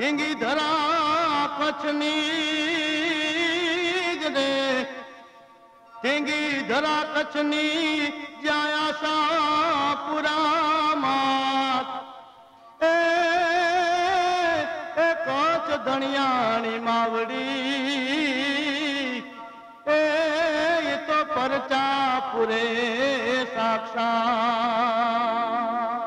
ઢીંગી ધરા કચ્છની રે ઢીંગી ધરા કચ્છની જ્યાં આશાપુરામાં એ કચ્છ ધણિયાણી માવડી એ તો પરચા પુરે સાક્ષાત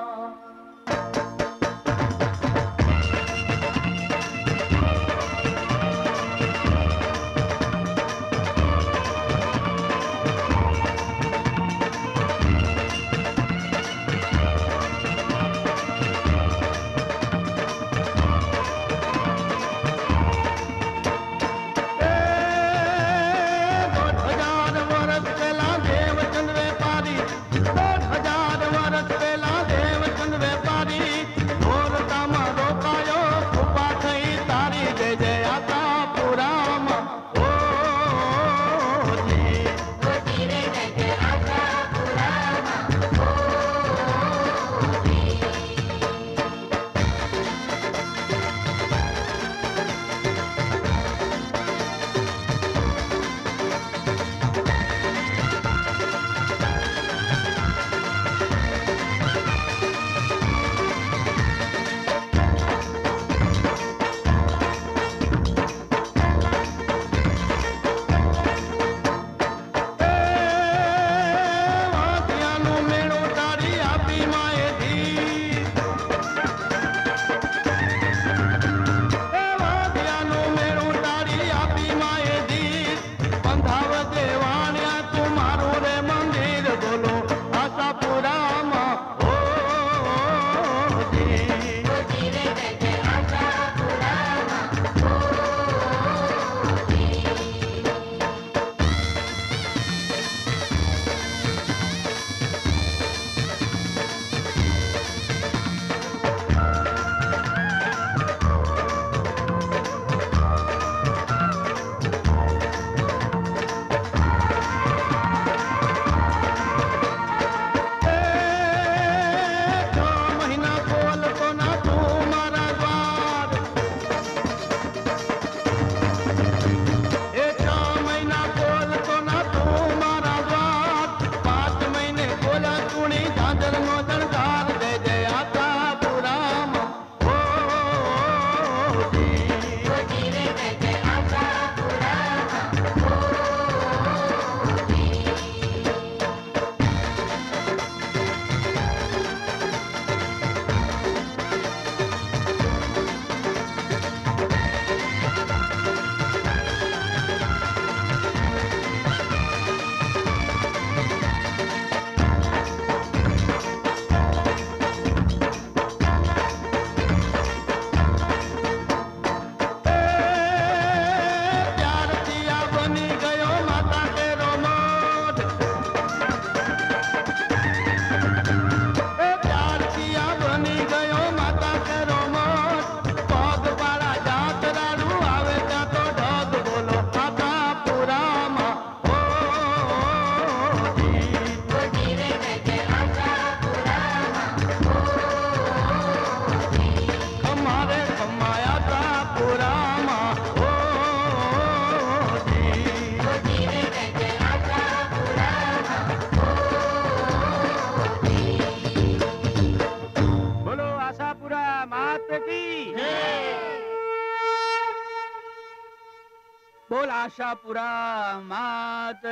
बोल आशापुरा मात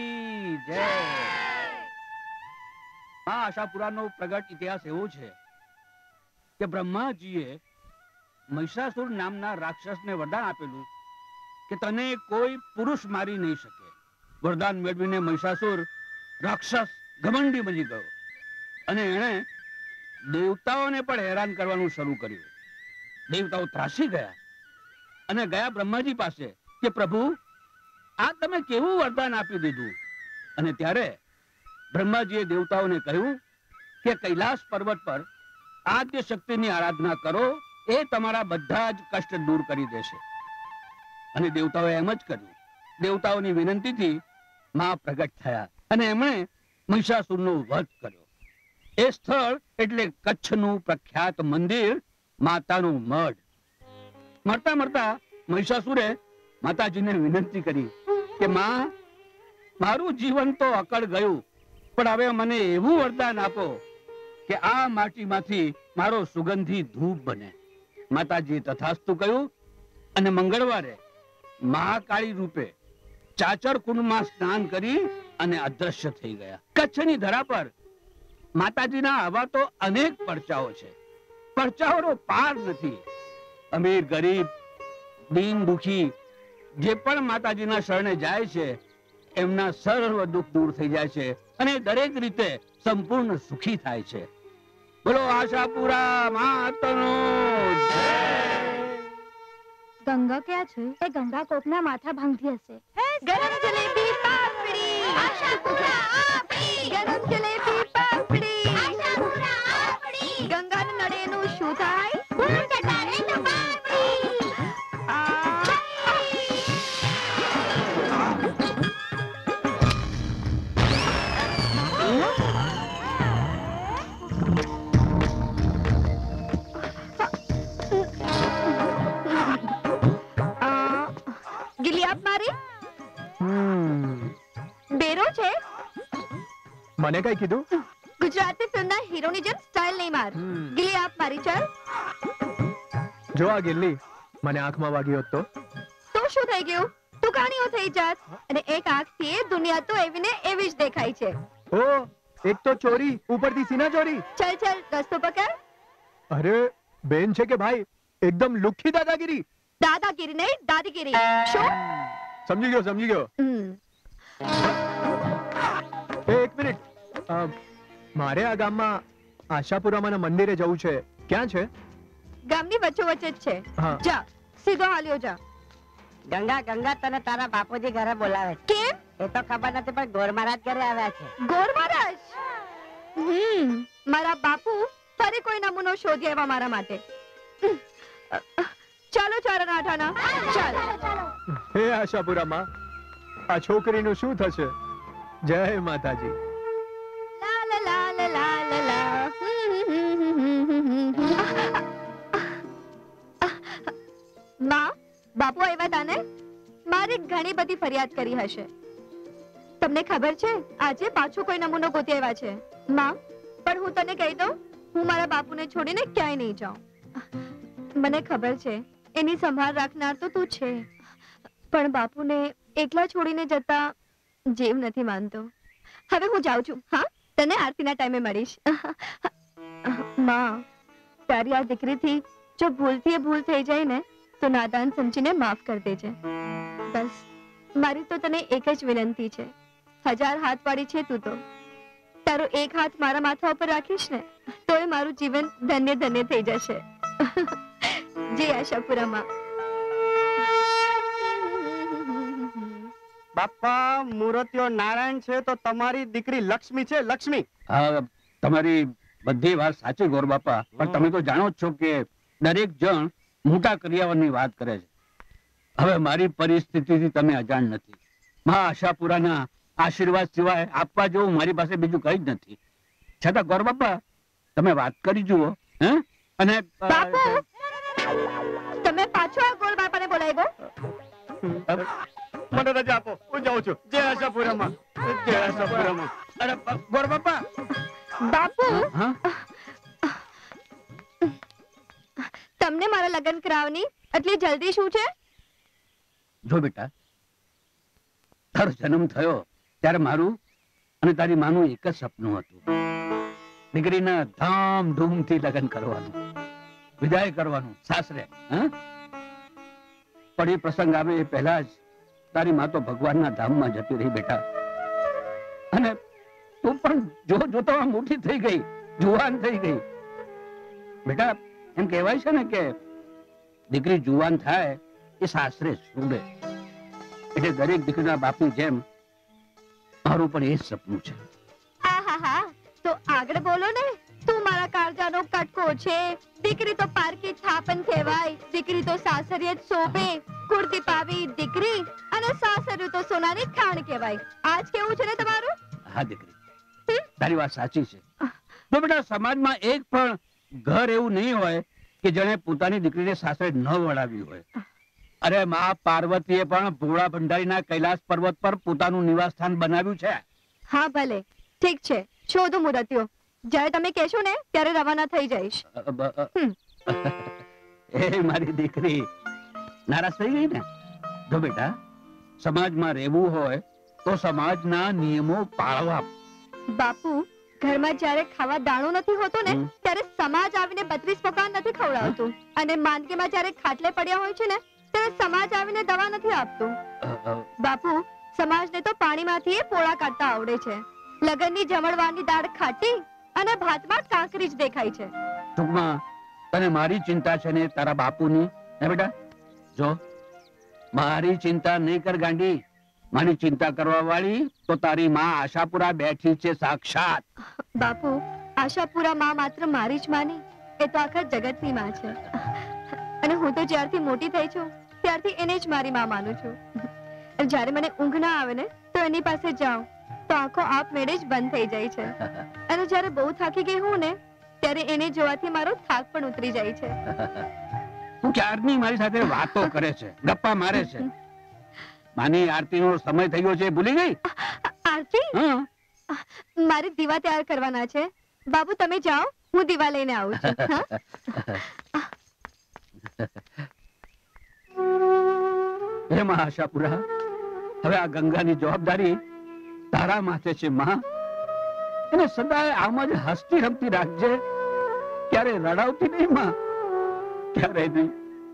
की जय। आशापुराનો પ્રગટ ઇતિહાસ એવો છે કે બ્રહ્માજીએ મહિષાસુર નામના રાક્ષસને વરદાન આપેલું કે તને કોઈ પુરુષ મારી નહીં શકે। વરદાન મેળવીને મહિષાસુર રાક્ષસ ઘમંડી બની ગયો અને એણે દેવતાઓને પણ હેરાન કરવાનું શરૂ કર્યું। દેવતાઓ ત્રાસી ગયા અને ગયા બ્રહ્માજી પાસે કે પ્રભુ આ તમે કેવું વરદાન આપી દીધું। અને ત્યારે બ્રહ્માજીએ દેવતાઓને કહ્યું કે કૈલાસ પર્વત પર આદ્ય શક્તિની આરાધના કરો, એ તમારા બધા જ કષ્ટ દૂર કરી દેશે। અને દેવતાઓએ એમ જ કર્યું। દેવતાઓની વિનંતીથી માં પ્રગટ થયા અને એમણે મહિષાસુરનો વધ કર્યો। એ સ્થળ એટલે કચ્છનું પ્રખ્યાત મંદિર માતાનું મઢ। મરતા મરતા મહિષાસુરે માતાજીને વિનંતી કરી કે માં, મારું જીવન તો અકળ ગયું, પણ હવે મને એવું વરદાન આપો કે આ માટીમાંથી મારો સુગંધી ધૂપ બને. માતાજીએ તથાસ્તુ કહ્યું અને મંગળવારે મહાકાળી રૂપે ચાચર કુંડમાં સ્નાન કરી અને અદ્રશ્ય થઈ ગયા. કચ્છની ધરા પર માતાજીના આવા તો અનેક પરચાઓ છે, પરચાઓનો પાર નથી. અમીર ગરીબ દીન દુખી જે પણ માતાજીના શરણે જાય છે એમના સર્વ દુઃખ દૂર થઈ જાય છે અને દરેક રીતે સંપૂર્ણ સુખી થાય છે. બોલો આશાપુરા માતનો જય. ગંગા ક્યાં છે? એ ગંગા કોકના માથા ભાંગતી હશે. ગરમ જલેબી પાપડી આશાપુરા આપડી, ગરમ જલેબી પાપડી આશાપુરા આપડી. ગંગાને નડેનું શું થાય? ફૂલ ચટાડે તો પાપડી. ગિલી આપ મારી બેરો છે. મને કઈ કીધું? ગુજરાતી ફિલ્મના હીરોની જેમ સ્ટાઇલ નહીં માર. ગિલી આપ મારી ચાલ. જો આ ગિલ્લી મને આંખમાં વાગી હોત તો શું થઈ ગયું? તું કાણીઓ થઈ જાત. અને એક આંખથી દુનિયા તો એવી ને એવી જ દેખાય છે. ઓ, એક તો ચોરી, ઉપરથી સીના ચોરી. ચલ ચલ રસ્તો પકડ. અરે બેન છે કે ભાઈ? એકદમ લુખ્ખી દાદાગીરી. દાદાગીરી નહીં, દાદીગીરી. શું? સમજી ગયો, સમજી ગયો. એક મિનિટ, મારે આ ગામમાં આશાપુરામાના મંદિરે જવું છે. ક્યાં છે? ગામની વચ્ચે વચ્ચે જ છે. હા. જા સીધો હાલ્યો જા. ગંગા ગંગા તને તારા બાપુજી ઘરે બોલાવે છે. કેમ? એ તો ખબર નથી પણ ગોર મહારાજ ઘરે આવ્યા છે. ગોર મહારાજ? મારા બાપુ ફરી કોઈ નમૂનો શોધી આવ્યા મારા માટે. ચાલો ચારણ આઠાના ચાલ. હે આશાપુરામાં, આ છોકરીનું શું થશે? જય માતાજી. લા લા લા લા લા લા લા. માં, બાપુ આવ્યા તાને? મારી ઘણી બધી ફરિયાદ કરી હશે. તમને ખબર છે આજે પાછો કોઈ નમૂનો ગોતી આવ્યા છે. માં, પણ હું તને કહી દઉં, હું મારા બાપુને છોડીને ક્યાંય નહીં જાઉં. મને ખબર છે એની સંભાળ રાખનાર તો તું છે, પણ બાપુને એકલા છોડીને જતા જીવ નથી માનતો. હવે હું જાઉં છું. હા, તને આરતીના ટાઈમે મળીશ. માં, તારી આ દીકરીથી જો ભૂલથી ભૂલ થઈ જાય ને તો નાદાન સમજીને માફ કરી દેજે. બસ મારી તો તને એક જ વિનંતી છે. 1000 હાથ વાળી છે તું તો. તારો એક હાથ મારા માથા ઉપર રાખીશ ને તો એ મારું જીવન ધન્ય ધન્ય થઈ જશે. જય આશાપુરામાં. બાપા, મૂર્તિઓ નારાયણ છે તો તમારી દીકરી લક્ષ્મી છે. લક્ષ્મી. હા, તમારી બધી વાત સાચી ગોર બાપા, પણ તમે તો જાણો જ છો કે દરેક જણ મોટા કરિયાવરની વાત કરે છે. હવે મારી પરિસ્થિતિથી તમે અજાણ નથી. મા આશાપુરાના આશીર્વાદ સિવાય આપવા જેવું મારી પાસે બીજું કઈ જ નથી. છતાં ગોર બાપા, તમે વાત કરી જુઓ. હે? અને બાપુ, તમે પાછો આ ગોળ બાપાને બોલાવ્યો? મને રજા આપો, હું જાઉં છું. જય આશાપુરામાં, જય આશાપુરામાં. અરે ગોર બાપા. બાપુ, હા, તમને મારા લગ્ન કરાવવાની એટલી જલ્દી શું છે? જો બેટા, તારો જન્મ થયો ત્યારે મારું અને તારી માનું એક જ સપનું હતું. દીકરીના ધામધૂમથી લગ્ન કરવાનું, વિદાય કરવાનું સાસરે. પણ એ પ્રસંગ આવે એ પહેલા જ તારી માં તો ભગવાનના ધામમાં જતી રહી બેટા. અને તું પણ જોતો મોટી થઈ ગઈ, જુવાન થઈ ગઈ. બેટા, એમ કહેવાય છે ને કે દીકરી જુવાન થાય એ સાસરે છોડે. એટલે દરેક દીકરીના બાપની જેમ મારું પણ એ જ સપનું છે. આહાહા, તો આગળ બોલો ને. તું મારા કાળજાનો કટકો છે. દીકરી તો પારકી થાપન કહેવાય. દીકરી તો સાસરીએ જ શોભે. કુર્તી પાવી દીકરી અને સાસરિયું તો સોનાની ખાણ કહેવાય. આજ કેવું છે ને તમારું? હા દીકરી, તારી વાત સાચી છે. તો બેટા, સમાજમાં એક પણ ઘર એવું નહીં હોય કે જેણે પોતાની દીકરીને સાસરે ન વળાવી હોય. અરે માં પાર્વતીએ પણ ભોળા ભંડારીના કૈલાસ પર્વત પર પોતાનું નિવાસસ્થાન બનાવ્યું છે. હા ભલે ઠીક છે, શોધો મુરતિયો. જ્યારે તમે કહેશો ને ત્યારે રવાના થઈ જઈશ. એ મારી દીકરી નારાજ થઈ ગઈ ને? જો બેટા, સમાજમાં રહેવું હોય તો સમાજના નિયમો પાળવા. બાપુ, ઘરમાં જ્યારે ખાવા દાણો નથી હોતો ને ત્યારે સમાજ આવીને 32 પકવાન નથી ખવડાવતું, અને માંદગીમાં જ્યારે ખાટલે પડ્યા હોય છે ને ત્યારે સમાજ આવીને દવા નથી આપતું. બાપુ, સમાજને તો પાણીમાંથી પોળા કાઢતા આવડે છે. લગનની જમણવારની દાળ ખાટી અને ભાતમાં કાંકરી જ દેખાય છે. ટૂંકમાં તને મારી ચિંતા છે ને તારા બાપુની? હે બેટા, જો મારી ચિંતા નહીં કર ગાંડી. મારી ચિંતા કરવા વાળી તો તારી માં આશાપુરા બેઠી છે સાક્ષાત. બાપુ, આશાપુરા માં માત્ર મારી જ માની, એ તો આખા જગતની માં છે. અને હું તો જ્યારથી મોટી થઈ છું ત્યારથી એને જ મારી માં માનું છું. જ્યારે મને ઊંઘ ના આવે ને તો એની પાસે જાઉં તો આંખો આપમેળે જ બંધ થઈ જાય છે. અને જ્યારે બહુ થાકી ગઈ હું ને ત્યારે એને જોવાથી મારો થાક પણ ઉતરી જાય છે. તું ક્યારની મારી સાથે વાતો કરે છે, ગપ્પા મારે છે? માની આરતીનો સમય થયો છે, ભૂલી ગઈ? આરતી? મારે દીવા તૈયાર કરવાના છે. બાબુ તમે જાઓ, હું દીવા લઈને આવું છું. હે માં આશાપુરા, હવે આ ગંગાની જવાબદારી તારા માથે છે માં. એને સદાય આમ જ હસતી રમતી રાખજે, ક્યારે રડાવતી નહીં માં, ક્યારે નહીં.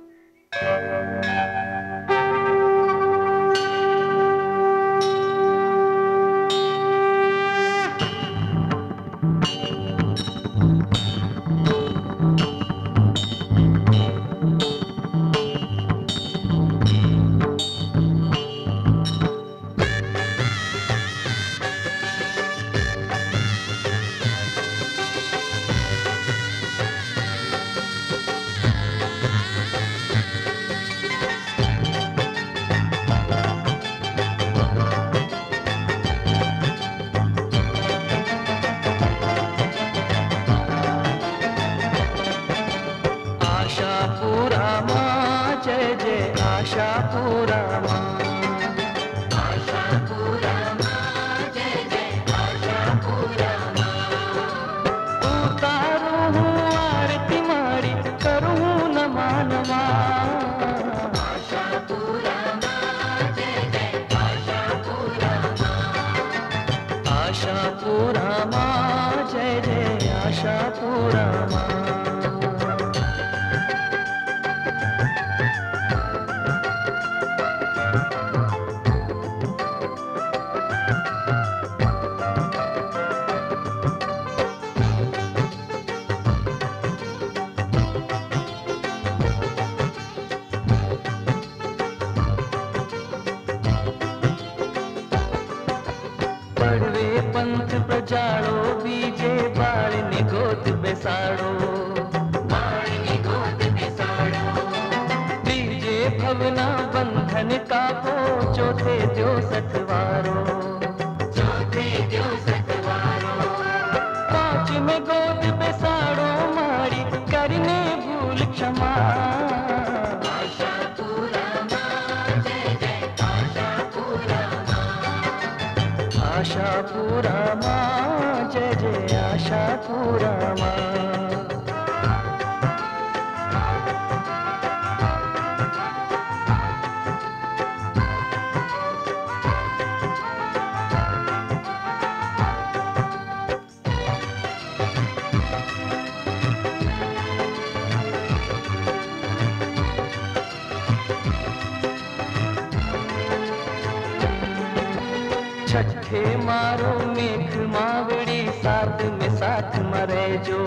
छठे मारो मेघ मावड़ी, साथ में साथ मरे जो,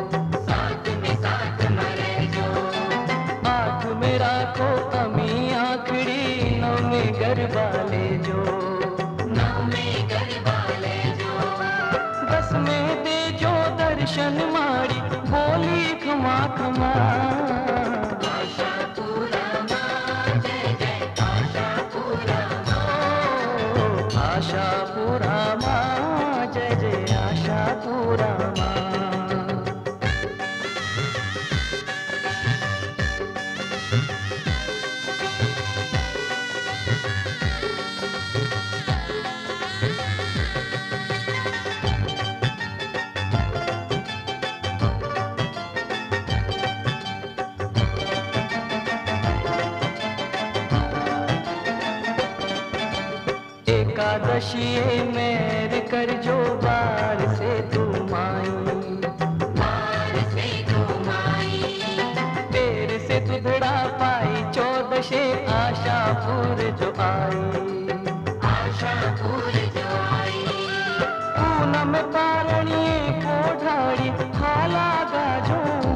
साथ में साथ मरे जो। आठ में राखो अमी आखड़ी, नौ में गरबा ले जो, नौ में गरबा ले जो। 10 में दे जो दर्शन मारी, बोली खमा खमा। आशापुरा माँ जय जय आशापुरा माँ। बशिए मेर कर जो बार से तू माई तेरे से तुधड़ा पाई चौदशे आशापुर जो आई पूनम पारणी कोठाड़ी हाला गाजो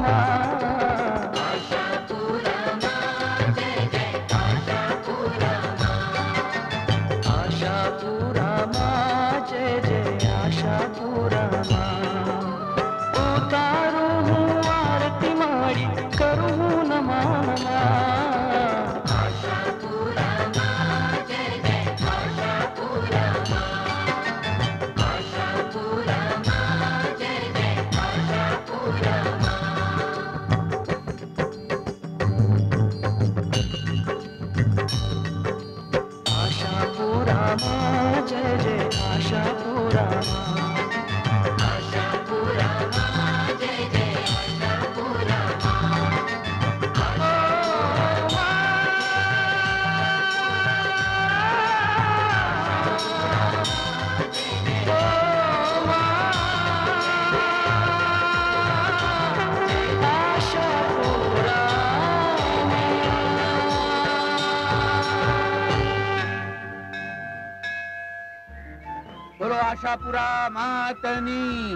બોલો આશાપુરા માતની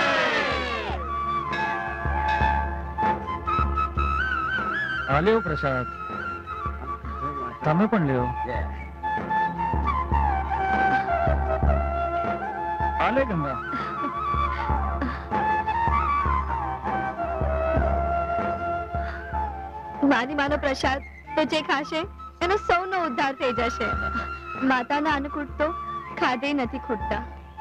આ લ્યો પ્રસાદ, તમે પણ લ્યો. આ લે ગંગા. મારી માનો પ્રસાદ તો જે ખાશે એનો સૌનો ઉદ્ધાર થઈ જશે. માતાના અન્નકૂટ તો ખાધે નથી ખૂટતા.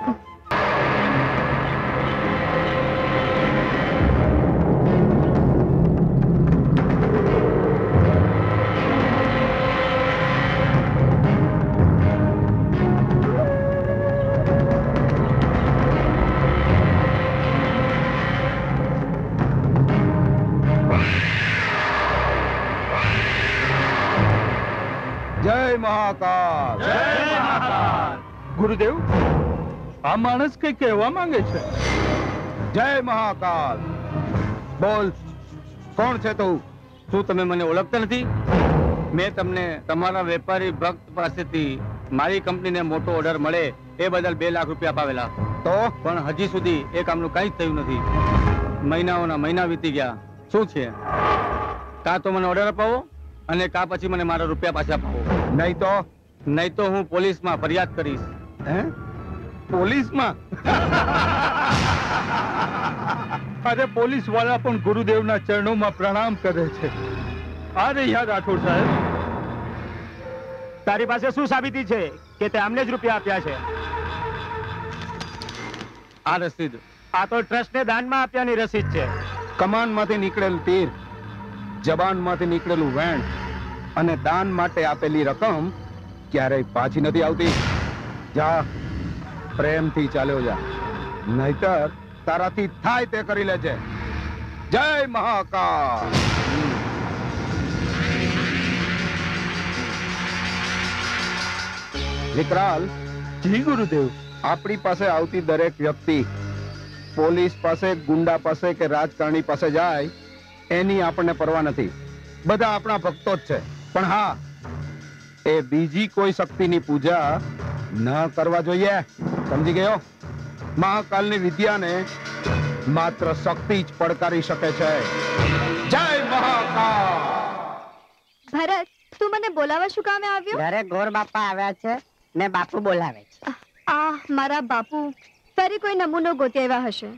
જય મહાકાલ. જય મહાકાલ. ગુરુદેવ, આ માણસ કઈ કહેવા માંગે છે? જય મહાકાલ. બોલ, કોણ છે તું? શું તમે મને ઓળખતા નથી? મેં તમને તમારા વેપારી ભક્ત પાસેથી મારી કંપનીને મોટો ઓર્ડર મળે એ બદલ 2 લાખ રૂપિયા અપાવેલા. તો પણ હજી સુધી એ કામનું કંઈ જ થયું નથી. મહિનાઓના મહિના વીતી ગયા. શું છે? કાં તો મને ઓર્ડર અપાવો અને કાં પછી મને મારા રૂપિયા પાછા અપાવો. નહીં તો હું પોલીસમાં ફરિયાદ કરીશ. હે? પોલીસમાં? અરે પોલીસ વાળા પણ ગુરુદેવના ચરણોમાં પ્રણામ કરે છે. આ રહ્યા રાઠોડ સાહેબ. તારી પાસે શું સાબિતી છે કે તે અમને જ રૂપિયા આપ્યા છે? આ રસીદ. આ તો ટ્રસ્ટને દાનમાં આપ્યાની રસીદ છે. કમાનમાંથી નીકળેલું તીર, જબાનમાંથી નીકળેલું વેણ અને દાન માટે આપેલી રકમ ક્યારેય પાછી નથી આવતી. જા, પ્રેમથી ચાલ્યો જા, નહીતર તારાથી થાય તે કરી લેજે. જય મહાકાલ. વિકરાલ. જી ગુરુદેવ. આપણી પાસે આવતી દરેક વ્યક્તિ પોલીસ પાસે, ગુંડા પાસે કે રાજકારણી પાસે જાય એની આપણને પરવા નથી. બધા આપણા ભક્તો જ છે. પણ હા, એ બીજી કોઈ શક્તિની પૂજા ન કરવા જોઈએ. સમજી ગયો? મહાકાલની વિદ્યાને માત્ર શક્તિ જ પડકારી શકે છે. જય મહાકાલ. ભરત, તું મને બોલાવવા શું કામે આવ્યો? ઘરે ગોર બાપા આવ્યા છે ને બાપુ બોલાવે છે. આ મારા બાપુ ફરી કોઈ નમૂનો ગોતી આવ્યા હશે.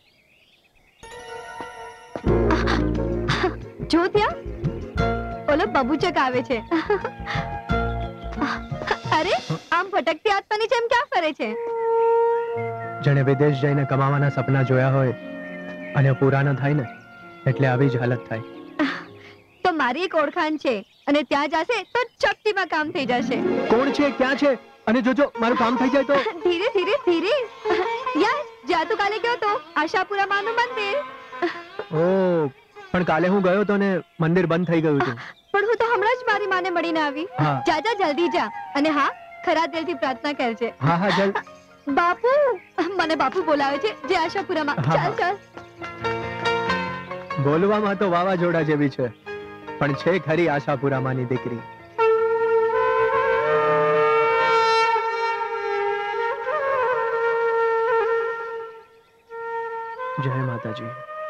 જો ત્યાં ઓલો બબુચક આવે છે. અરે, આમ ભટકતી આત્માની જેમ ક્યાં ફરે છે? જેણે વિદેશ જઈને કમાવાના સપના જોયા હોય અને પૂરા ન થાય ને, એટલે આવી જ હાલત થાય. તો મારી એક ઓળખાણ છે અને ત્યાં જશે તો ચપટીમાં કામ થઈ જશે. કોણ છે? ક્યાં છે? અને જોજો મારું કામ થઈ જાય તો. ધીરે ધીરે ધીરે. યાર, જાતું કાલે ગયો તો આશાપુરા માનું મંદિર. ઓ, પણ કાલે હું ગયો તો ને મંદિર બંધ થઈ ગયું હતું. પણ હું તો હમણાં જ મારી માને મળીને આવી. હા. જા જા, જલ્દી જા. અને હા, ખરા દિલથી પ્રાર્થના કરજે. હા હા જલ્દ. બાપુ, મને બાપુ બોલાવે છે જે આશાપુરામાં. હા, ચાલ ચાલ. બોલવામાં તો વાવાઝોડા જેવી છે, પણ છે ખરી આશાપુરામાંની દીકરી. જય માતાજી.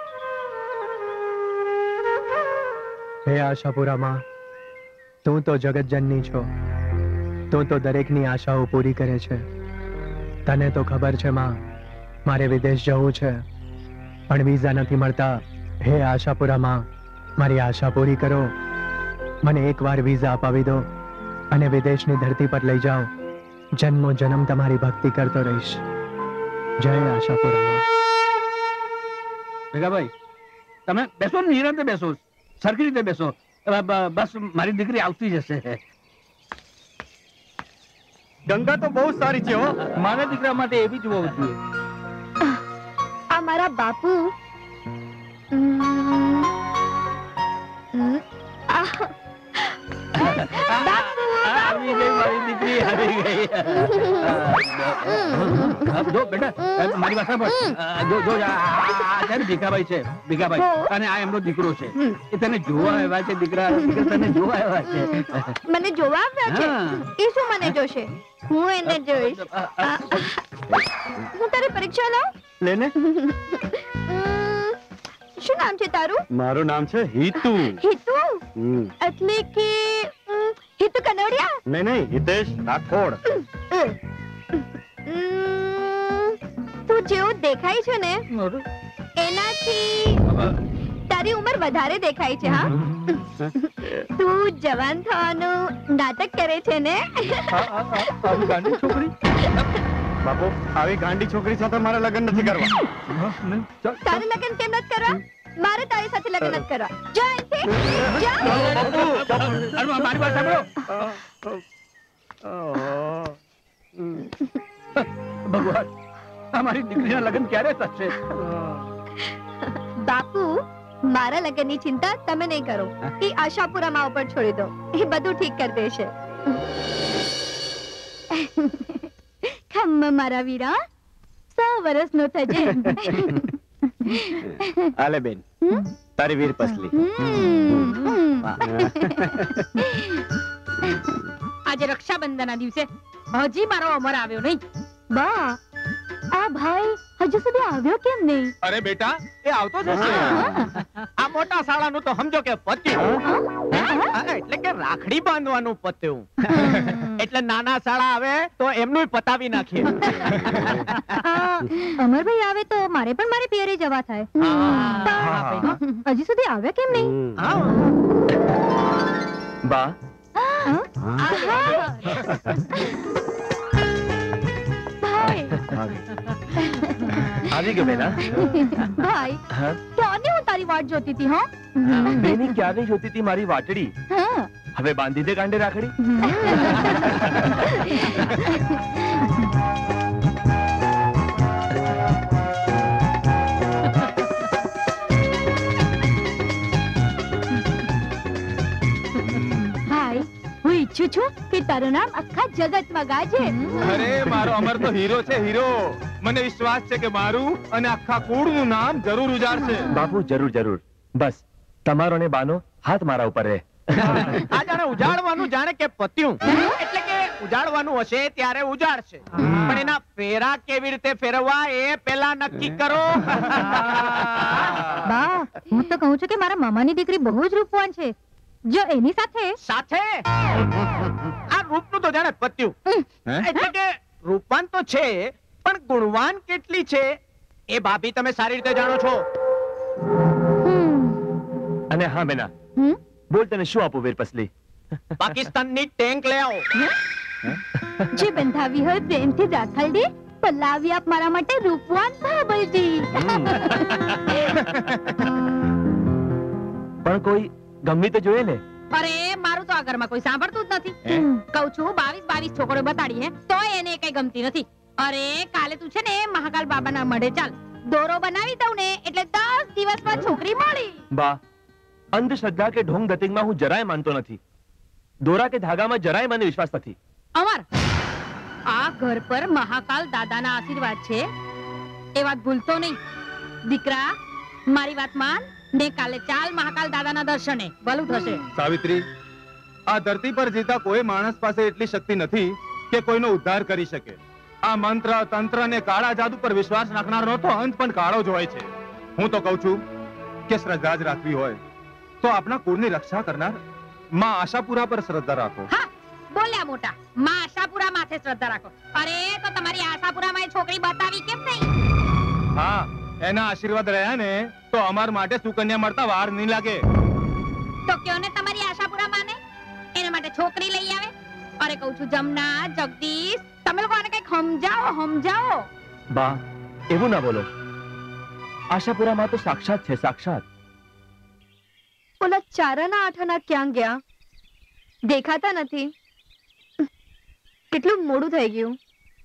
હે આશાપુરામાં, તું તો જગતજનની છો. તું તો દરેકની આશાઓ પૂરી કરે છે. તને તો ખબર છે માં, મારે વિદેશ જવું છે, પણ વિઝા નથી મળતા. હે આશાપુરામાં, મારી આશા પૂરી કરો. મને એકવાર વિઝા અપાવી દો અને વિદેશની ધરતી પર લઈ જાઓ. જન્મો જન્મ તમારી ભક્તિ કરતો રહીશ. જય આશાપુરામાં. ભેગાભાઈ, તમે બેસો ને, નિરાંતે બેસો, સરખી રીતે બેસો. બસ મારી દીકરી આવતી જશે. ગંગા તો બહુ સારી છે હો. મારા દીકરા માટે એવી જ હોવું જોઈએ. આ મારા બાપુ. આવી ગઈ મારી દીકરી, આવી ગઈ. જો બેટા, મારી વાત સાંભળ. જો આ છે ને ભીખાભાઈ છે, ભીખાભાઈ, અને આ એમનો દીકરો છે. એ તને જોવા આવ્યા છે. દીકરા તને જોવા આવ્યા છે. મને જોવા આવ્યા છે? એ શું મને જોશે? હું એને જોઈશ. હું તારી પરીક્ષા લઉં? લેને. શું નામ છે તારું? મારું નામ છે હિતુ. હિતુ? એટલે કે હિતુ કનોડિયા? નહીં નહીં, હિતેશ રાઠોડ. તું જેવું દેખાય છે ને એનાથી તારી ઉંમર વધારે દેખાય છે. હા, તું જવાન થવાનું નાટક કરે છે ને? આવી ગાંડી છોકરી. બાપુ, આવી ગાંડી છોકરી સાથે મારે લગ્ન નથી કરવા. તારે લગ્ન કેમ નથી કરવા? મારે તારી સાથે લગ્ન નથી કરવા. જા અહીંથી, જા. મારી વાત સાંભળો. ભગવાન, અમારી દીકરીના લગ્ન ક્યારે થશે? બાપુ, મારા લગ્નની ચિંતા તમે નહીં કરો. એ આશાપુરામાં ઉપર છોડી દો, એ બધું ઠીક કરી દેશે. ખમ્મ મારા વીરા, 100 વર્ષનો થજે. આલે બેન, તારી વીર પસલી. આજે રક્ષાબંધનના દિવસે હજી મારો અમર આવ્યો નહીં. બા, આ ભાઈ હજુ સુધી આવ્યો કેમ નહીં? અરે બેટા, એ આવતો જ હશે. આ મોટા શાળાનું તો સમજો કે પત્યું. એટલે કે રાખડી બાંધવાનું પત્યું. એટલે નાના શાળા આવે તો એમનું પતાવી નાખીએ. અમરભાઈ આવે તો મારે પણ મારી પિયરે જવા થાય. હજી સુધી આવ્યા કેમ નહીં? બા, આવી ગયો બેટા. ભાઈ, ક્યારની હું તારી વાટ જોતી હતી. હા, બેની ક્યારની જોતી હતી મારી વાટડી. હવે બાંધી દે કાંડે રાખડી. ભાઈ, હું ઈચ્છું છું કે તારું નામ આખા જગતમાં ગાજે. અરે મારો અમર તો હીરો છે, હીરો. મને વિશ્વાસ છે કે મારું અને આખા કુળનું નામ જરૂર ઉજાડશે. બાપુ, જરૂર જરૂર. બસ તમારો ને બાનો હાથ મારા ઉપર રહે. આ જાણે ઉજાડવાનું જાણે કે પત્યું. એટલે કે ઉજાડવાનું હશે ત્યારે ઉજાડશે, પણ એના ફેરા કેવી રીતે ફેરવવા એ પેલા નક્કી કરો. બા, હું તો કહું છું કે મારા મામાની દીકરી બહુ જ રૂપવાન છે. જો એની સાથે સાથે આ રૂપનું તો જાણે પત્યું. એટલે કે રૂપવાન તો છે, પણ ગુણવાન કેટલી છે એ ભાભી તમે સારી રીતે જાણો છો. અને હા બેના, બોલ તને શું આપું વીર પસલી? પાકિસ્તાનની ટેન્ક લઈ આવો. જે બંધાવી હોય પ્રેમથી દાખલ દે, તો લાવી આપ મારા માટે રૂપવાન ભાભલજી. પણ કોઈ ગમે તો જોઈએ ને. અરે મારું તો આ ઘરમાં કોઈ સાંભળતું જ નથી. કહું છું 22 છોકરીઓ બતાડી હે તો એને કઈ ગમતી નથી. અરે કાલે તું છે ને મહાકાલ બાબાના મઢે ચાલ, દોરો બનાવી દઉં ને એટલે 10 દિવસમાં છોકરી મળી. બા, અંધશ્રદ્ધા કે ઢોંગ દતિંગમાં હું જરાય માનતો નથી. દોરા કે ધાગામાં જરાય મને વિશ્વાસ નથી. અમર, આ ઘર પર મહાકાલ દાદાના આશીર્વાદ છે એ વાત ભૂલતો નહીં. દીકરા મારી વાત માન ને કાલે ચાલ મહાકાલ દાદાના દર્શને, ભલું થશે. સાવિત્રી, આ ધરતી પર જીતા કોઈ માણસ પાસે એટલી શક્તિ નથી કે કોઈનો ઉદ્ધાર કરી શકે. આ મંત્ર તંત્ર ને કાળા જાદુ પર વિશ્વાસ રાખનારનો તો અંત પણ કાળો જ હોય છે. હું તો કહું છું કે શ્રદ્ધા જ રાખવી હોય તો આપણા કુળની રક્ષા કરનાર માં આશાપુરા પર શ્રદ્ધા રાખો. હા, બોલ્યા મોટા. માં આશાપુરા માથે શ્રદ્ધા રાખો. અરે તો તમારી આશાપુરામાં એ છોકરી બતાવી કેમ નહીં? હા, એના આશીર્વાદ રહ્યા ને તો અમાર માટે સુકન્યા મળતા વાર નહીં લાગે. તો કયો ને તમારી આશાપુરા માને એના માટે છોકરી લઈ આવે. અરે કહું છું જમના, જગદીશ, તમે લોકો આને કઈક સમજાવો. બા, એવું ના બોલો. આશાપુરામાં તો સાક્ષાત છે, સાક્ષાત. ઓલા ચારાના આઠાના ક્યાં ગયા? દેખાતા નથી. કેટલું મોડું થઈ ગયું.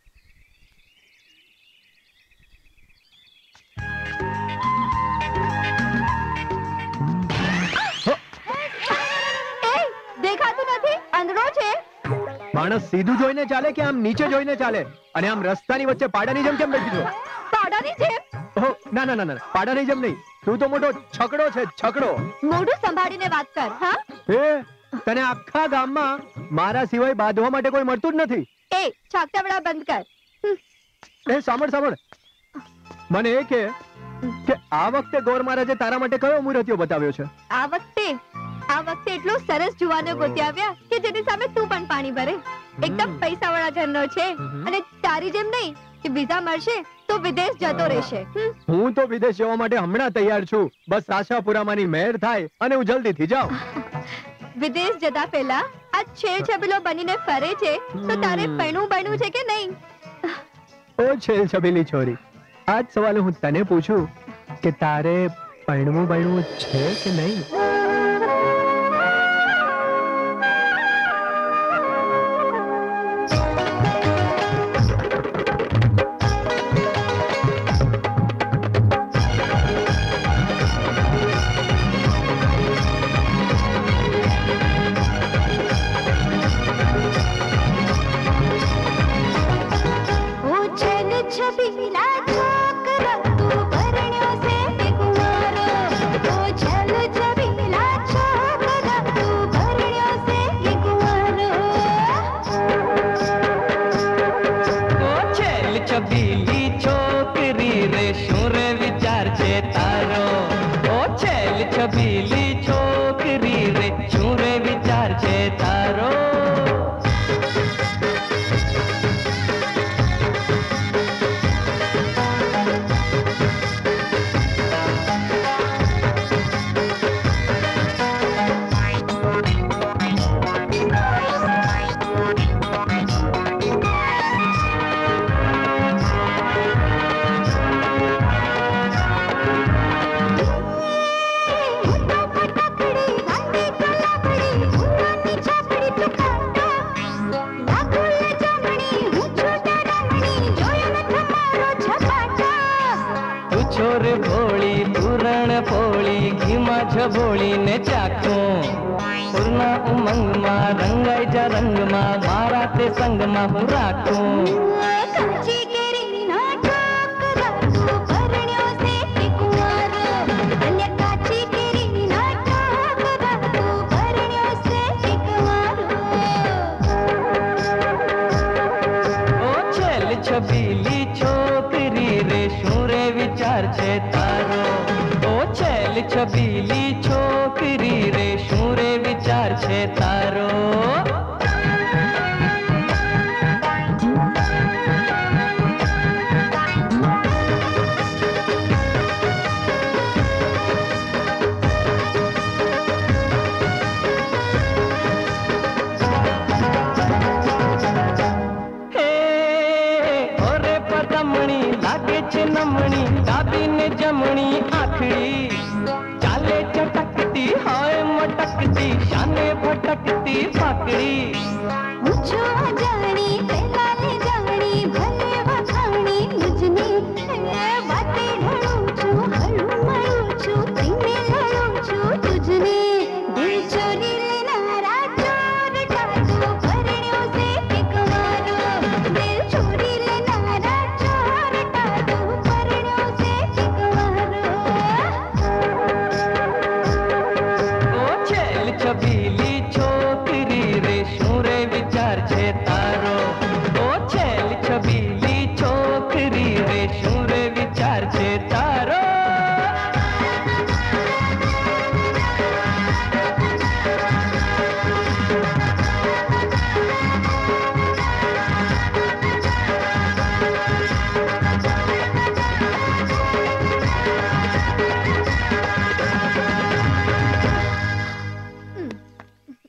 દેખાતું નથી, અંધળો છે. માણસ સીધું જોઈને ચાલે કે આમ નીચે જોઈને ચાલે? અને આમ રસ્તાની વચ્ચે પાડાની જેમ કેમ બેઠી છો? પાડાની જેમ? ઓહો, ના ના ના ના, પાડાની જેમ નહીં. તું તો મોટો છકડો છે, છકડો. મોઢું સંભાળીને વાત કર. હા, એ તને આખા ગામમાં મારા સિવાય બાંધવા માટે કોઈ મળતું જ નથી. એ છાકટાવડા બંધ કર. એ સાંભળ, મને એ કે આ વખતે ગોર મહારાજે તારા માટે કયો મુહૂર્તિયો બતાવ્યો છે? આ વખતે એટલો સરસ જુવાનો ગોતી આવ્યા કે જેની સામે તું પણ પાણી ભરે. એકદમ પૈસાવાળા ઘરનો છે અને તારી જેમ નહીં કે વિઝા મળશે તો વિદેશ જતો રહેશે. હું તો વિદેશ જવા માટે હમણાં તૈયાર છું. બસ આશાપુરામાંની મહેર થાય અને હું જલ્દીથી જાઉં. વિદેશ જતા પહેલા આ છેલ છબીલો બનીને ફરે છે તો તારે પૈણું છે કે નહીં? ઓ છેલ છબીલી છોરી, આજ સવાલ હું તને પૂછું કે તારે પૈણું છે કે નહીં?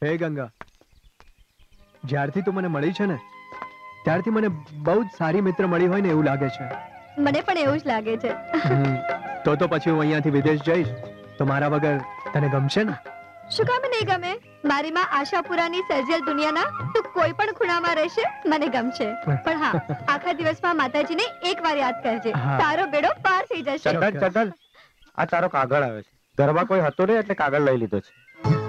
હે ગંગા, જ્યારથી તું મને મળી છે ને ત્યારથી મને બહુ જ સારી મિત્ર મળી હોય ને એવું લાગે છે. મને પણ એવું જ લાગે છે. તો પછી હું અહીંયાથી વિદેશ જઈશ તો મારા વગર તને ગમશે ને? શું કામ નહીં ગમે? મારી માં આશાપુરાની સર્જેલ દુનિયાના તું કોઈ પણ ખૂણામાં રહેશે મને ગમશે. પણ હા, આખા દિવસમાં માતાજીને એકવાર યાદ કરજે. હા. તારો બેડો પાર થઈ જશે. ચટલ, આ તારો કાગળ આવે છે. ઘરમાં કોઈ હતો નહીં એટલે કાગળ લઈ લીધો છે.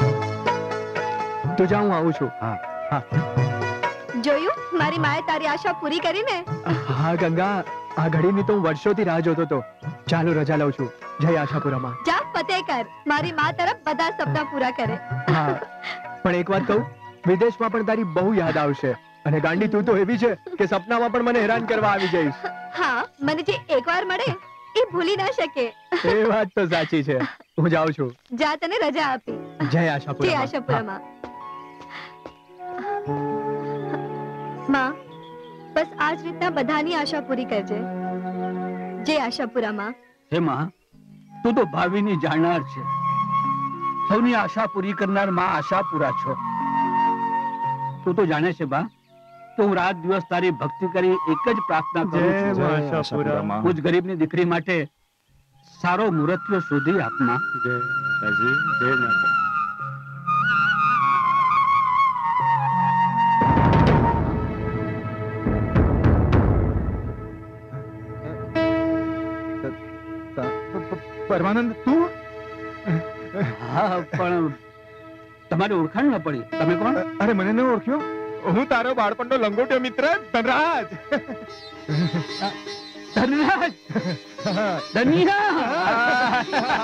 તું જા, હું આવું છું. જોયું, મારી માએ તારી આશા પૂરી કરીને. હા ગંગા, આ ઘડીની તો હું વર્ષોથી રાહ જોતો હતો. ચાલો રજા લઉં છું. જય આશાપુરામાં. જા ફતેહ કર, મારી માં તરફ બધા સપના પૂરા કરે. હા, પણ એક વાત કહું, વિદેશમાં પણ તારી બહુ યાદ આવશે. અને ગાંડી તું તો એવી છે કે સપનામાં પણ મને હેરાન કરવા આવી જઈશ. હા, મને જે એકવાર મળે એ ભૂલી ના શકે. એ વાત તો સાચી છે. હું જાઉં છું. જા, તને રજા આપી. જય જય આશાપુરા. આશાપુરામાં. માં, બસ આ જ રીતના બધાની આશા પૂરી કરજે. જય આશાપુરામાં. હે માં, તું તો ભાવિની જાણનાર છે. સૌની આશા પૂરી કરનાર માં આશાપુરા છો. તું તો જાણે છે બા, તો હું રાત દિવસ તારી ભક્તિ કરી એક જ પ્રાર્થના કરું જય છું. આશાપુરા. હું જ ગરીબની દીકરી માટે સારો મુહૂર્તિયો શોધી આપમાં. પરમાનંદ, તું? હા, પણ તમારી ઓળખાણ ન પડી. તમે કોણ? અરે, મને ન ઓળખ્યો? હું તારો બાળપણનો લંગોટિયો મિત્ર ધનરાજ. ધનરાજ, ધનિયા.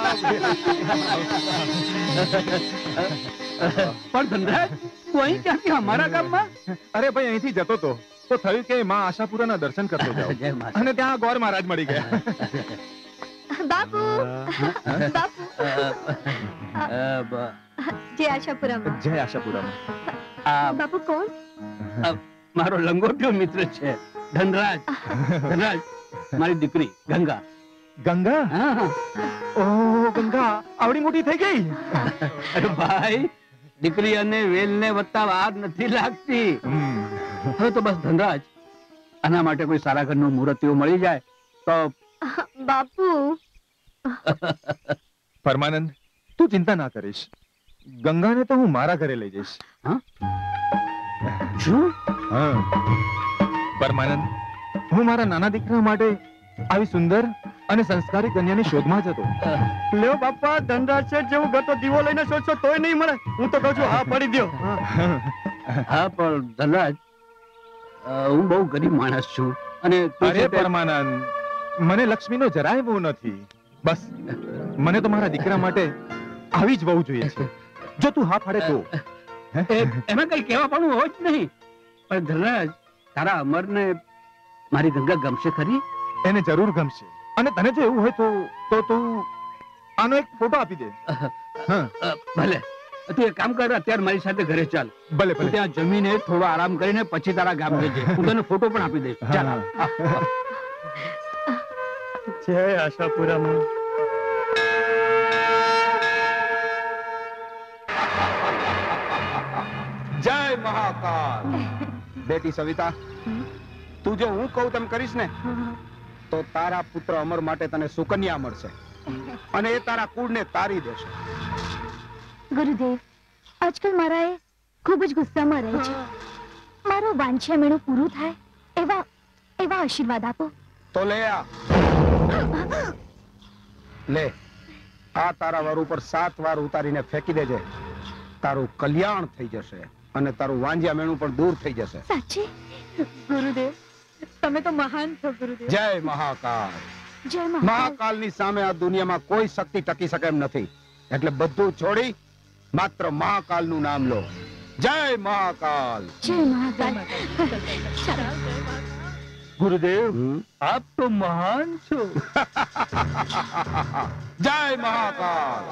પણ ધનરાજ, તું અહીં ક્યાંથી અમારા ગામમાં? અરે ભાઈ, અહીંથી જતો તો થયું કે માં આશાપુરાના દર્શન કરતો જાઉં. જય માતા. અને ત્યાં ગોર મહારાજ મળી ગયા. બાપુ, બાપુ. જય આશાપુરામાં. જય આશાપુરામાં. આ બાપુ કોણ? મારો લંગોટિયો મિત્ર છે ધનરાજ. ધનરાજ, મારી દીકરી ગંગા. ગંગા? હા. ઓહ, ગંગા આવડી મોટી થઈ ગઈ. અરે ભાઈ, દીકરી અને વેલને વત્તા વાર નથી લાગતી. હવે તો બસ ધનરાજ, આના માટે કોઈ સારા ઘરનું મુહૂર્તિઓ મળી જાય તો. બાપુ. પરમાનંદ, તું ચિંતા ના કરીશ. ગંગાને તો હું મારા ઘરે લઈ જઈશ. શું? હા પરમાનંદ, હું મારા નાના દીકરા માટે આવી સુંદર અને સંસ્કારી કન્યાની શોધમાં જ હતો. લ્યો બાપા, ધનરાજ શેઠ જેવું ઘર તો દીવો લઈને શોધશો તોય નહીં મળે. હું તો કહું છું હા પડી દ્યો. હા, પણ ધનરાજ, હું બહુ ગરીબ માણસ છું. અને તું અરે છે તે- પરમાનંદ, મને લક્ષ્મીનો જરાય બહુ નથી. બસ મને તો મારા દીકરા માટે આવી જ બહુ જોઈએ છે. જો તું હા પાડે તો. એમાં કઈ કહેવા પણ હોય જ નહીં. પણ ધનરાજ, તારા અમરને મારી ગંગા ગમશે ખરી? એને જરૂર ગમશે. અને તને જો એવું હોય તો તું આનો એક ફોટો આપી દે. ભલે, તું એક કામ કર, અત્યારે મારી સાથે ઘરે ચાલ. ભલે તું ત્યાં જમીને થોડો આરામ કરીને પછી તારા ગામ જજે. હું તને ફોટો પણ આપી દઈશ. ચાલ. જય આશાપુરામાં. જય મહાકાલ. બેટી સવિતા, તું જો હું કહું તેમ કરીશ ને તો તારા પુત્ર અમર માટે તને સુકન્યા મળશે અને એ તારા કુળને તારી દેશે. ગુરુદેવ, આજકાલ મારા એ ખૂબ જ ગુસ્સામાં રહે છે. મારું વાંછ્યા મેળું પૂરું થાય એવા આશીર્વાદ આપો. તો લે આ લે, આ તારા વર ઉપર 7 વાર ઉતારીને ફેંકી દેજે. તારું કલ્યાણ થઈ જશે અને તારું વાંજ્યા મેણું પણ દૂર થઈ જશે. સાચે? ગુરુદેવ, તમે તો મહાન છો ગુરુદેવ. જય મહાકાલ. જય મહાકાલ. મહાકાલની સામે આ દુનિયામાં કોઈ શક્તિ ટકી શકે એમ નથી. એટલે બધું છોડી માત્ર મહાકાલનું નામ લો. જય મહાકાલ. જય મહાકાલ. ગુરુદેવ, આપ તો મહાન છો. જય મહાકાલ.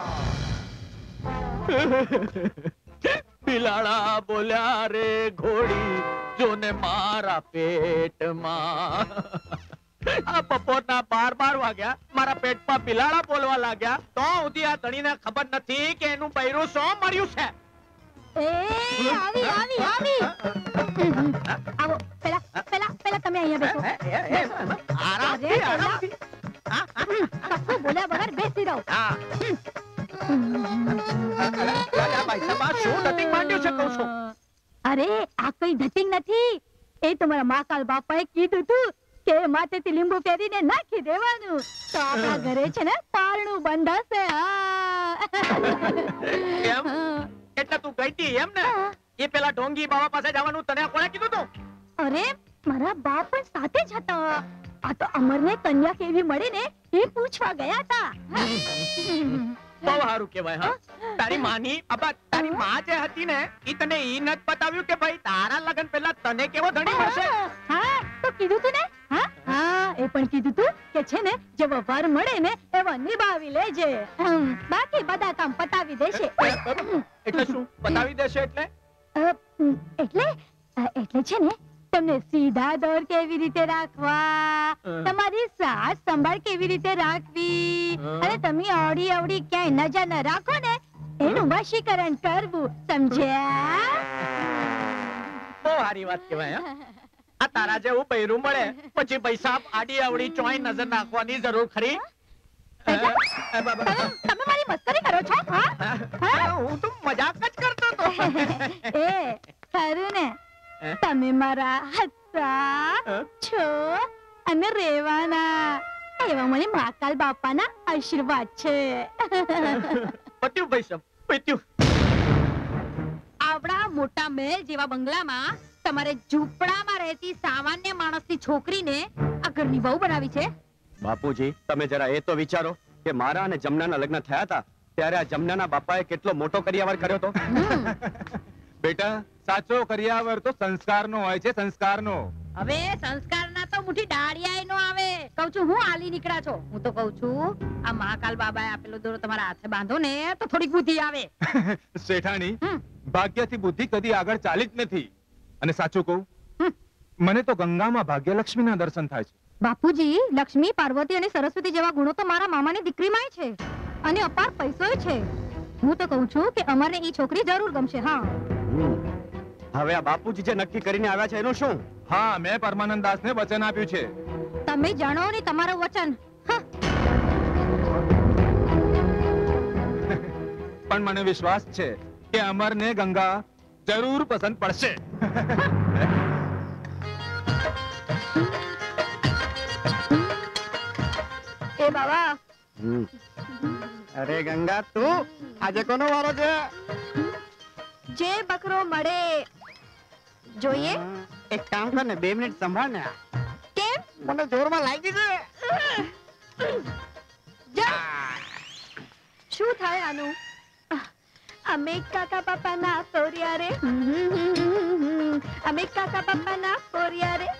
બિલાડા બોલ્યા રે ઘોડી, જોને મારા પેટમાં. આ બપોરના 12 વાગ્યા, મારા પેટમાં બિલાડા બોલવા લાગ્યા તો સુધી આ ધણીને ખબર નથી કે એનું બૈરું શું મર્યું છે. આવી આવી આવી આવો પેલા તમે અહીંયા બેસો આરામથી કશું બોલ્યા વગર બેસી રહો અરે આ કઈ ધતિંગ નથી એ તમારા મહાકાલ બાપાએ કીધું તું કે માથેથી લીંબુ ફેરીને નાખી દેવાનું તો આપણા ઘરે છે ને પારણું બંધાશે એટલે તું ગઈતી એમ ને એ પેલા ઢોંગી બાવા પાસે જવાનું તને કોણે કીધું તું? અરે મારા બાપ પણ સાથે જ હતા આ તો અમરને કન્યા કેવી મળી ને એ પૂછવા ગયા હતા બહુ સારું કહેવાય હા તારી માની તારી માં જે હતી ને ઈ તને ઈ નત બતાવ્યું કે ભાઈ તારા લગન પહેલા તને કેવો ધણી મળશે? હા તો કીધું તું ને હા એ પણ કીધું તું કે છે ને જેવો વર મળે ને એવો નિભાવી લેજે બાકી બધા કામ પતાવી દેશે એટલે શું પતાવી દેશે એટલે એટલે છે ને તમને સીધા દોર કેવી રીતે રાખવા તમારી સાસ સંભાળ કેવી રીતે રાખવી અને તમે આવડી આવડી ક્યાંય નજર ન રાખો ને એનું વશીકરણ કરવું સમજ્યા? બહુ સારી વાત કહેવાય આ તારા જેવું બૈરું મળે પછી પૈસા આડી આવડી ચોય નજર નાખવાની જરૂર ખરી? તમે મારી મસ્કરી કરો છો હું તો મજાક જ કરતો હતો એ ખરું ને તમે મારા હતા છો અને રેવાના એવા મને મહાકાલ બાપાના આશીર્વાદ છે પત્યું પૈસા પત્યું આવડા મોટા મહેલ જેવા બંગલામાં તમારે ઝૂંપડામાં રહેતી સામાન્ય માણસની છોકરીને આ ઘરની વહુ બનાવી છે? બાપુજી તમે જરા એ તો વિચારો કે મારા અને જમનાના લગ્ન થયા હતા ત્યારે આ જમનાના બાપાએ કેટલો મોટો કરિયાવર કર્યો હતો. બેટા સાચો કરિયાવર તો સંસ્કારનો હોય છે, સંસ્કારનો. હવે સંસ્કારના તો મુઠી ડાળિયાય નો આવે. કહું છું હું આલી નીકળ્યા છો. હું તો કહું છું આ મહાકાલ બાબાએ આપેલો દોરો તમારા હાથે બાંધો ને તો થોડીક બુદ્ધિ આવે. શેઠાણી ભાગ્યથી બુદ્ધિ કદી આગળ ચાલી જ નથી. અને સાચું કહું મને તો ગંગામાં ભાગ્યલક્ષ્મીના દર્શન થાય છે. બાપુજી, લક્ષ્મી, પાર્વતી અને સરસ્વતી જેવા ગુણો તો મારા મામાની દીકરીમાંય છે અને અપાર પૈસોય છે. હું તો કહું છું કે અમારે ઈ છોકરી જરૂર ગમશે. હા, હવે આ બાપુજી જે નક્કી કરીને આવ્યા છે એનું શું? હા, મેં પરમાનંદ દાસને વચન આપ્યું છે. તમે જાણો ને તમારું વચન. પણ મને વિશ્વાસ છે કે અમરને ગંગા જરૂર પસંદ પડશે. એ બાબા, અરે ગંગા તું આજે કોનો વારો છે? જે બકરો મળે જોઈએ. એક કામ કર ને 2 મિનિટ સંભાળ ને. કેમ? મને જોરમાં લાગી છે. શું થાય આનું? અમે કાકા બાપાના પોરિયા રે, અમે કાકા બાપાના પોરિયા રે,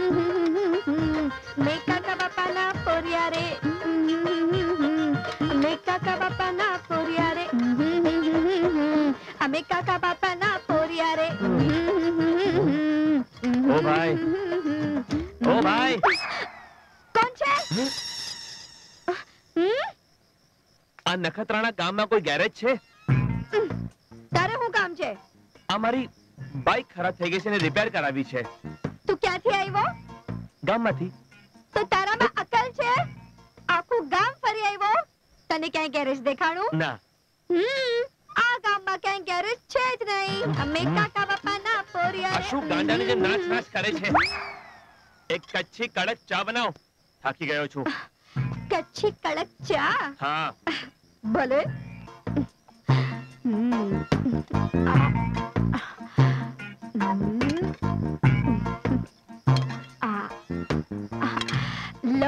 મે કાકા બાપાના પોરિયા રે, અમે કાકા બાપાના પોરિયા રે, અમે કાકા બાપાના પોરિયા રે. ઓ ભાઈ, ઓ ભાઈ, કોણ છે? આ નખત્રાણા ગામમાં કોઈ ગેરેજ છે? તારે શું કામ છે? અમારી બાઇક ખરાબ થઈ ગઈ છે ને રિપેર કરાવી છે. તું ક્યાંથી આવ્યો? ગામમાંથી. તો તારામાં અકલ છે? આખું ગામ ફરી આવ્યો, તને ક્યાંય ગેરેજ દેખાણું? ના. આ ગામમાં ક્યાંય ગેરેજ છે જ નહીં. અમે કાકા બાપાના પોરિયા. આ શું ગાંડાની જેમ નાચ નાચ કરે છે? એક કચ્છી કડક ચા બનાવ, થાકી ગયો છું. કચ્છી કડક ચા? હા. ભલે. લો.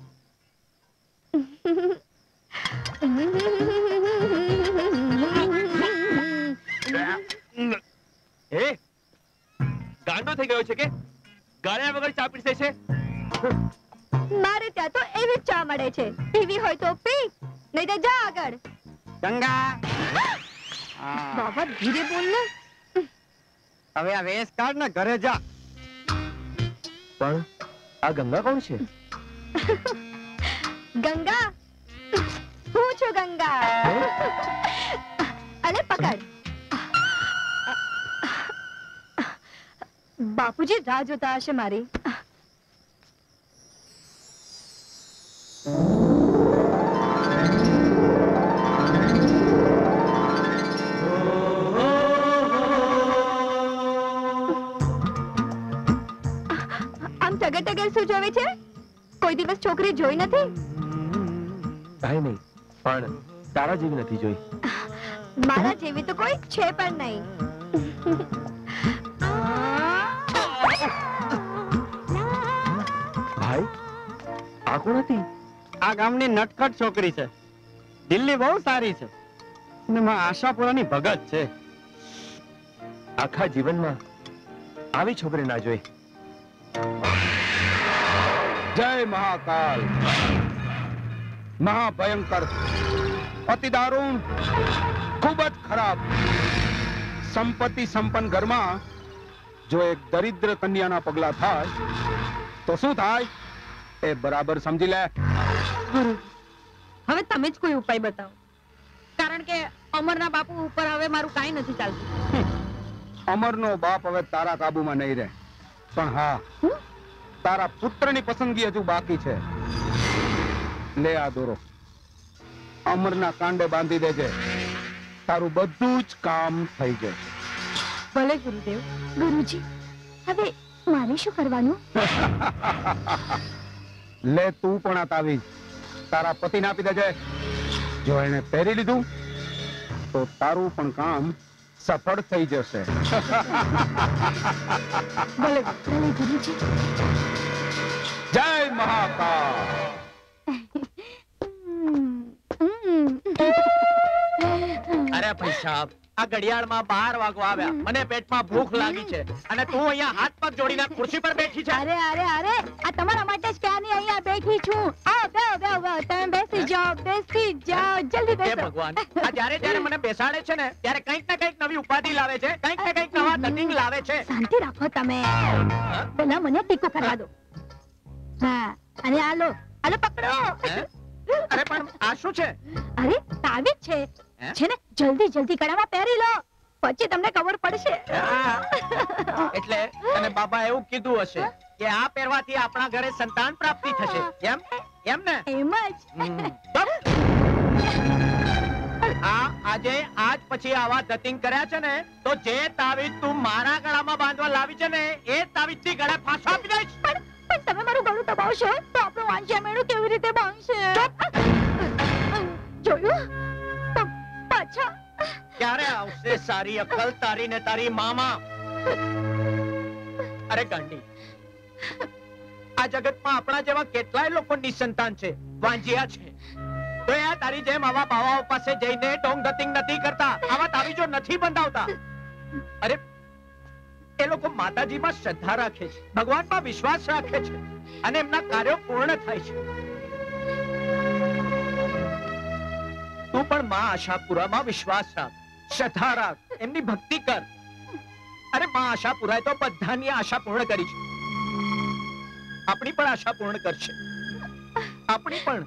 એ ગાંડો થઈ ગયો છે કે ગાળ્યા વગર ચા પીરસે છે? મારે ત્યાં તો એવી ચા મળે છે. પીવી હોય તો પી, નહીં તો જા આગળ. ગંગા બાબા ધીરે બોલ ને. હવે આ વેશ કાઢ ને ઘરે જા. પણ આ ગંગા કોણ છે? ગંગા, હું છું ગંગા. અરે પકડ. બાપુજી રાહ જોતા હશે મારી. આમ ટગર ટગર શું જોવે છે? કોઈ દિવસ છોકરી જોઈ નથી? કાંઈ નહીં, પણ તારા જેવી નથી જોઈ. મારા જેવી તો કોઈ છે પણ નહીં. ભાઈ, આ કોણ હતી? આ ગામની નટખટ છોકરી છે, દિલ્હી બહુ સારી છે અને માં આશાપુરાની ભગત છે. આખા જીવનમાં આવી છોકરી ના જોઈ. જય મહાકાલ. મહાભયંકર, અતિ દારૂણ, ખૂબ જ ખરાબ. સંપત્તિ સંપન્ન ઘરમાં જો એક દરિદ્ર કન્યાના પગલા થાય તો શું થાય એ બરાબર સમજી લે. ગુરુ, હવે તમે જ કોઈ ઉપાય બતાવો, કારણ કે અમરના બાપુ ઉપર હવે મારું કાંઈ નથી ચાલતું. અમરનો બાપ હવે તારા કાબુમાં નહીં રહે, પણ હા, તારા પુત્રની પસંદગી હજુ બાકી છે. લે આ દોરો, અમરના કાંડે બાંધી દેજે, તારું બધું જ કામ થઈ જશે. ભલે ગુરુદેવ. ગુરુજી, હવે મારે શું કરવાનું? લે તું પણ આ તાવીજ તારા પતિને આપી દેજે. જો એને પહેરી લીધું તો તારું પણ કામ સફળ થઈ જશે. ભલે ભલે ગુરુજી. જય મહાકાલ. અરે ભાઈ સાહેબ, આ ઘડિયાળમાં 12 વાગવા આવ્યા, મને પેટમાં ભૂખ લાગી છે અને તું અહીંયા હાથ પગ જોડીને ખુરશી પર બેઠી છે. અરે અરે અરે, આ તમારા માટે જ ક્યાંની અહીંયા બેઠી છું. આવો બેહો બેહો બેહો, તમે બેસી જાઓ જલ્દી હે બેસો. ભગવાન, આ જ્યારે જ્યારે મને બેસાડે છે ને ત્યારે કંઈક ને કંઈક નવી ઉપાધિ લાવે છે, કંઈક ને કંઈક નવા ધતિંગ લાવે છે. શાંતિ રાખો તમે. પેલા મને ટીકો કરવા દો. હા, અને આલો પકડો. હે? અરે પણ આ શું છે? અરે તાવીજ છે. હે? છે ને, જલ્દી જલ્દી ગળામાં પહેરી લો, પછી તમને ખબર પડશે. એટલે તને બાબા એવું કીધું હશે કે આ પહેરવાથી આપણા ઘરે સંતાન પ્રાપ્તિ થશે, એમ એમ ને? એમ જ. આજે આજ પછી આવા ધતિંગ કર્યા છે ને તો જે તાવીજ તું મારા ગળામાં બાંધવા લાવી છે ને એ તાવીજ થી ગળે ફાંસો આપી દઈશ. પણ તમે મારું ગળું દબાવશો તો આપણું વાંચ્યા મેળું કેવી રીતે બાંધશે? જોયું? તો પાછા ક્યારે આવશે સારી અક્કલ તારી ને તારી મામા? અરે ગાંડી, આ જગતમાં આપણા જેવા કેટલાય લોકો નિસંતાન છે, વાંજિયા છે, તો એ તારી જેમ આવા બાવાઓ પાસે જઈને ટોંગ ધતિંગ નથી કરતા, આવા તાવીજો નથી બંધાવતા. અરે એ લોકો માતાજીમાં શ્રદ્ધા રાખે છે, ભગવાનમાં વિશ્વાસ રાખે છે અને એમના કાર્યો પૂર્ણ થાય છે. તું પણ માં આશાપુરામાં વિશ્વાસ રાખ, શ્રદ્ધા રાખ, એમની ભક્તિ કર. અરે માં આશાપુરાએ તો બધાની આશા પૂર્ણ કરી છે, આપણી પણ આશા પૂર્ણ કરશે, આપણી પણ.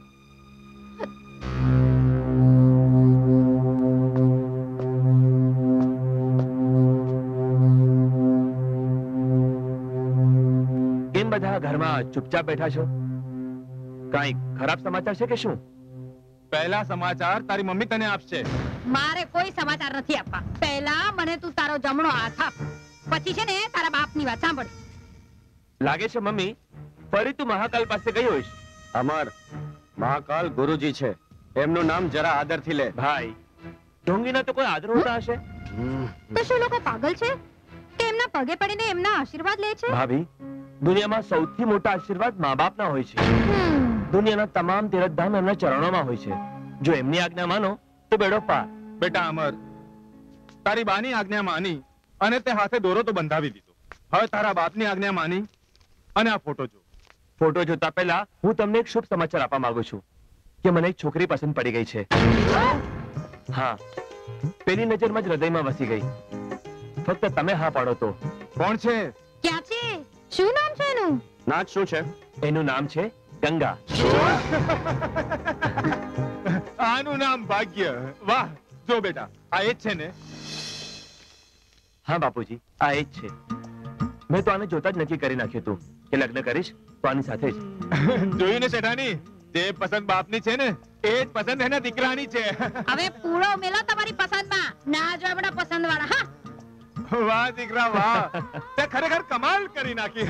કેમ બધા ઘરમાં ચૂપચાપ બેઠા છો? કાંઈ ખરાબ સમાચાર છે કે શું? પહેલા સમાચાર તારી મમ્મી તને આપશે. મારે કોઈ સમાચાર નથી આપવા. પહેલા મને તું તારો જમણો હાથ આપ, પછી છે ને તારા બાપની વાત સાંભળ. લાગે છે મમ્મી ફરી તું મહાકાલ પાસે ગઈ હોઈશ. અમર, મહાકાલ ગુરુજી છે, એમનું નામ જરા આદરથી લે. ભાઈ, ઢોંગીના તો કોઈ આદર હોતા હશે. તો શું લોકો પાગલ છે કે એમના પગે પડીને એમના આશીર્વાદ લે છે? ભાભી, દુનિયામાં સૌથી મોટા આશીર્વાદ મા બાપના હોય છે. દુનિયાના તમામ તીર્થધામ એમના ચરણોમાં હોય છે. જો એમની આજ્ઞા માનો તો બેડો પાર. બેટા અમર, તારી બાની આજ્ઞા માની અને તે હાથે દોરો તો બંધાવી દીધો. હવે તારા બાપની આજ્ઞા માની અને આ ફોટો જો. ફોટો જોતા પહેલા હું તમને એક શુભ સમાચાર આપવા માંગુ છું કે મને એક છોકરી પસંદ પડી ગઈ છે. હા, પેલી નજરમાં જ હૃદયમાં વસી ગઈ. ફક્ત તમે હા પાડો તો. કોણ છે? ક્યાં છે? શું નામ છે એનું? નાચ શું છે? એનું નામ છે ગંગા. આનું નામ ભાગ્ય. વાહ, જો બેટા, આ એ જ છે ને? હા બાપુજી, આ એ જ છે. મેં તો આને જોતા જ નક્કી કરી નાખ્યું હતું કે લગ્ન કરીશ તો આની સાથે જ. જોયું ને શેઠાણી, જે પસંદ બાપની છે ને એ જ પસંદ એના દીકરાની છે. હવે પૂરો મેલો તમારી પસંદમાં, ના જો આપણા પસંદ વાળા. હા, વાહ દીકરા વાહ, તે ખરેખર કમાલ કરી નાખી.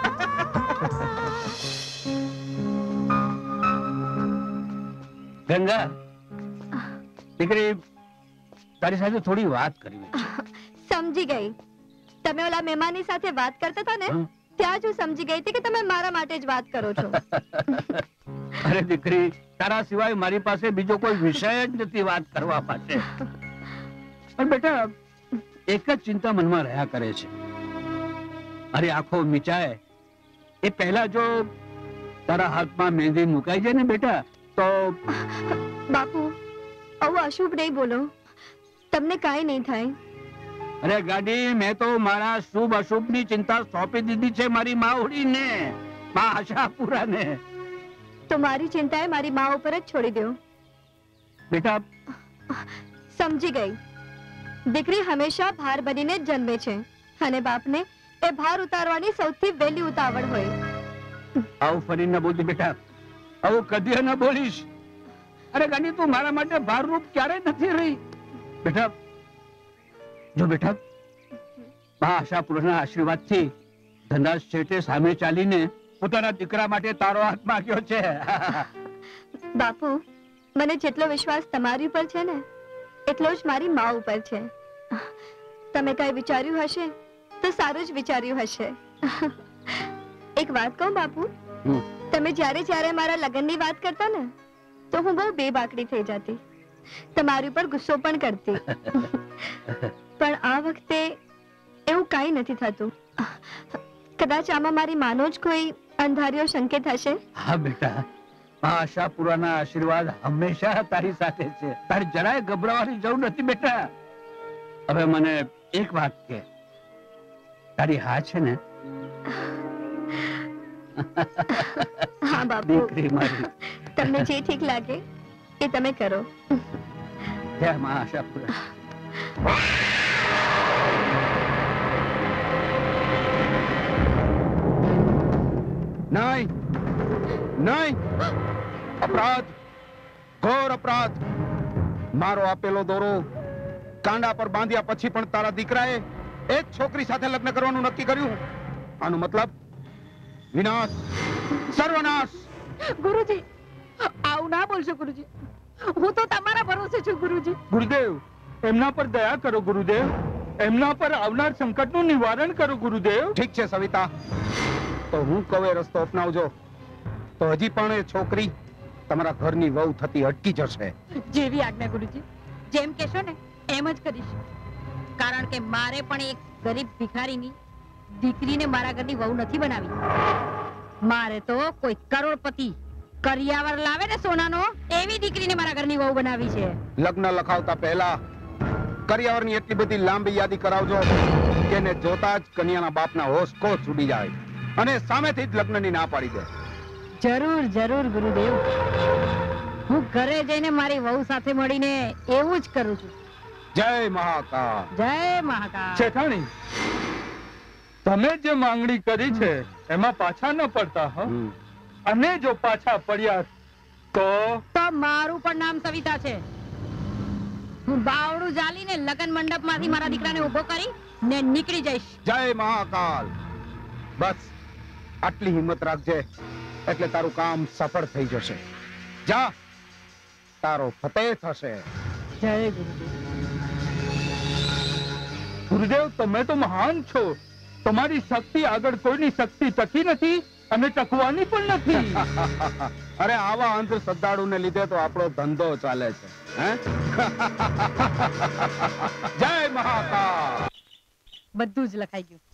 ગંગા દીકરી, તારી સાથે થોડી વાત કરવી છે. સમજી ગઈ. તમે ઓલા મહેમાનની સાથે વાત કરતા હતા ને, ત્યાં જ હું સમજી ગઈ હતી કે તમે મારા માટે જ વાત કરો છો. અરે દીકરી, તારા સિવાય મારી પાસે બીજો કોઈ વિષય જ નથી વાત કરવા માટે. પણ બેટા, એક જ ચિંતા મનમાં રહ્યા કરે છે. મારી આંખો મીચાય એ પહેલા જો તારા હાથમાં મહેંદી મુકાઈ જાય ને બેટા, તો બાપુ આવું અશુભ નહીં બોલો, તમને કાંઈ નહીં થાય. અરે ગાડી, મેં તો મારા શુભ અશુભ ની ચિંતા સોંપી દીધી છે મારી માવડીને, મા આશાપુરાને. તો મારી ચિંતાએ મારી મા ઉપર જ છોડી દો. બેટા સમજી ગઈ. દીકરી હંમેશા ભાર બનીને જ જન્મે છે અને બાપને એ ભાર ઉતારવાની સૌથી વહેલી ઉતાવળ હોય. આવું ફરી ન બોલતી બેટા, આવું કદી ન બોલીશ. અરે ગાડી, તું મારા માટે ભારરૂપ ક્યારેય નથી રહી બેટા. જો બેટા, મા આશાપુરાના આશીર્વાદથી ધનરાજ શેઠે સામે ચાલીને પોતાના દીકરા માટે તારો હાથ માંગ્યો છે. બાપુ, મને જેટલો વિશ્વાસ તમારી ઉપર છે ને એટલો જ મારી મા ઉપર છે. તમે કઈ વિચાર્યું હશે તો સારું જ વિચાર્યું હશે. એક વાત કહું બાપુ, તમે જ્યારે જ્યારે મારા લગ્નની વાત કરતા ને તો હું બહુ બેબાકડી થઈ જતી, તમારી ઉપર ગુસ્સો પણ કરતી. પણ આ વખતે એવું કાંઈ નથી થતું. કદાચ આમાં મારી માનો જ કોઈ અંધાર્યો સંકેત હશે. હા બેટા, મા આશાપુરાના આશીર્વાદ હંમેશા તારી સાથે છે. તારે જરાય ગભરાવાની જરૂર નથી બેટા. હવે મને એક વાત કે, તારી હા છે ને? હા બાપુ, દીકરી મારી, તમને જે ઠીક લાગે એ તમે કરો. જય મા આશાપુરા. નહીં નહીં, અપરાધ, ઘોર અપરાધ. મારો આપેલો દોરો કાંડા પર બાંધ્યા પછી પણ તારા દીકરાએ એક છોકરી સાથે લગ્ન કરવાનું નક્કી કર્યું. આનો મતલબ વિનાશ, સર્વનાશ. ગુરુજી, આવું ના બોલશો ગુરુજી. હું તો તમારા ભરોસે છું ગુરુજી. ગુરુદેવ, એમના પર દયા કરો ગુરુદેવ. એમના પર આવનાર સંકટનું નિવારણ કરો ગુરુદેવ. ઠીક છે સવિતા, તો હું કહું એ રસ્તો અપનાવજો તો હજી પણ એ છોકરી તમારા ઘરની વહુ થતી અટકી જશે. જેવી આજ્ઞા ગુરુજી, જેમ કહેશો ને એમ જ કરીશ. કારણ કે મારે પણ એક ગરીબ ભિખારીની દીકરીને મારા ઘરની વહુ નથી બનાવી. મારે તો કોઈ કરોડપતિ કરિયાવર લાવે ને સોનાનો, એવી દીકરીને મારા ઘરની વહુ બનાવી છે. લગ્ન લખાવતા પહેલા કરિયાવરની એટલી બધી લાંબી યાદી કરાવજો કે એને જોતા જ કન્યાના બાપના હોશ કોશ ઉડી જાય અને સામેથી જ લગ્નની ના પાડી દે. જરૂર જરૂર ગુરુદેવ, હું ઘરે જઈને મારી વહુ સાથે મળીને એવું જ કરું છું. જય મહાકાળ. જય મહાકાળ. શેઠાણી, તમે જે માંગણી કરી છે એમાં પાછા ન પડતા. અને જો પાછા પડ્યા તો મારું પણ નામ સવિતા છે. હું બાવડું જાલીને લગન મંડપમાંથી મારા દીકરાને ઉભો કરી ને નીકળી જઈશ. જય મહાકાળ. બસ આટલી હિંમત રાખજે એટલે તારું કામ સફળ થઈ જશે. જા, તારો ફતેહ થશે. જય ગુરુદેવ. ગુરુદેવ, તમે તો મહાન છો. તમારી શક્તિ આગળ કોઈની શક્તિ ટકી નથી અને ટકવાની પણ નથી. અરે આવા અંધ શ્રદ્ધાળુને લીધે તો આપણો ધંધો ચાલે છે. જય મહાકાળ. બધું જ લખાઈ ગયું.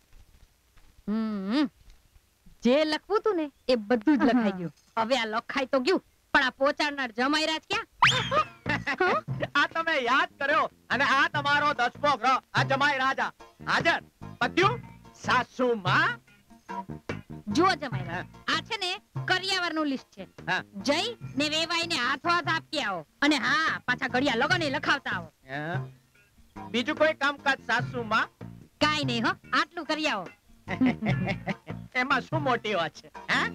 જે લખવું તું ને એ બધું જ લખાઈ ગયું. હવે આ લખાઈ તો ગયું, પણ આ પોચાડનાર જમાઈરાજ ક્યાં? આ તમે યાદ કર્યો અને આ તમારો 10મો ગ્રહ, આ જમાઈ રાજા હાજર. પત્યું સાસુ માં. જુઓ જમાઈરાજ, આ છે ને કરિયાવરનું લિસ્ટ છે. જઈ ને વેવાઈને હાથો હાથ આપી આવો. અને હા, પાછા ઘડિયા લગન લખાવતા આવો. બીજું કોઈ કામકાજ સાસુ માં? કાઈ નહીં હો, આટલું કરી આવો. એમાં શું મોટી વાત છે?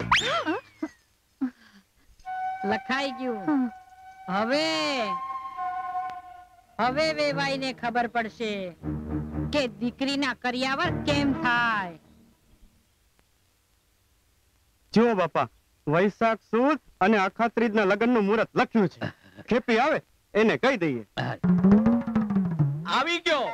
લખાઈ ગયું. હવે વેવાઈને ખબર પડશે કે દીકરીના કરિયાવર કેમ થાય. જો બાપા, વૈશાખ સુદ અને અખાત્રીજના લગ્નનું મુહૂર્ત લખ્યું છે. ખેપી આવે એને કહી દઈએ. આવી ગયો.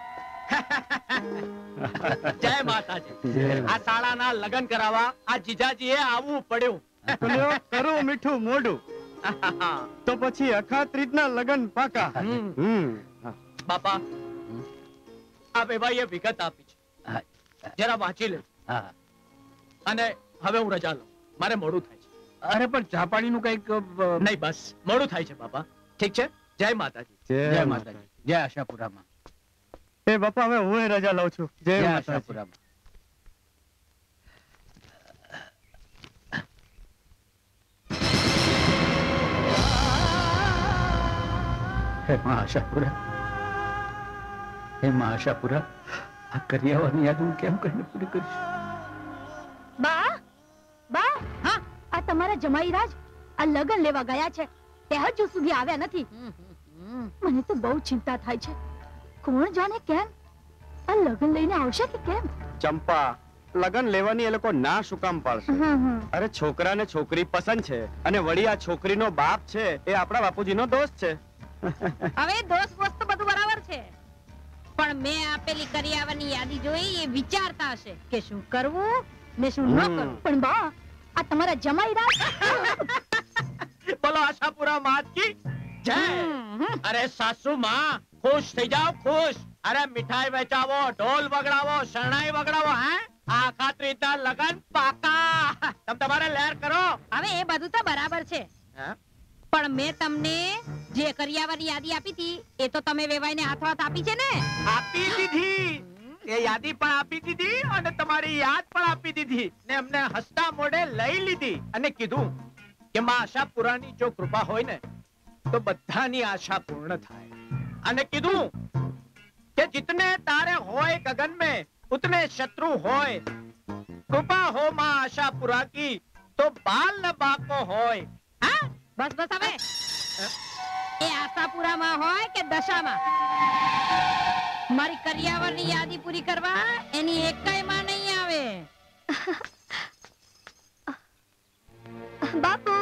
જય માતાજી. આ શાળાના લગ્ન કરાવવા આ જીજાજીએ આવવું પડ્યું. કરું મીઠું મોઢું તો પછી અખાત્રીજના લગ્ન પાકા. બાપા, આ વેવાઈએ વિગત આપી છે, જરા વાંચી લે. અને હવે હું રજા લઉં, મારે મોડું થાય છે. અરે પણ ચા પાણીનું કઈક નહીં, બસ મોડું થાય છે બાપા. ઠીક છે, જય માતાજી. જય માતાજી. જય આશાપુરામાં. એ બાપા, હવે હું રજા લઉં છું. જય આશાપુરામાં. હે માં આશાપુરા, હે માં આશાપુરા, આ કરિયાવરની યાદ હું કેમ કરીને પૂરી કરીશ? બા, હા, આ તમારા જમાઈરાજ આ લગન લેવા ગયા છે, તે હજુ સુધી આવ્યા નથી. મને તો બહુ ચિંતા થાય છે. કોણ જાણે કેમ આ લગન લઈને આવશે કે કેમ? ચંપા, લગન લેવાની એ લોકો ના શું કામ પાડશે? અરે છોકરાને છોકરી પસંદ છે, અને વળી આ છોકરીનો બાપ છે એ આપણા બાપુજીનો દોસ્ત છે. હવે દોસ્ત તો બધું બરાબર છે, પણ મેં આપેલી કરિયાવરની યાદી જોઈ એ વિચારતા હશે કે શું કરવું ને શું ન કરવું. પણ બા, આ તમારા જમાઈરાજ. બોલો આશાપુરા માત કી જય. અરે સાસુ માં, ખુશ થઈ જાઓ, ખુશ. અરે મીઠાઈ વેચાવો, ઢોલ વગડાવો, શરણાઈ વગડાવો. આ ખાતરીના લગન પાકા. તમ તમારે લહેર કરો. હવે એ બધું તો બરાબર છે, પણ મેં તમને જે કરિયાવરની યાદી આપી હતી એ તો તમે વેવાઈને હાથો હાથ આપી છે ને? આપી દીધી. એ યાદી પણ આપી દીધી અને તમારી યાદ પણ આપી દીધી ને અમને હસતા મોઢે લઈ લીધી અને કીધું કે માં આશાપુરાની જો કૃપા હોય ને તો બધાની આશા પૂર્ણ થાય. અને કીધું કે जितने तारे होए गगन में उतने शत्रु होए, कृपा हो मां आशापुरा की तो बाल न बाको होए. બસ હવે એ આશાપુરામાં હોય કે દશામાં, મારી કરિયાવરની યાદી પૂરી કરવા એની એકય માં નહીં આવે. બાપુ,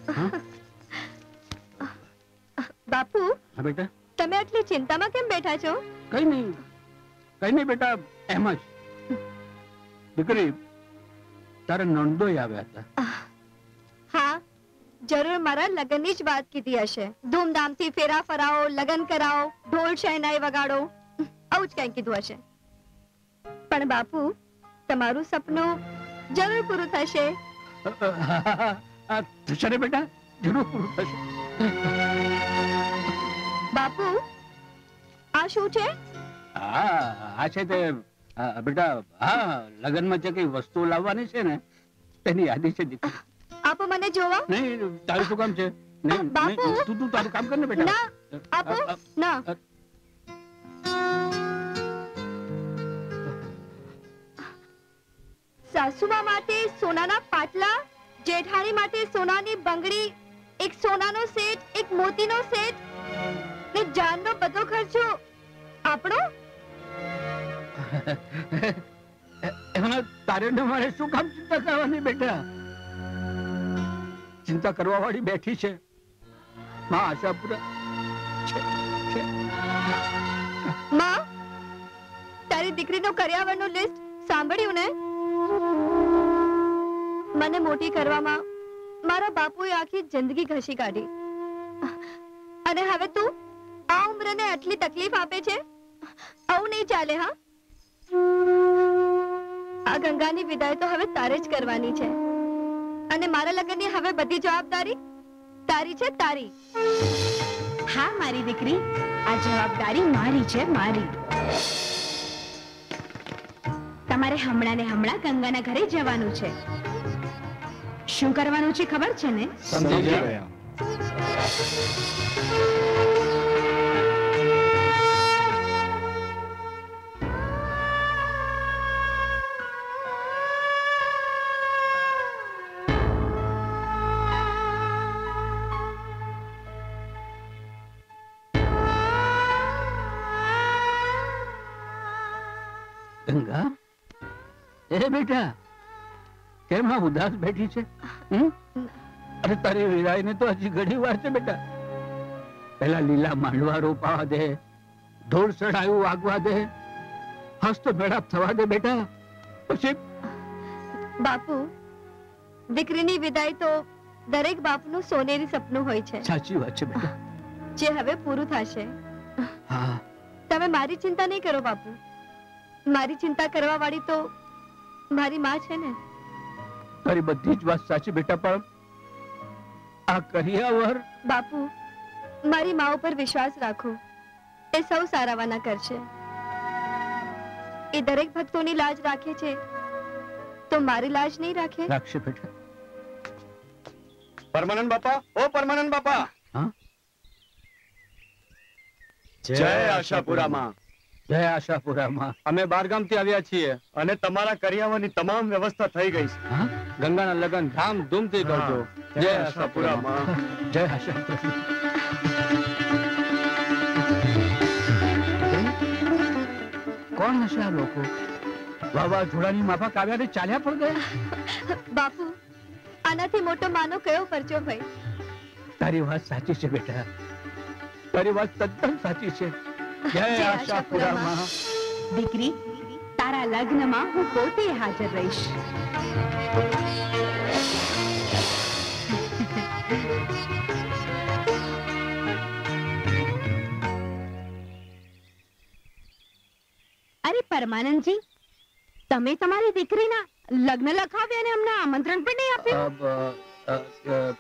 બાપુ, હા બેટા. તમે આટલી ચિંતામાં કેમ બેઠા છો? કઈ નહીં બેટા, એમ જ. દીકરી, તારા નણદોય આવ્યા હતા. હા, જરૂર મારા લગનની જ વાત કીધી હશે. ધૂમધામથી ફેરા ફરાવો, લગન કરાવો, ઢોલ શહેનાઈ વગાડો, આવું જ કઈ કીધું હશે. પણ બાપુ, તમારું સપનું જરૂર પૂરું થશે. થશે ને બેટા, જરૂર પૂરું થશે. બાપુ, આ શું છે? આ છે તે બેટા, હા, લગનમાં જે કઈ વસ્તુઓ લાવવાની છે ને તેની યાદી છે દીકરી. આપો મને જોવા. નહીં, તારું શું કામ છે? નહીં, તું તારું કામ કર ને બેટા. ના, આપો ના. સાસુમા માટે સોનાના પાટલા, જેઠાણી માટે સોનાની બંગડી, એક સોનાનો સેટ, એક મોતીનો સેટ ને જાનનો બધો ખર્ચો આપણો. એમાં તારે ને મારે શું કામ ચિંતા કરવાની બેટા? ચિંતા કરવા વાળી બેઠી છે માં આશાપુરા. માં, તારી દીકરીનું કરિયાવરનું લિસ્ટ સાંભળ્યું ને? મને મોટી કરવામાં મારા બાપુએ આખી જિંદગી ઘસી કાઢી, અને હવે તું આ ઉંમરને આટલી તકલીફ આપે છે? આવું નહીં ચાલે. હા, આ ગંગાની વિદાય તો હવે તારે જ કરવાની છે, અને મારા લગ્નની હવે બધી જવાબદારી તારી છે, તારી. હા મારી દીકરી, આ જવાબદારી મારી છે, મારી. તમારે હમણાં ને હમણાં ગંગાના ઘરે જવાનું છે. શું કરવાનું છે ખબર છે ને? સમજી ગયા. ગંગા, એ બેટા કેમ આ ઉદાસ બેઠી છે? અરે તારી વિરાઈને તો હજી ઘણી વાર છે બેટા. પેલા લીલા માંડવા રોપાવા દે, ઢોળ ચડાયું વાગવા દે, હસ્ત મેળાપ થવા દે બેટા. પછી બાપુ, દીકરીની વિદાય તો દરેક બાપનું સોનેરી સપનું હોય છે. સાચી વાત છે બેટા. જે હવે પૂરું થશે. હા, તમે મારી ચિંતા નહીં કરો બાપુ. મારી ચિંતા કરવા વાળી તો મારી માં છે ને. તારી બધી જ વાત સાચી બેટા, પણ આ કરિયાવર. બાપુ, મારી માં ઉપર વિશ્વાસ રાખો. એ સૌ સારાવાના કરશે. એ દરેક ભક્તોની લાજ રાખે છે, તો મારી લાજ નહીં રાખે? રાખશે બેટા. પરમાનંદ બાપા, ઓ પરમાનંદ બાપા. હા? જય આશાપુરામાં. જય આશાપુરામાં. અમે બારગામથી આવ્યા છીએ અને તમારા કરિયાવરની તમામ વ્યવસ્થા થઈ ગઈ છે. હા? ગંગાના લગ્ન ધામધૂમથી કરજો. જય આશાપુરામાં. જય આશાપુરામાં. કોણ હશે આ લોકો? વાવાઝોડાની માફક આવ્યા ને ચાલ્યા પણ ગયા. બાપુ, આનાથી મોટો માનો કયો પરચો ભાઈ? તારી વાત સાચી છે બેટા, તારી વાત તદ્દન સાચી છે. જય આશાપુરામાં. દીકરી, તારા લગ્નમાં હું પોતે હાજર રહીશ. અરે પરમાનંદજી, તમે તમારી દીકરીના લગ્ન લખાવ્યા અને અમને આમંત્રણ પણ નહીં આપ્યું.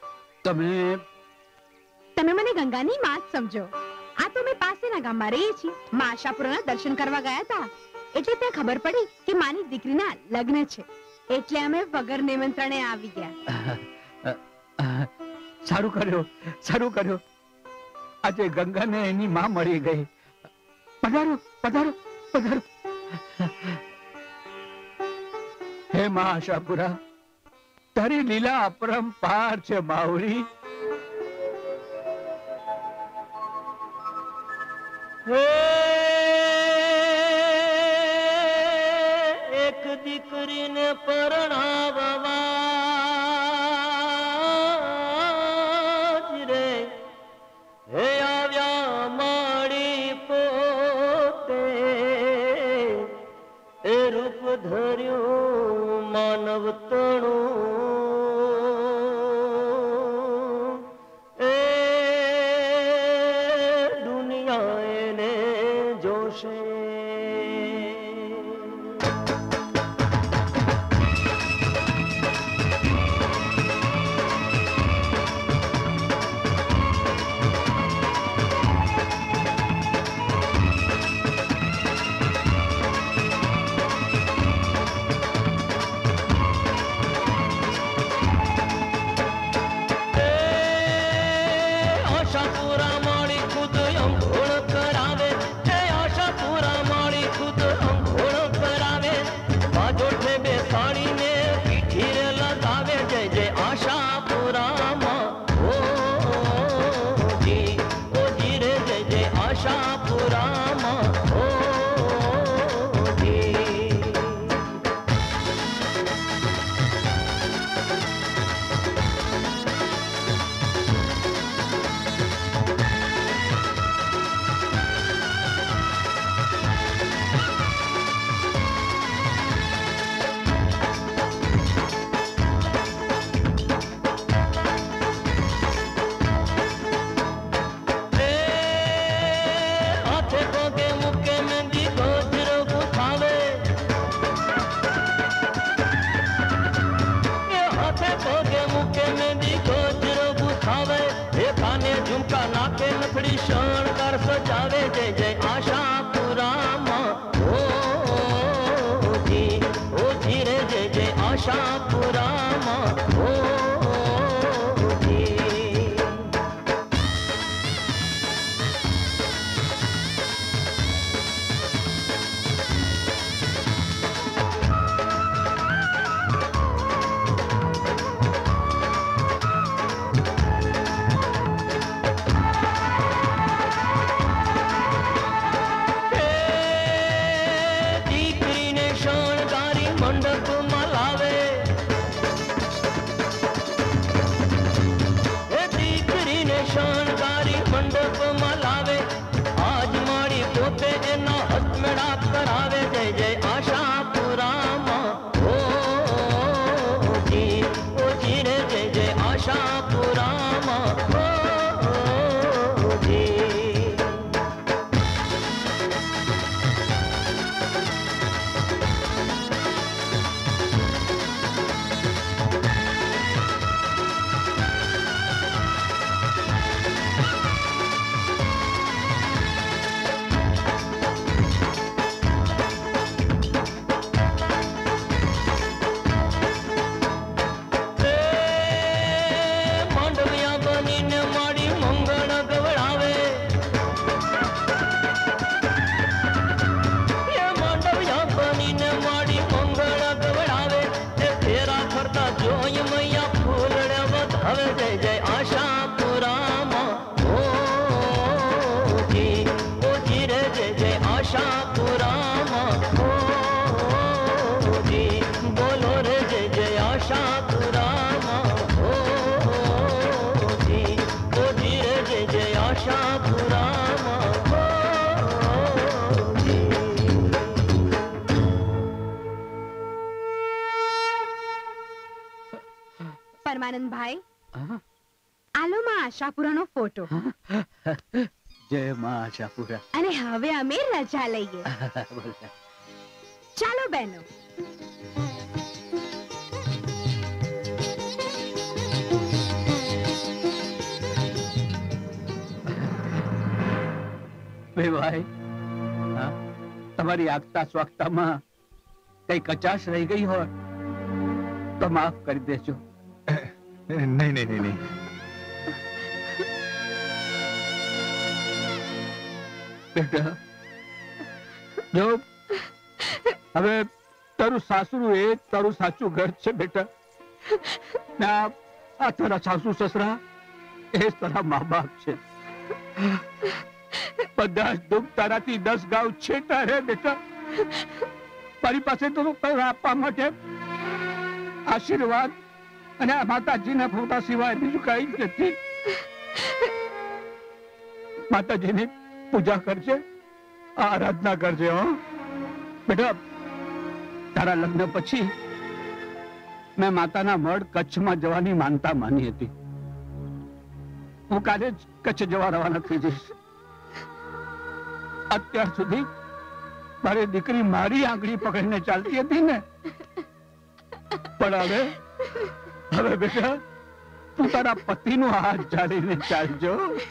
તમે મને ગંગાની માં જ સમજો. આ તો મેં પાસેના ગામમાં રહીએ છીએ. માં આશાપુરાના દર્શન કરવા ગયા હતા, એટલે ત્યાં ખબર પડી કે માની દીકરીના લગ્ન છે, એટલે અમે વગર નિમંત્રણે આવી ગયા. સારું કર્યું, સારું કર્યું. આજે ગંગાને એની માં મળી ગઈ. પધારો, પધારો, પધારો. હે માં આશાપુરા, તારી લીલા અપરંપાર છે માવડી. એક દીકરીને પરણાવવા રે હે આવ્યા માડી પોતે, એ રૂપ ધર્યું માનવ તણું, એ દુનિયા એને જોશે. પરમાનંદ ભાઈ, આલો માં આશાપુરાનો ફોટો. જય માં આશાપુરા. અને હવે અમે રજા લઈએ. ચાલો બહેનો. ભાઈ, તમારી આગતા સ્વાગતામાં કઈ કચાશ રહી ગઈ હોય તો માફ કરી દેજો. નહીં. બેટા, જો હવે તારું સાસરું એ તારું સાચું ઘર છે બેટા. આ તારા સાસુ સસરા એ તારા મા બાપ છે. બધા જ દુઃખ તારાથી 10 ગાંવ છેટા હે બેટા. મારી પાસે તો આપવા માટે આશીર્વાદ અને આ માતાજીના ફોટા સિવાય બીજું કઈ જ નથી. માતાજીની પૂજા કરજે, આરાધના કરજે. હો બેટા, તારા લગ્ન પછી મેં માતાના મઢ કચ્છમાં જવાની માનતા માની હતી. હું કાલે જ કચ્છ જવા રવાના થઈ જઈશ. અત્યાર સુધી મારી દીકરી મારી આંગળી પકડીને ચાલતી હતી ને, પણ હવે બેટા તું તારા પતિનો હાથ જાળીને ચાલજો.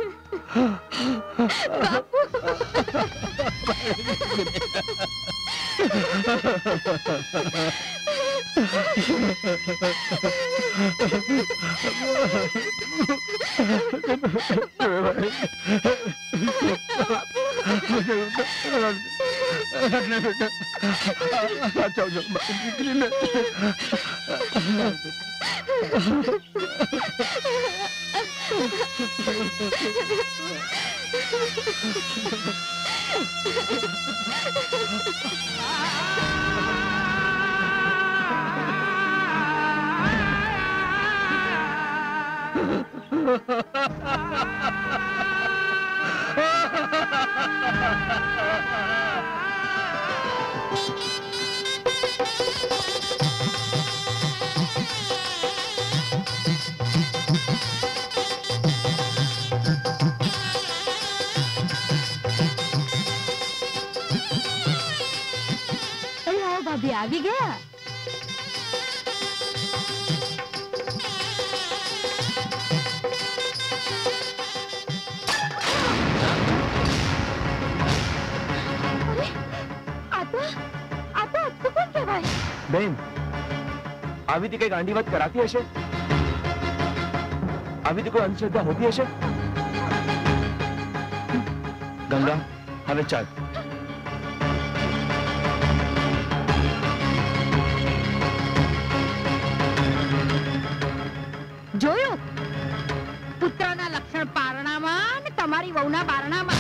દીકરીને ભાભી આવી ગયા. બેન, આવી રીતે કઈ ગાંડી વાત કરાતી હશે? આવી રીતે કોઈ અંધશ્રદ્ધા હોતી હશે? ગંગા, હવે ચાલ. જોયું? પુત્રના લક્ષણ પારણામાં ને તમારી વહુના બારણામાં.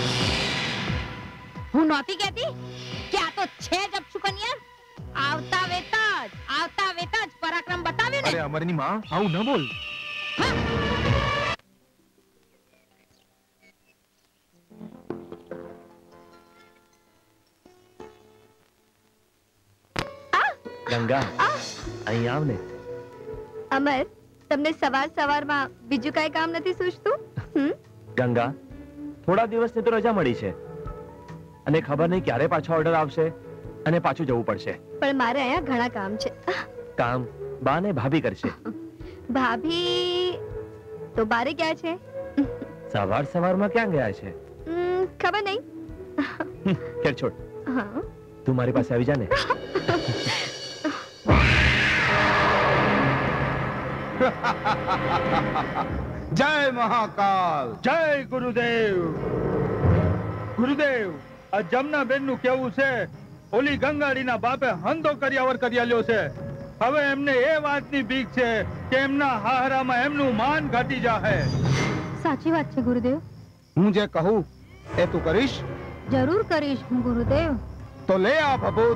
હું નહોતી કહેતી કે આ તો છે જ અપશુકન્યા. આવતા વેત જ પરાક્રમ બતાવ્યું ને. અરે અમરની માં, આવું ન બોલ. ગંગા, અહીં આવ ને. અમર, તમને સવારમાં બીજું કઈ કામ નથી સૂચતું? ગંગા, થોડા દિવસની તો રજા મળી છે અને ખબર નહીં ક્યારે પાછો ઓર્ડર આવશે અને પાછું જવું પડશે. પણ મારે અહીંયા ઘણા કામ છે. કામ બા ને ભાભી કરશે. ભાભી તો બારે ગયા છે. સવારમાં ક્યાં ગયા છે? ખબર નહીં. ખેર છોડ, તું મારી પાસે આવી જા ને. જય મહાકાલ. જય ગુરુદેવ. ગુરુદેવ, આ જમનાબેન નું કેવું છે, ઓલી ગંગાડીના બાપે હંધો કર્યાવર કરી આલ્યો છે. હવે એમને એ વાતની બીક છે કે એમના હાહરામાં એમનું માન ઘટી જાહે. સાચી વાત છે ગુરુદેવ. હું જે કહું એ તું કરીશ? જરૂર કરીશ હું ગુરુદેવ. તો લે આ ભભૂત.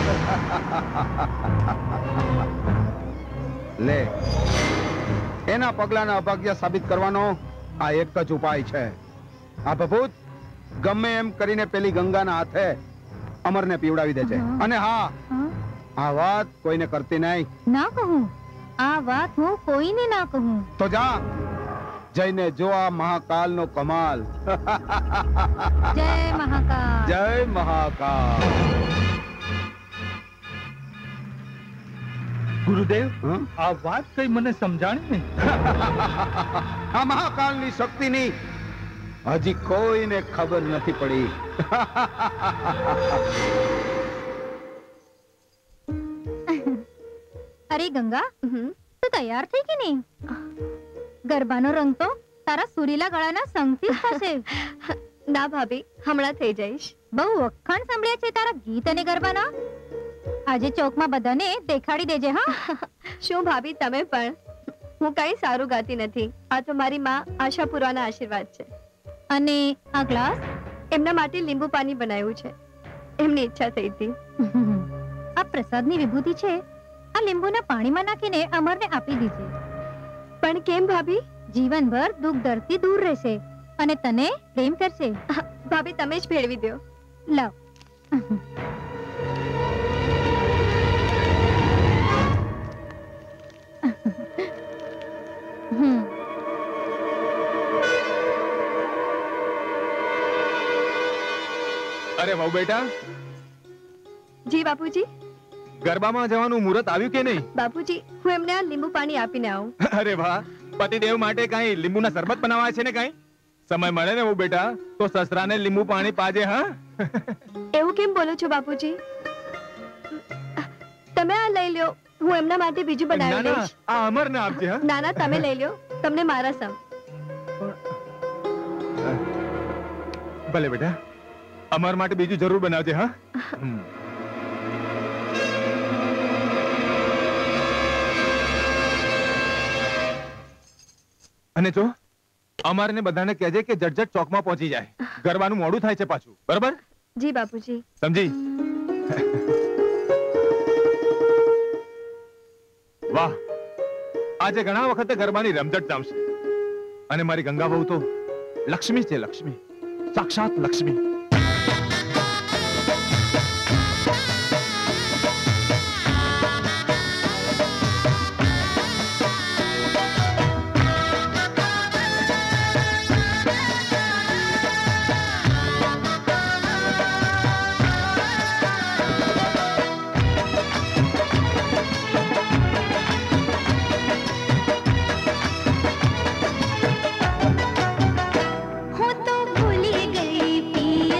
લે, એના પગલાના અભાગ્ય સાબિત કરવાનો આ એક જ ઉપાય છે. આ ભભૂત ગમે એમ કરીને પેલી ગંગાના હાથે અમરને પીવડાવી દેજે. અને હા, આ વાત કોઈને કરતી નહીં. ના કહું, આ વાત હું કોઈને ના કહું. તો જા, જઈને જો આ મહાકાલનો કમાલ. જય મહાકાલ. જય મહાકાલ. ગુરુદેવ, હં? આ વાત કઈ મને સમજાણી નહીં. આ મહાકાલની શક્તિની હજી કોઈને ખબર નથી પડી. અરે ગંગા, તું તૈયાર થઈ કે નહીં? ગરબાનો રંગ તો તારા સુરીલા ગળાના સંગથી જ થશે. ના ભાભી, હમણાં થઈ જઈશ. બહુ વખાણ સાંભળ્યા છે તારા ગીત અને ગરબાના. આજે ચોકમાં બધાને દેખાડી દેજે. હા શું ભાભી, તમે પણ? હું કઈ સારું ગાતી નથી. આ તો મારી માં આશાપુરાના આશીર્વાદ છે. અને આ ગ્લાસ એમના માટે લીંબુ પાણી બનાવ્યું છે. એમની ઈચ્છા થઈ હતી. આ પ્રસાદની વિભૂતિ છે. આ લીંબુના પાણીમાં નાખીને અમરને આપી દીજે. પણ કેમ ભાભી? જીવનભર દુઃખ દર્દથી દૂર રહેશે અને તને પ્રેમ કરશે. ભાભી, તમે જ ભેળવી દો. લાવ. અરે વહુ બેટા, જી બાપુજી. ગરબામાં જવાનું મુહૂર્ત આવ્યું કે નહીં? બાપુજી, હું એમને આ લીંબુ પાણી આપીને આવું. અરે વાહ, પતિદેવ માટે કઈ લીંબુના શરબત બનાવાય છે ને કઈ? સમય મળે ને વહુ બેટા તો સસરાને લીંબુ પાણી પાજે. હા, એવું કેમ બોલો છો બાપુજી? તમે આ લઈ લ્યો, હું એમના માટે બીજું બનાવી ના, લઈશ. આ અમરને આપજે. હા, ના ના, તમે લઈ લ્યો. તમને મારા સમ. ભલે બેટા, અમર માટે બીજું જરૂર બનાવજે. હા. અને જો અમારને બધાને કહેજે કે જટજટ ચોકમાં પહોંચી જાય. ગરબાનું મોડું થાય છે પાછું. બરાબર? જી બાપુજી. સમજી? વાહ, આજે ઘણા વખતે ગરબાની રમઝટ જામશે. અને મારી ગંગા બહુ તો લક્ષ્મી છે. લક્ષ્મી, સાક્ષાત લક્ષ્મી. हो तो भूली गई पी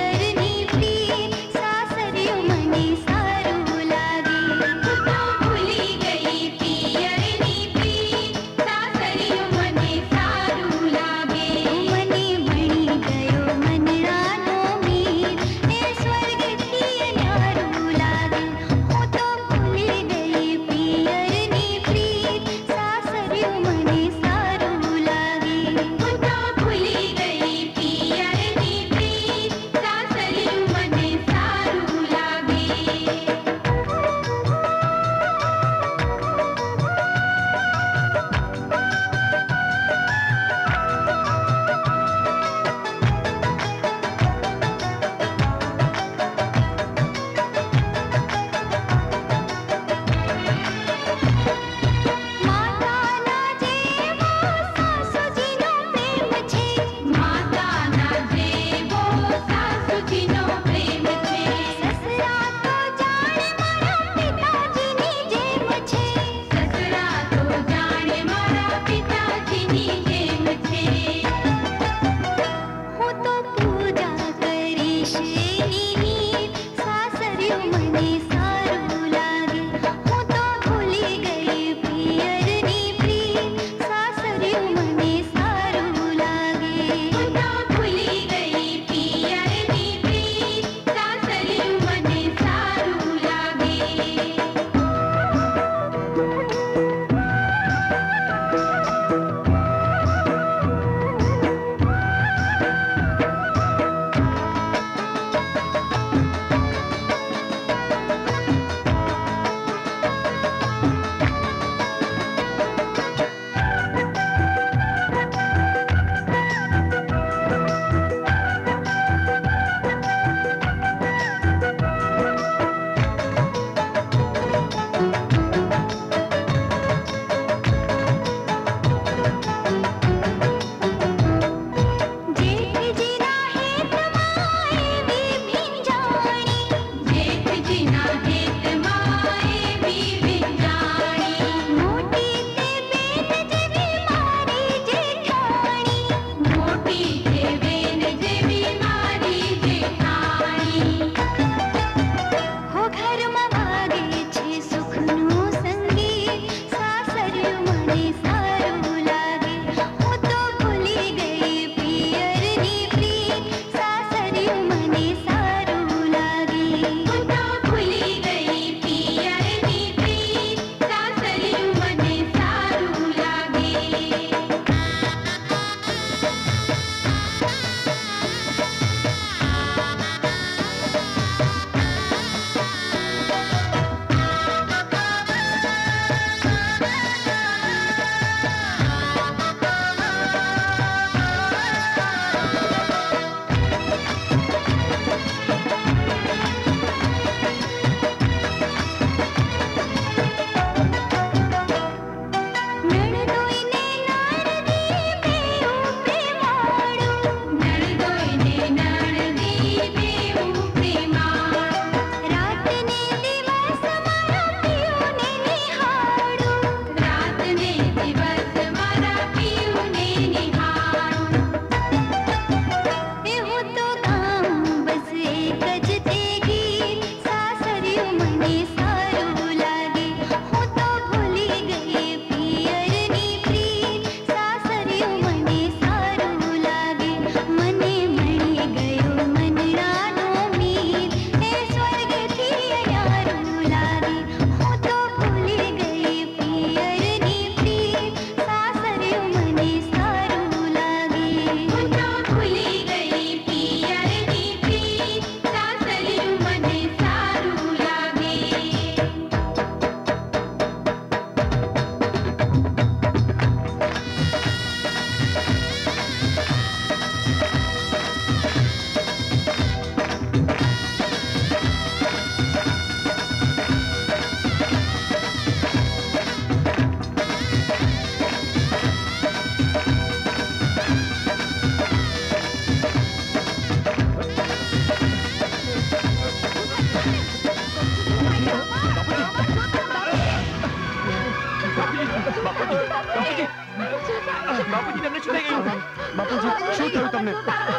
બાપુજી શું થયું તમને?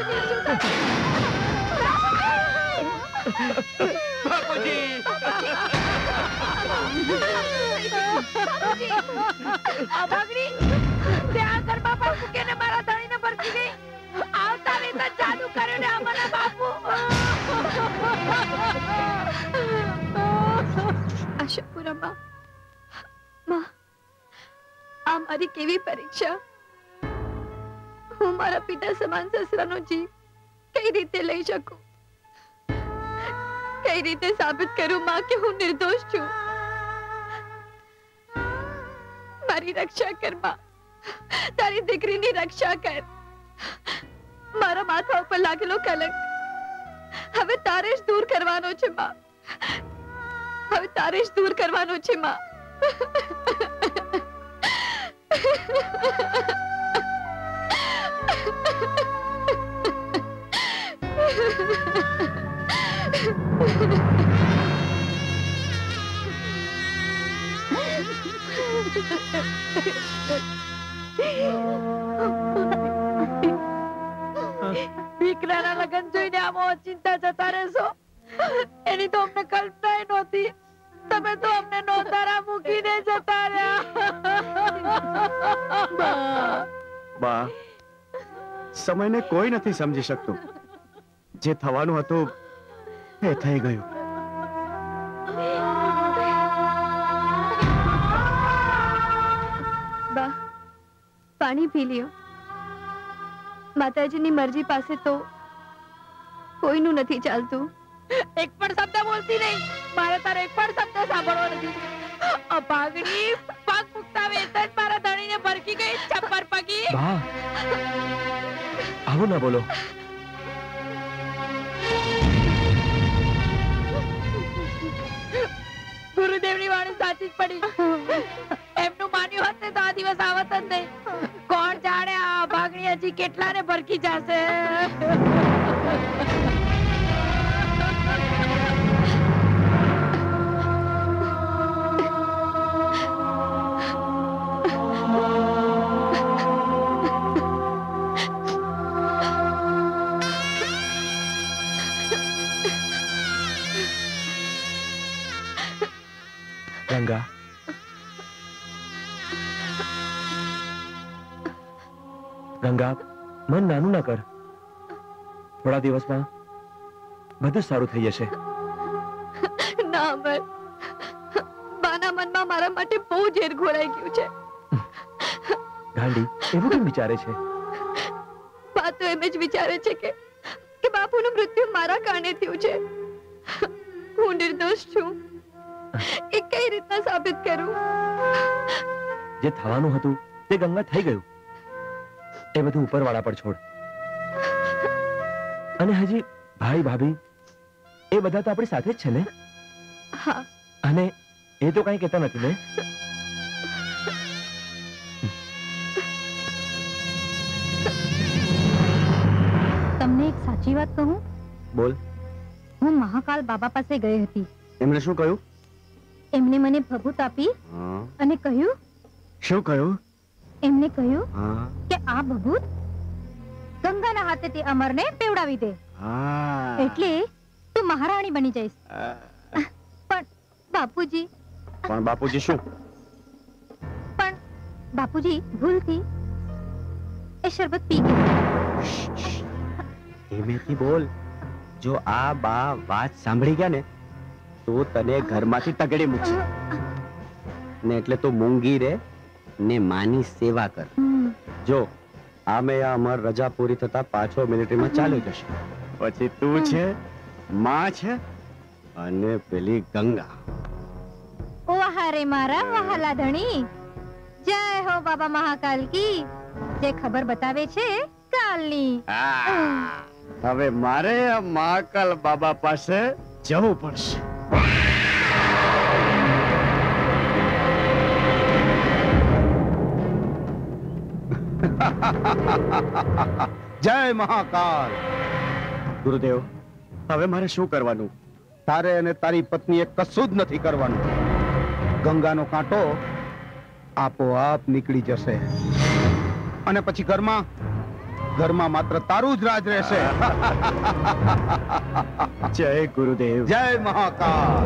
અભાગણી ત્યાં ઘરમાં પણ મૂકીને મારા ધણીને ભરતી ગઈ. આવતા વેતા જાદુ કર્યો ને અમારા બાપુ. આશાપુરામાં માં, આ મારી કેવી પરીક્ષા. હું મારા પિતા સમાન સસરાનો જીવ કઈ રીતે લઈ શકું? કઈ રીતે સાબિત કરું માં કે હું નિર્દોષ છું? મારી રક્ષા કર માં, તારી દીકરીની રક્ષા કર. મારા માથા ઉપર લાગેલો કલંક હવે તારે જ દૂર કરવાનો છે માં. હવે તારે જ દૂર કરવાનો છે માં. દીકરાના લગન જોઈને આમાં ચિંતા જતા રહેશો એની તો અમને કલ્પના નહોતી. તમે તો અમને નોતારા મૂકીને જતા રહ્યા. બા, સમયને કોઈ નથી સમજી શકતું. જે થવાનું હતું એ થઈ ગયું. બા, પાણી પી લ્યો. માતાજીની મરજી પાસે તો કોઈનું નથી ચાલતું. એક પણ શબ્દ બોલતી નહીં. મારે તારો એક પણ શબ્દ સાંભળવો નથી. અભાગણી પગ મૂકતા વેત જ મારા ધણીને ભરકી ગઈ ચપ્પર પગી. બા, આવું ના બોલો. ગુરુદેવની વાણી સાચી જ પડી. એમનું માન્યું હોત ને તો આ દિવસ આવત જ નહીં. કોણ જાણે આ અભાગણી હજી કેટલાને ભરકી જશે. ગંગા, ગંગા, મન નાનું ના કર. થોડા દિવસમાં બધું સારું થઈ જશે. ના અમર, બાના મનમાં મારા માટે બહુ ઝેર ઘોળાઈ ગયું છે. ગાંડી, એવું કેમ વિચારે છે? બા તો એમ જ વિચારે છે કે બાપુનું મૃત્યુ મારા કારણે થયું છે. હું નિર્દોષ છું એ કઈ રીતના સાબિત કરું? જે થવાનું હતું તે ગંગા થઈ ગયું. એ બધું ઉપરવાળા પર છોડ. અને હજી ભાઈ ભાભી એ બધા તો આપણી સાથે જ છે ને? હા. અને એ તો કઈ કહેતા નથી ને? તમને એક સાચી વાત કહું? બોલ. હું મહાકાલ બાબા પાસે ગઈ હતી. એમણે શું કહ્યું? એમને મને ભભૂત આપી અને કહ્યું. શું કહ્યું? એમને કહ્યું કે આ ભભૂત ગંગાના હાથેથી અમરને પીવડાવી દે. એટલે તું મહારાણી બની જઈશ. પણ બાપુજી. પણ બાપુજી શું? પણ બાપુજી ભૂલથી એ શરબત પી ગયા. ધીમેથી બોલ. જો આ બા વાત સાંભળી ગયા ને તો તને ઘરમાંથી તગડે મૂકશે. ને એટલે તું મૂંગી રે ને માની સેવા કર. જો આમે આ અમર રજા પૂરી થતા 5 મિનિટમાં ચાલ્યો જશે. પછી તું છે, માં છે અને પેલી ગંગા. વાહ રે મારા વહાલા ધણી. જય હો બાબા મહાકાલ કી. જે ખબર બતાવે છે કાલની. હવે મારે આ મહાકાલ બાબા પાસે જવું પડશે. જય મહાકાલ. ગુરુદેવ, હવે મારે શું કરવાનું? તારે અને તારી પત્નીએ કશું જ નથી કરવાનું. ગંગાનો કાંટો આપોઆપ નીકળી જશે અને પછી ઘરમાં ઘરમાં માત્ર તારું જ રાજ રહેશે. જય ગુરુદેવ. જય મહાકાલ.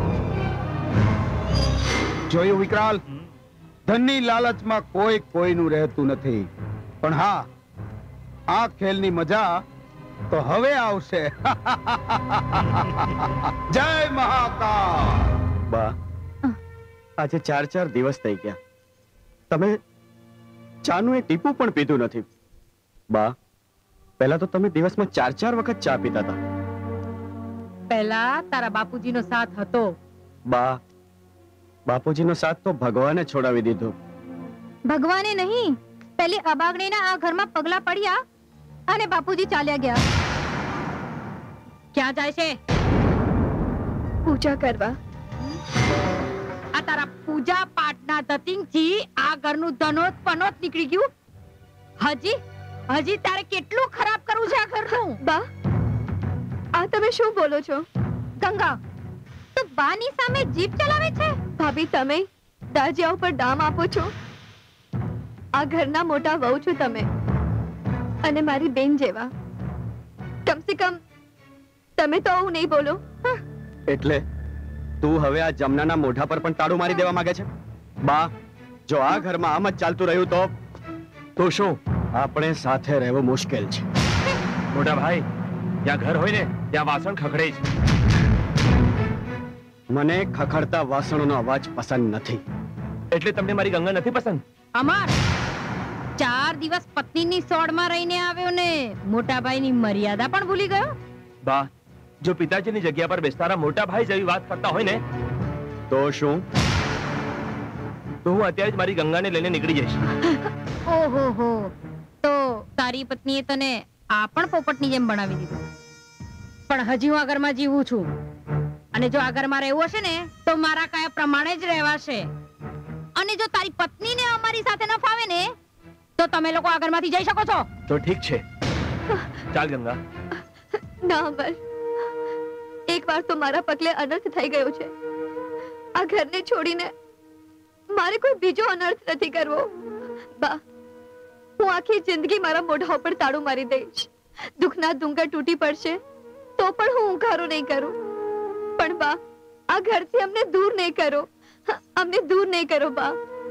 જોયું વિકરાલ, ધનની લાલચમાં કોઈ કોઈનું રહેતું નથી, પણ હા, આ ખેલની મજા તો હવે આવશે. જય મહાકાલ. બા, આજે 4 દિવસ થઈ ગયા, તમે ચાનું એક ટીપું પણ પીધું નથી. બા, પહેલા તો તમે દિવસમાં 4 વખત ચા પીતા હતા. પહેલા તારા બાપુજીનો સાથ હતો. બા, બાપુજીનો સાથ તો ભગવાને છોડાવી દીધો. ભગવાને નહીં, પેલી અબાગણીના આ ઘરમાં પગલા પડ્યા અને બાપુજી ચાલ્યા ગયા. ક્યાં જાય છે? પૂજા કરવા. આ તારા પૂજા પાઠના ધતિંગથી આ ઘરનું ધનોત પનોત નીકળી ગયું. હજી તારે કેટલું ખરાબ કરવું છે આ ઘરનું? બા, આ તમે શું બોલો છો? ગંગા, તું બાની સામે જીભ ચલાવે છે? ભાભી, તમે દાજિયા ઉપર દામ આપો છો. આ ઘરના મોટા વહુ છો તમે, અને મારી બેન જેવા. કમ સે કમ તમે તો આવું નહીં બોલો. એટલે તું હવે આ જમનાના મોઢા પર પણ તાળું મારી દેવા માંગે છે? બા, જો આ ઘરમાં આમ જ ચાલતું રહ્યું તો શું આપણે સાથે રહેવું મુશ્કેલ છે. મોટા ભાઈ, ત્યાં ઘર હોય ને ત્યાં વાસણ ખખડે છે. મને ખખડતા વાસણોનો અવાજ પસંદ નથી. એટલે તમને મારી ગંગા નથી પસંદ? અમર, 4 દિવસ પત્નીની સોડમાં રહીને આવ્યો ને મોટા ભાઈની મર્યાદા પણ ભૂલી ગયો. બા, જો પિતાજીની જગ્યા પર બેસતારા મોટા ભાઈ જેવી વાત કરતા હોય ને તો શું? તો હું અત્યારે જ મારી ગંગાને લઈને નીકળી જઈશ. ઓહો, તો તારી પત્નીએ તને આ પણ પોપટની જેમ બનાવી દીધું. પણ હજી હું આ ઘરમાં જીવું છું, અને જો આ ઘરમાં રહેવું હશે ને તો મારા કયા પ્રમાણે જ રહેવાશે. અને જો તારી પત્નીને અમારી સાથે ન ફાવે ને તો તમે લોકો આ ઘરમાંથી જઈ શકો છો. તો ઠીક છે, ચાલ ગંગા. ના બસ, એકવાર તો મારા પગલે અનર્થ થઈ ગયો છે. આ ઘરને છોડીને મારે કોઈ બીજો અનર્થ નથી કરવો. બા, હું આખી જિંદગી મારા મોઢા ઉપર તાળું મારી દઈશ. દુઃખના ડુંગર તૂટી પડશે તો પણ હું ઉઘારો નહીં કરું. પણ બા, આ ઘરથી અમને દૂર નહીં કરો. અમને દૂર નહીં કરો બા.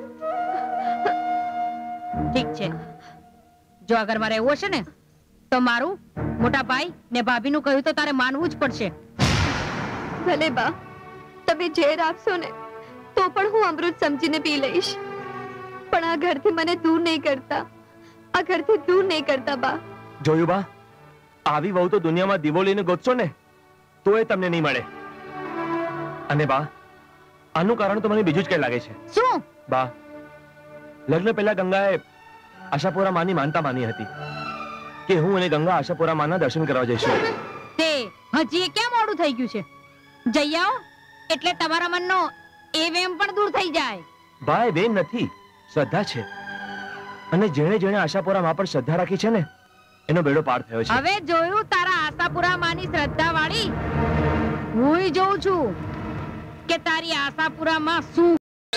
ઠીક છે, જો આ ઘરમાં રહેવું હશે ને તો મારું, મોટા ભાઈ ને ભાભીનું કહ્યું તો તારે માનવું જ પડશે. ભલે બા, તમે ઝેર આપશો ને તો પણ હું અમૃત સમજીને પી લઈશ. પણ આ ઘરથી મને દૂર નહીં કરતા. આ ઘરથી દૂર નહીં કરતા બા. જોયું બા, આવી વહુ તો દુનિયામાં દીવો લઈને ગોતશો ને તો એ તમને નહીં મળે. અને બા, આનું કારણ તો મને બીજું જ કઈ લાગે છે. શું? બા, લગ્ન પહેલા ગંગાએ આશાપુરા માની માનતા માની હતી કે હું અને ગંગા આશાપુરા માના દર્શન કરવા જઈશું. તે હજી કેમ મોડું થઈ ગયું છે? જઈ આવો એટલે તમારા મનનો એ વેમ પણ દૂર થઈ જાય. બા, એ વેમ નથી, શ્રદ્ધા છે. અને જેણે જેણે આશાપુરા માં પર શ્રદ્ધા રાખી છે ને એનો બેડો પાર થયો છે. હવે જોયું તારા આશાપુરા માની શ્રદ્ધા વાળી. હું જોઉં છું કે તારી આશાપુરા માં શું.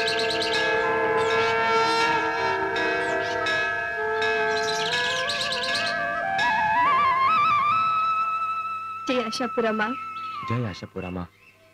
જય આશાપુરામાં. જય આશાપુરામાં.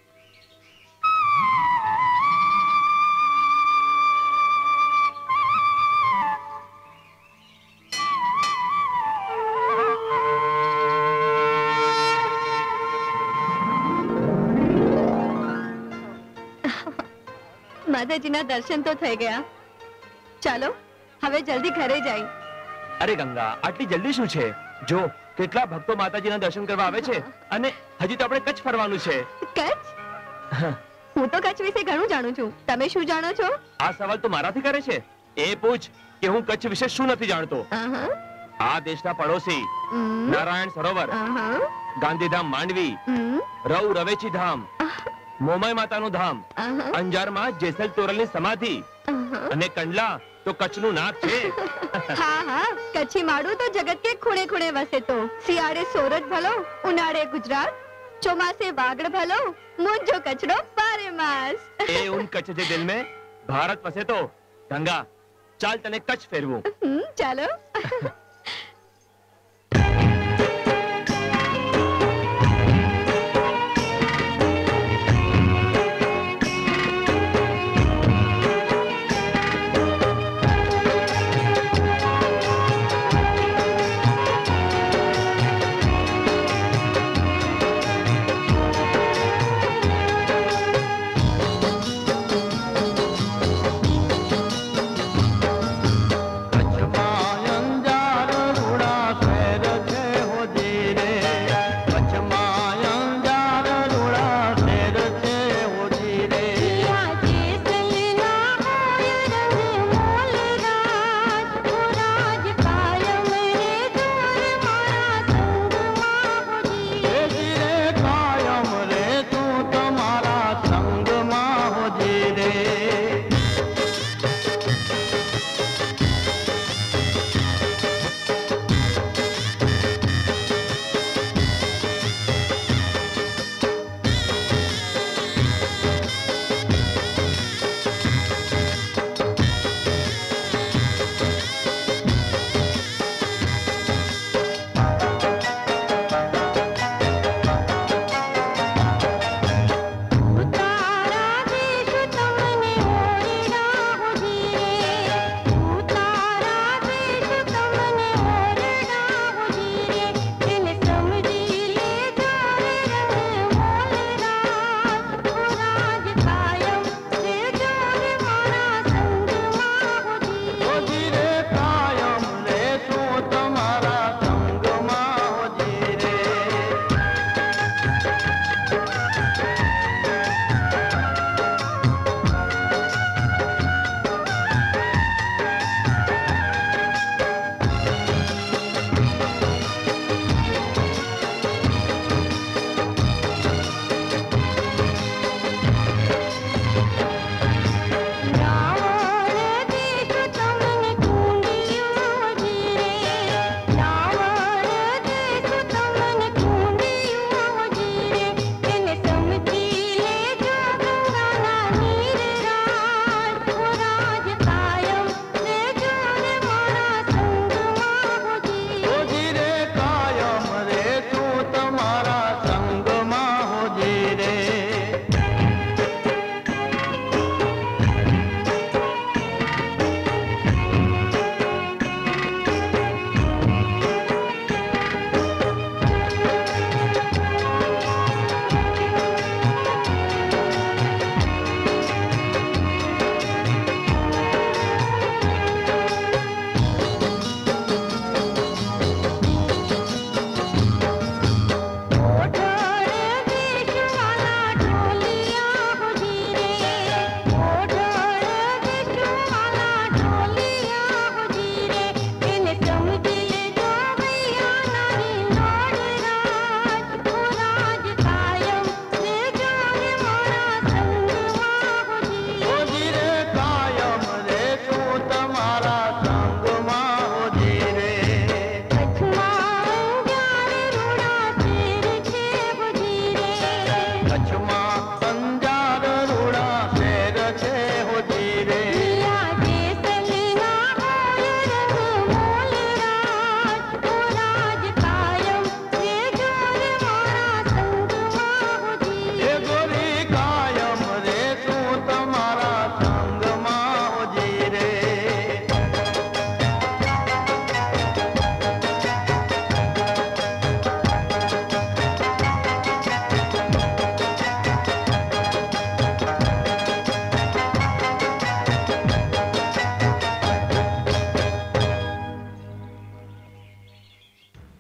માતાજીના દર્શન તો થઈ ગયા. ચાલો હવે જલ્દી ઘરે જાય. અરે ગંગા, આટલી જલ્દી શું છે? જો કેટલા ભક્તો માતાજીના દર્શન કરવા આવે છે, અને હજી તો આપણે કચ્છ ફરવાનું છે. કચ્છ? હું તો કચ્છ વિશે ઘણું જાણું છું. તમે શું જાણો છો? આ સવાલ તો મારાથી કરે છે? એ પૂછ કે હું કચ્છ વિશે શું નથી જાણતો. આ દેશના પડોશી નારાયણ સરોવર, ગાંધીધામ માંડવી, રવ રવેચી ધામ, મોમાઈ માતાનું ધામ, અંજારમાં જેસલ તોરલની સમાધિ, અને કંડલા તો કચ્છનું નાક છે. હા, કચ્છી માડું તો જગત કે ખૂણે ખૂણે વસે. તો શિયાળે સોરઠ ભલો, ઉનાળે ગુજરાત, ચોમાસે વાગડ ભલો, મુંજો કચડો બારે માસ. એ ઉન કચ્છ જે દિલ में ભારત વસે. તો ગંગા, ચાલ તને કચ્છ ફેરવું. ચાલો.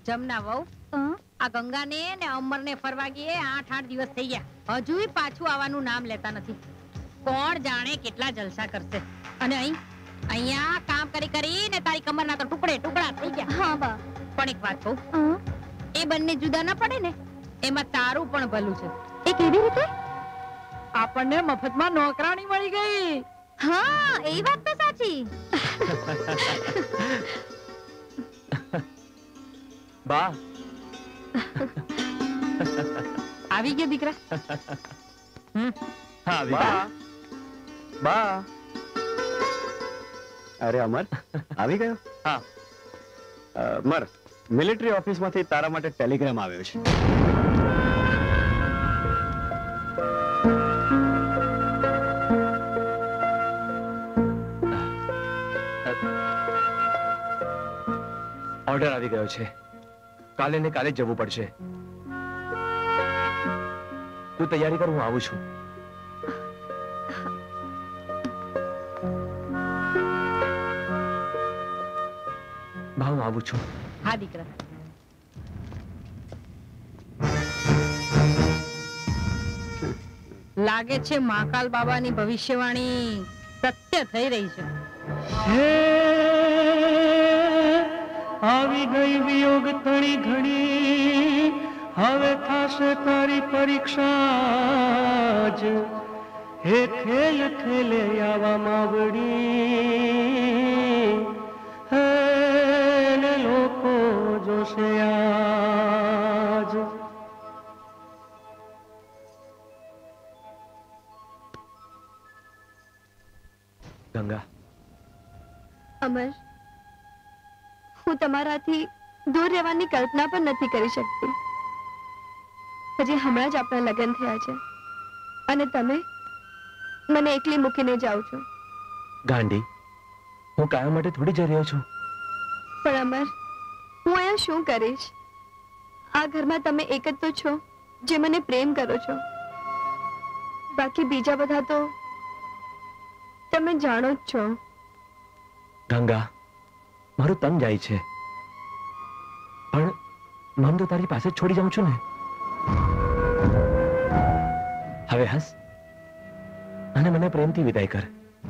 જમના વહુ, આ ગંગાને ને અમરને ફરવા ગયે 8 દિવસ થઈ ગયા, હજુય પાછું આવવાનું નામ લેતા નથી. કોણ જાણે કેટલા જલસા કરશે. અને અહીંયા કામ કરી કરીને તારી કમરના તો ટુકડે ટુકડા થઈ ગયા. હા બા. પણ એક વાત કહું, એ બંને જુદા ના પડે ને એમાં તારું પણ ભલું છે. એ કેવી રીતે? આપણને મફતમાં નોકરાણી મળી ગઈ. હા, એ વાત તો સાચી. બા આવી ગયા દીકરા. હા આવી ગયા. બા અરે અમર આવી ગયો. હા અમર, મિલિટરી ઓફિસમાંથી તારા માટે ટેલિગ્રામ આવ્યો છે. ઓર્ડર આવી ગયો છે. કાલે ને કાલે જવું પડશે. તું તૈયારી કર, હું આવું છું. બા હું આવું છું. હા દીકરા. લાગે છે મહાકાલ બાબાની ભવિષ્યવાણી સત્ય થઈ રહી છે. આવી ગઈ વિયોગ તણી ઘણી, હવે થાશે તારી પરીક્ષા જ. હે ખેલ ખેલે આવા માવડી, હે ને લોકો જોશે આજ. ગંગા, અમર, હું તમારાથી દૂર રહેવાની કલ્પના પણ નથી કરી શકતી. હજી હમણાં જ આપણા લગ્ન થયા છે અને તમે મને એકલી મૂકીને જાઓ છો. ગાંડી, હું કાયમ માટે થોડી જઈ રહ્યો છું. પણ અમર, હું અહીંયા શું કરીશ? આ ઘરમાં તમે એક જ તો છો જે મને પ્રેમ કરો છો. બાકી બીજા બધા તો તમે જાણો જ છો. ગંગા, મારું તન જાય છે, પણ મન તો તારી પાસે છોડી જાઉં છું ને. હવે હસ અને મને પ્રેમથી વિદાય કર.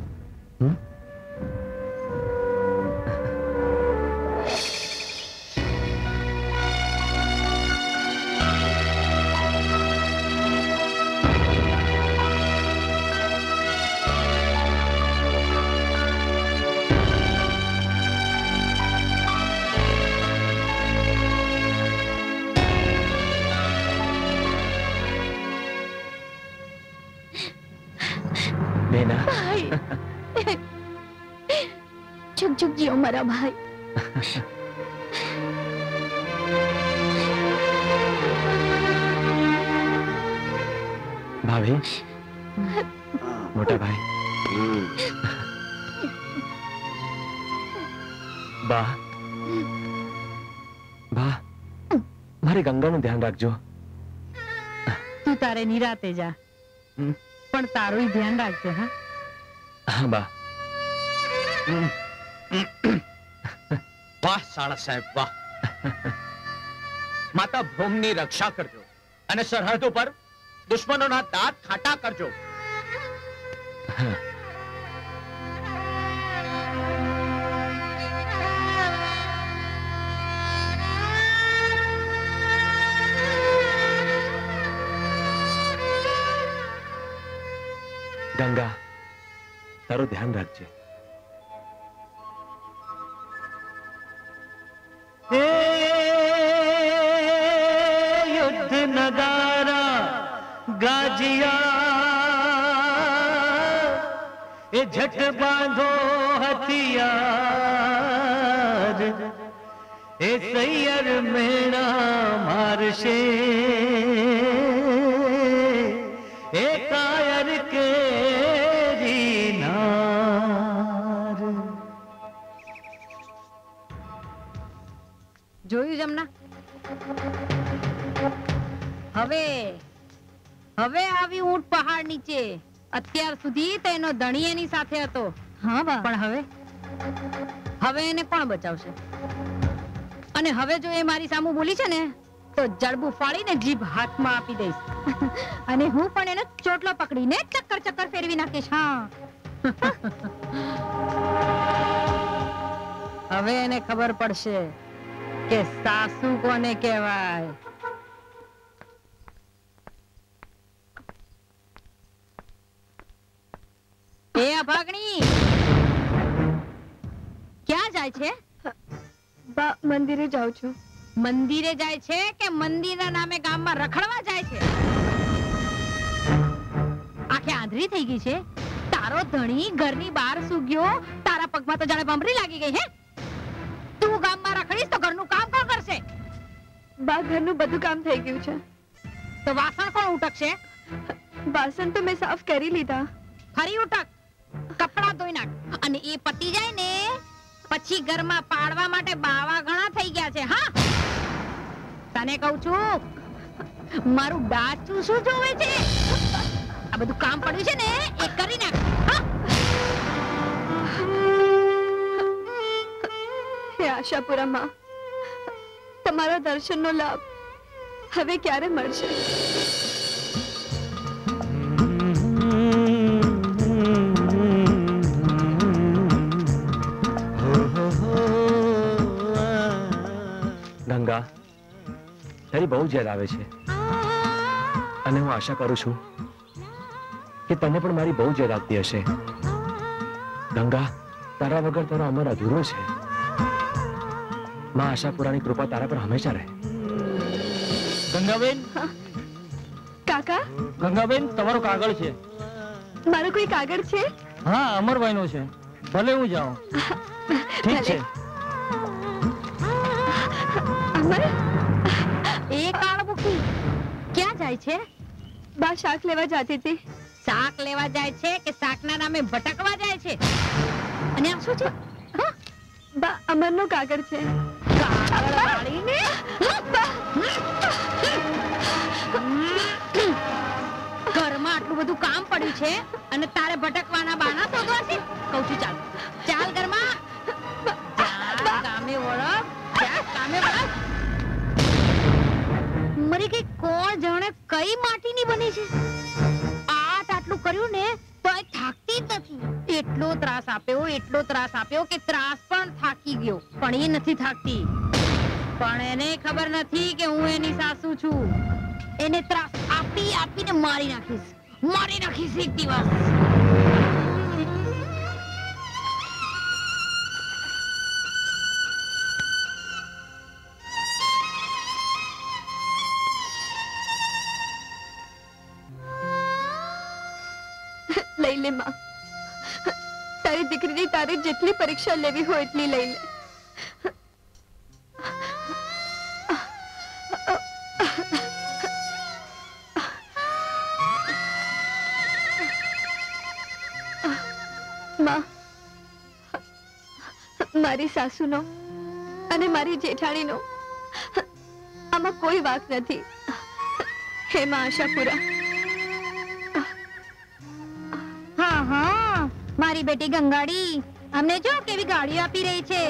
ચુક ચુક જીઓ મારા ભાઈ. ભાભી, મોટા ભાઈ, બા બા, મારી ગંગાનું ધ્યાન રાખજો. તું તારે નિરાતે જા, પણ તારું ધ્યાન રાખજે. હા હા બા. વાહ સાળા સાહેબ, વાહ. માતા ભૂમિની રક્ષા કરજો અને સરહદ ઉપર દુશ્મનોના દાંત ખાટા કરજો. ગંગા, તારું ધ્યાન રાખજે. યુદ્ધ નગારા ગાજિયા, એ ઝટ બાંધો હથિયાર, એ સૈયર મેણા મારશે, એ કાયર કેરી નાર. જોયું જમના? હવે આવી ઊંટ પહાડ નીચે. અત્યાર સુધી તેનો ધણી એની સાથે હતો. હા બા. પણ હવે એને કોણ બચાવશે? અને હવે જો એ મારી સામું બોલી છે ને તો જડબું ફાડીને જીભ હાથમાં આપી દઈશ અને હું પણ એનો ચોટલો પકડીને ચક્કર ચક્કર ફેરવી નાખીશ. હા, હવે એને ખબર પડશે કે સાસુ કોને કહેવાય. એ અભાગણી ક્યાં જાય છે? મંદિરે જાઉં છું. મંદિરે જાય છે કે મંદિરના નામે ગામમાં રખડવા જાય છે? આખે આંધળી થઈ ગઈ છે. તારો ધણી ઘરની બહાર સૂગ્યો, તારા પગમાં તો જાણે બમરી લાગી ગઈ. હે, તું ગામમાં રખડીશ તો ઘરનું કામ કોણ કરશે? બા, ઘરનું બધું કામ થઈ ગયું છે. તો વાસણ કોણ ઉટકશે? વાસણ તો મેં સાફ કરી લીધા. ફરી ઉટક, કપડા ધોઈ નાખ અને એ પતી જાય ને પછી ઘરમાં પાડવા માટે બાવા ઘણા થઈ ગયા છે. હા, તને કહું છું, મારું ડાચું શું જોવે છે? આ બધું કામ પડ્યું છે ને એ કરી નાખ. હે આશાપુરા માં, તમારા દર્શનનો લાભ હવે ક્યારે મળશે? ગંગા, તારી બહુ યાદ આવે છે અને હું આશા કરું છું કે તને પણ મારી બહુ યાદ આવતી હશે. ગંગા, તારા વગર તારો અમર અધૂરો છે. માં આશાપુરાની કૃપા તારા પર હંમેશા રહે. ગંગાબેન, કાકા, ગંગાબેન, તમારો કાગળ છે. મારો કોઈ કાગળ છે? હા, અમરભાઈ નો છે. ભલે હું જાઉં. ઠીક છે. અમર, એ કાળમુખી ક્યાં જાય છે? બા શાક લેવા જતી હતી. શાક લેવા જાય છે કે શાકના નામે ભટકવા જાય છે? અને આ શું છે? બા, અમરનો કાગળ છે. કાગળ વાળીને ઘરમાં આટલું બધું કામ પડ્યું છે અને તારે ભટકવાના બાના શોધવા છે? કહું છું ચાલ, ચાલ ઘરમાં. કામે વળગ, કામે વળગ. મરી ગઈ, કોણ જાણે કઈ માટીની બની છે. આટલું કર્યું ને તો થાકતી જ નથી. એટલો ત્રાસ આપ્યો કે ત્રાસ પણ થાકી ગયો, પણ એ નથી થાકતી. પણ એને ખબર નથી કે હું એની સાસુ છું. એને ત્રાસ આપીને મારી નાખીશ એક દિવસ. લઈ લે માં, તારી દીકરીની તારે જેટલી પરીક્ષા લેવી હોય એટલી લઈ લે. માં, મારી સાસુનો અને મારી જેઠાણીનો આમાં કોઈ વાંક નથી. હે માં આશાપુરા. હા, મારી બેટી ગંગાડી અમને જો કેવી ગાડીઓ આપી રહી છે.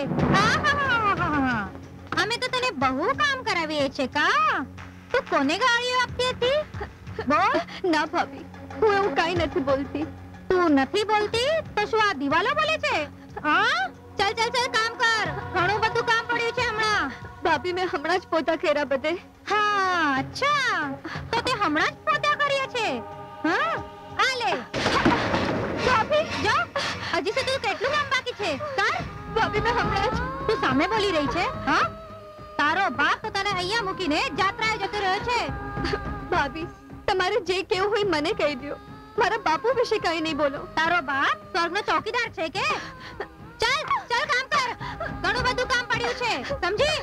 અમે તો તને બહુ કામ કરાવીએ છે કા? તું કોને ગાડીઓ આપતી હતી? બોલ. ના ભાભી, હું એવું કાઈ નથી બોલતી. તું નથી બોલતી તો શું આ દિવાલો બોલે છે? હા, ચાલ કામ કર. ઘણું બધું કામ પડ્યું છે હમણાં. ભાભી, મેં હમણાં જ પોતા કર્યા બધે. હા, અચ્છા, તો તે હમણાં જ પોતા કર્યા છે? હા, આ લે. ભાભી, જો હજી સુધી કેટલું કામ બાકી છે? કર. ભાભી, મેં હમણાં જ. તું સામે બોલી રહી છે? હા, તારો બાપ તો તને અહીંયા મૂકીને જાત્રાએ જતો રહ્યો છે. ભાભી, તમારે જે કેવું હોય મને કહી દો. મારા બાપુ વિશે કઈ નહીં બોલો. તારો બાપ સ્વર્ગનો ચોકીદાર છે કે? ચાલ કામ કર. ઘણું બધું કામ પડ્યું છે, સમજી?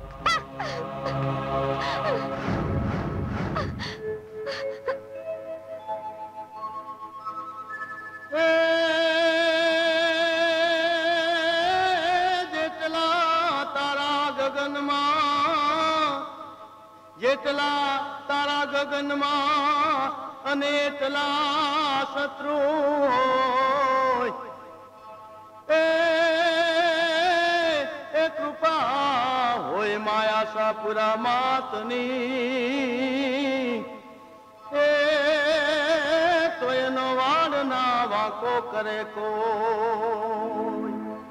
જેટલા તારા ગગનમાં અને એટલા શત્રુ હોય, એ કૃપા હોય આશાપુરા માતની એ તો એનો વાડ ના વાંકો કરે કોઈ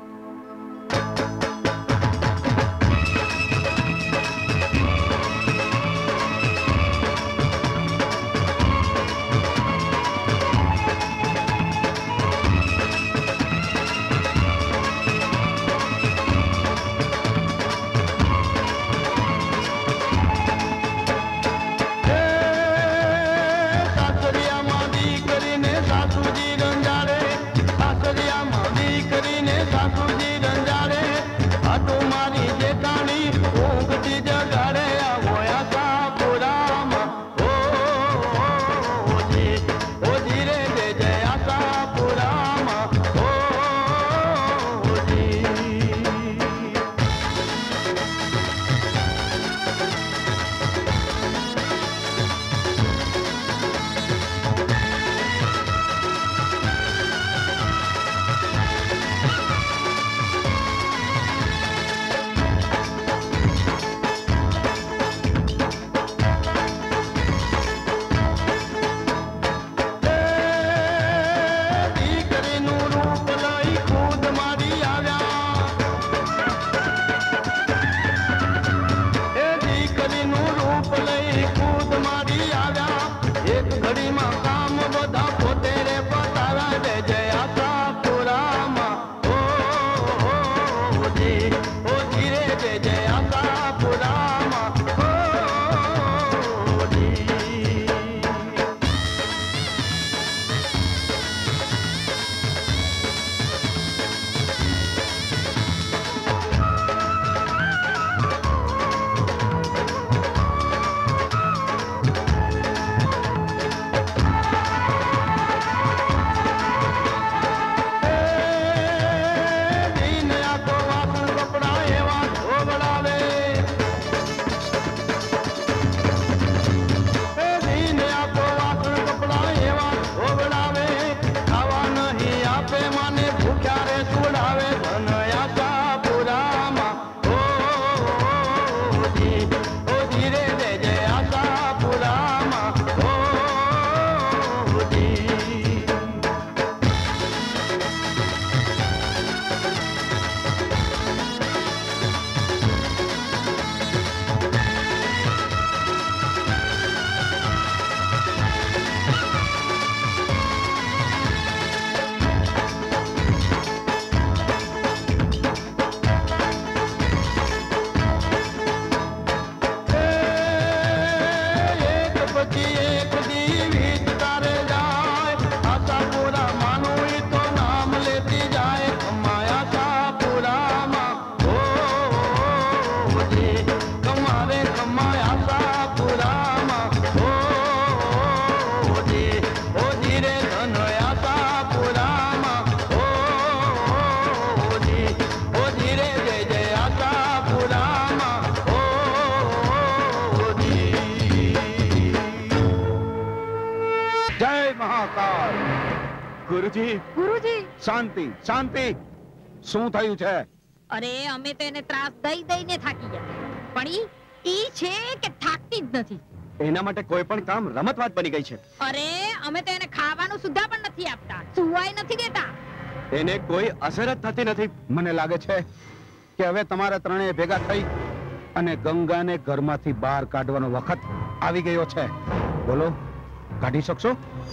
ગુરુજી ગુરુજી શાંતિ શાંતિ શું થયું છે? અરે અમે તો એને ત્રાસ દઈ દઈને થાકી ગયા પણ ઈ છે કે થાકતી જ નથી. એના માટે કોઈ પણ કામ રમતવાત બની ગઈ છે. અરે અમે તો એને ખાવાનું સુદ્ધા પણ નથી આપતા, સુવાય નથી દેતા. એને કોઈ અસર જ થતી નથી. મને લાગે છે કે હવે તમારે ત્રણેય ભેગા થઈ અને ગંગાને ઘરમાંથી બહાર કાઢવાનો વખત આવી ગયો છે. બોલો, કાઢી શકશો?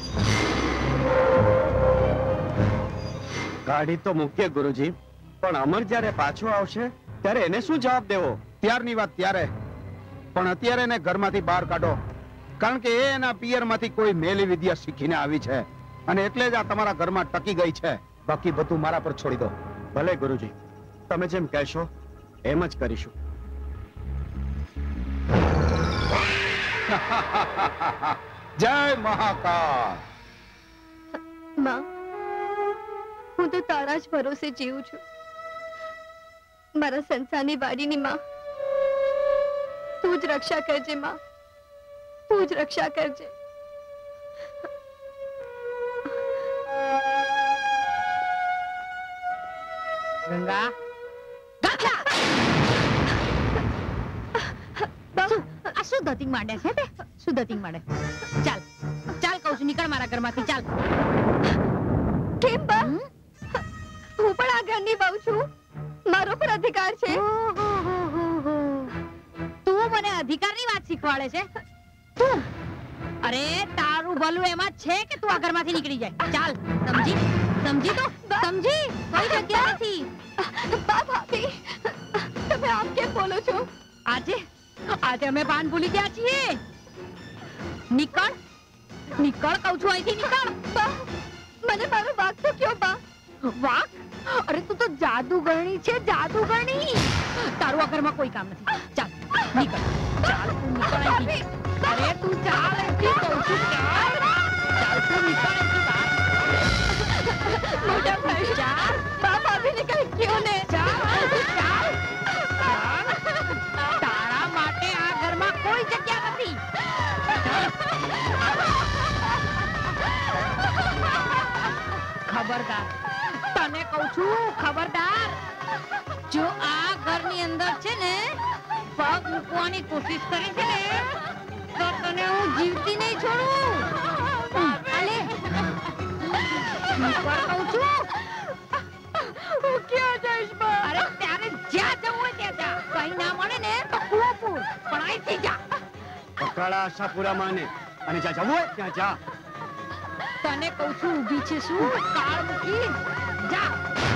કાઢી તો મૂકીએ ગુરુજી, પણ અમર જ્યારે પાછો આવશે ત્યારે એને શું જવાબ દેવો? ત્યારની વાત ત્યારે, પણ અત્યારે એને ઘરમાંથી બહાર કાઢો, કારણ કે એ એના પિયરમાંથી કોઈ મેલી વિદ્યા શીખીને આવી છે અને એટલે જ આ તમારા ઘરમાં ટકી ગઈ છે. બાકી બધું મારા પર છોડી દો. ભલે ગુરુજી, તમે જેમ કહેશો એમ જ કરીશું. જય મહાકાળ. માં, હું તો તારા જ ભરોસે જીવું છું. મારા સંસારની વાડીની માં, તું જ રક્ષા કરજે માં, તું જ રક્ષા કરજે. ગંગા, ધતિંગ માંડે છે તે શું ધતિંગ માંડે? ચાલ ચાલ કહું છું, નીકળ મારા ઘરમાંથી, ચાલ. કેમ બા? હું પણ આ ઘરની વહુ છું, મારો પર અધિકાર છે. તું મને અધિકારની વાત શીખવાડે છે? તું અરે તારું ભલું એમાં છે કે તું આ ઘરમાંથી નીકળી જાય. ચાલ સમજી, સમજી તો સમજી, કોઈ જગ્યા નથી. બા ભાભી તમે આમ કેમ બોલો છો? આજે આજે અમે ભાન ભૂલી ગયા છીએ. નીકળ નીકળ કહું છું, અહીંથી નીકળ. બા મને મારો વાંક તો કયો બા. વાંક? અરે તું તો જાદુગરણી છે, જાદુગરણી. તારું આ ઘરમાં કોઈ કામ નથી. ચાલ નીકળ, ચાલ તું નીકળ અહીંથી. અરે તું ચાલ અહીંથી કહું છું, ચાલ ચાલ તું નીકળ અહીંથી બહાર. મોટા ભાઈ ચાલ. બા ભાભીને કઈ કયો ને. ચાલ ચાલ ચાલ. તારા માટે આ ઘરમાં કોઈ જગ્યા નથી. ખબરદાર, તને કહું છું ખબરદાર. જો આ ઘરની અંદર છે ને પગ મૂકવાની કોશિશ કરી છે ને તો તને હું જીવતી નહીં છોડું. અલે નીકળ કહું છું. હું ક્યાં જઈશ બા? અરે ત્યારે જ્યાં જવું હોય ત્યાં જા. કઈ ના મળે ને તો કૂવો પૂર, પણ અહીંથી જા. પકડા આશાપુરામાં ને, અને જ્યાં જવું હોય ત્યાં જા. તને કહું છું ઊભી છે શું? કાળ મૂકી જા.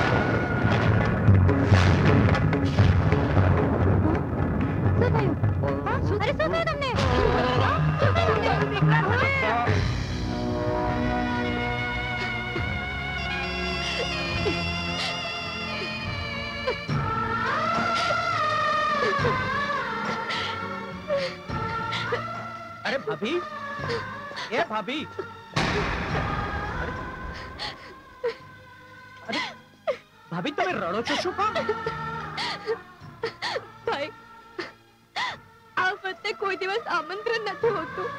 શું થયું? અરે શું થયું તમને? અરે ભાભી, એ ભાભી, અરે ભાભી તમે રડો છો શું કામ? ભાઈ આ વખતે કોઈ દિવસ આમંત્રણ નથી હોતું.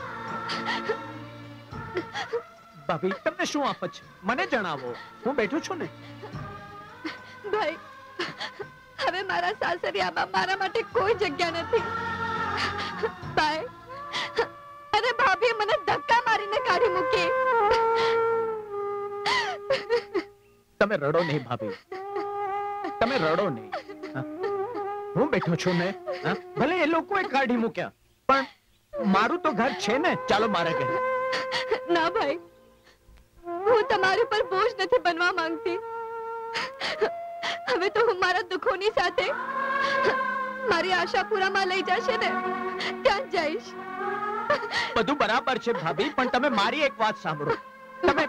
ભાભી તમને શું આફત છે મને જણાવો, હું બેઠો છું ને. ભાઈ હવે મારા સાસરિયામાં મારા માટે કોઈ જગ્યા નથી. ભાઈ અરે ભાભી મને ધક્કા મારીને કાઢી મૂકી. તમે રડો નહીં ભાભી, તમે રડો નહીં. હું બેઠો છું ને. ભલે એ લોકોએ કાઢી મૂક્યા, પણ મારું તો ઘર છે ને. ચાલો મારા ઘરે. ના ભાઈ, હું તમારી પર બોજ નથી બનવા માંગતી. હવે તો હું મારા દુઃખોની સાથે મારી આશાપુરામાં લઈ જશે ને ત્યાં જઈશ. બધું બરાબર છે ભાભી, પણ તમે મારી એક વાત સાંભળો. તમે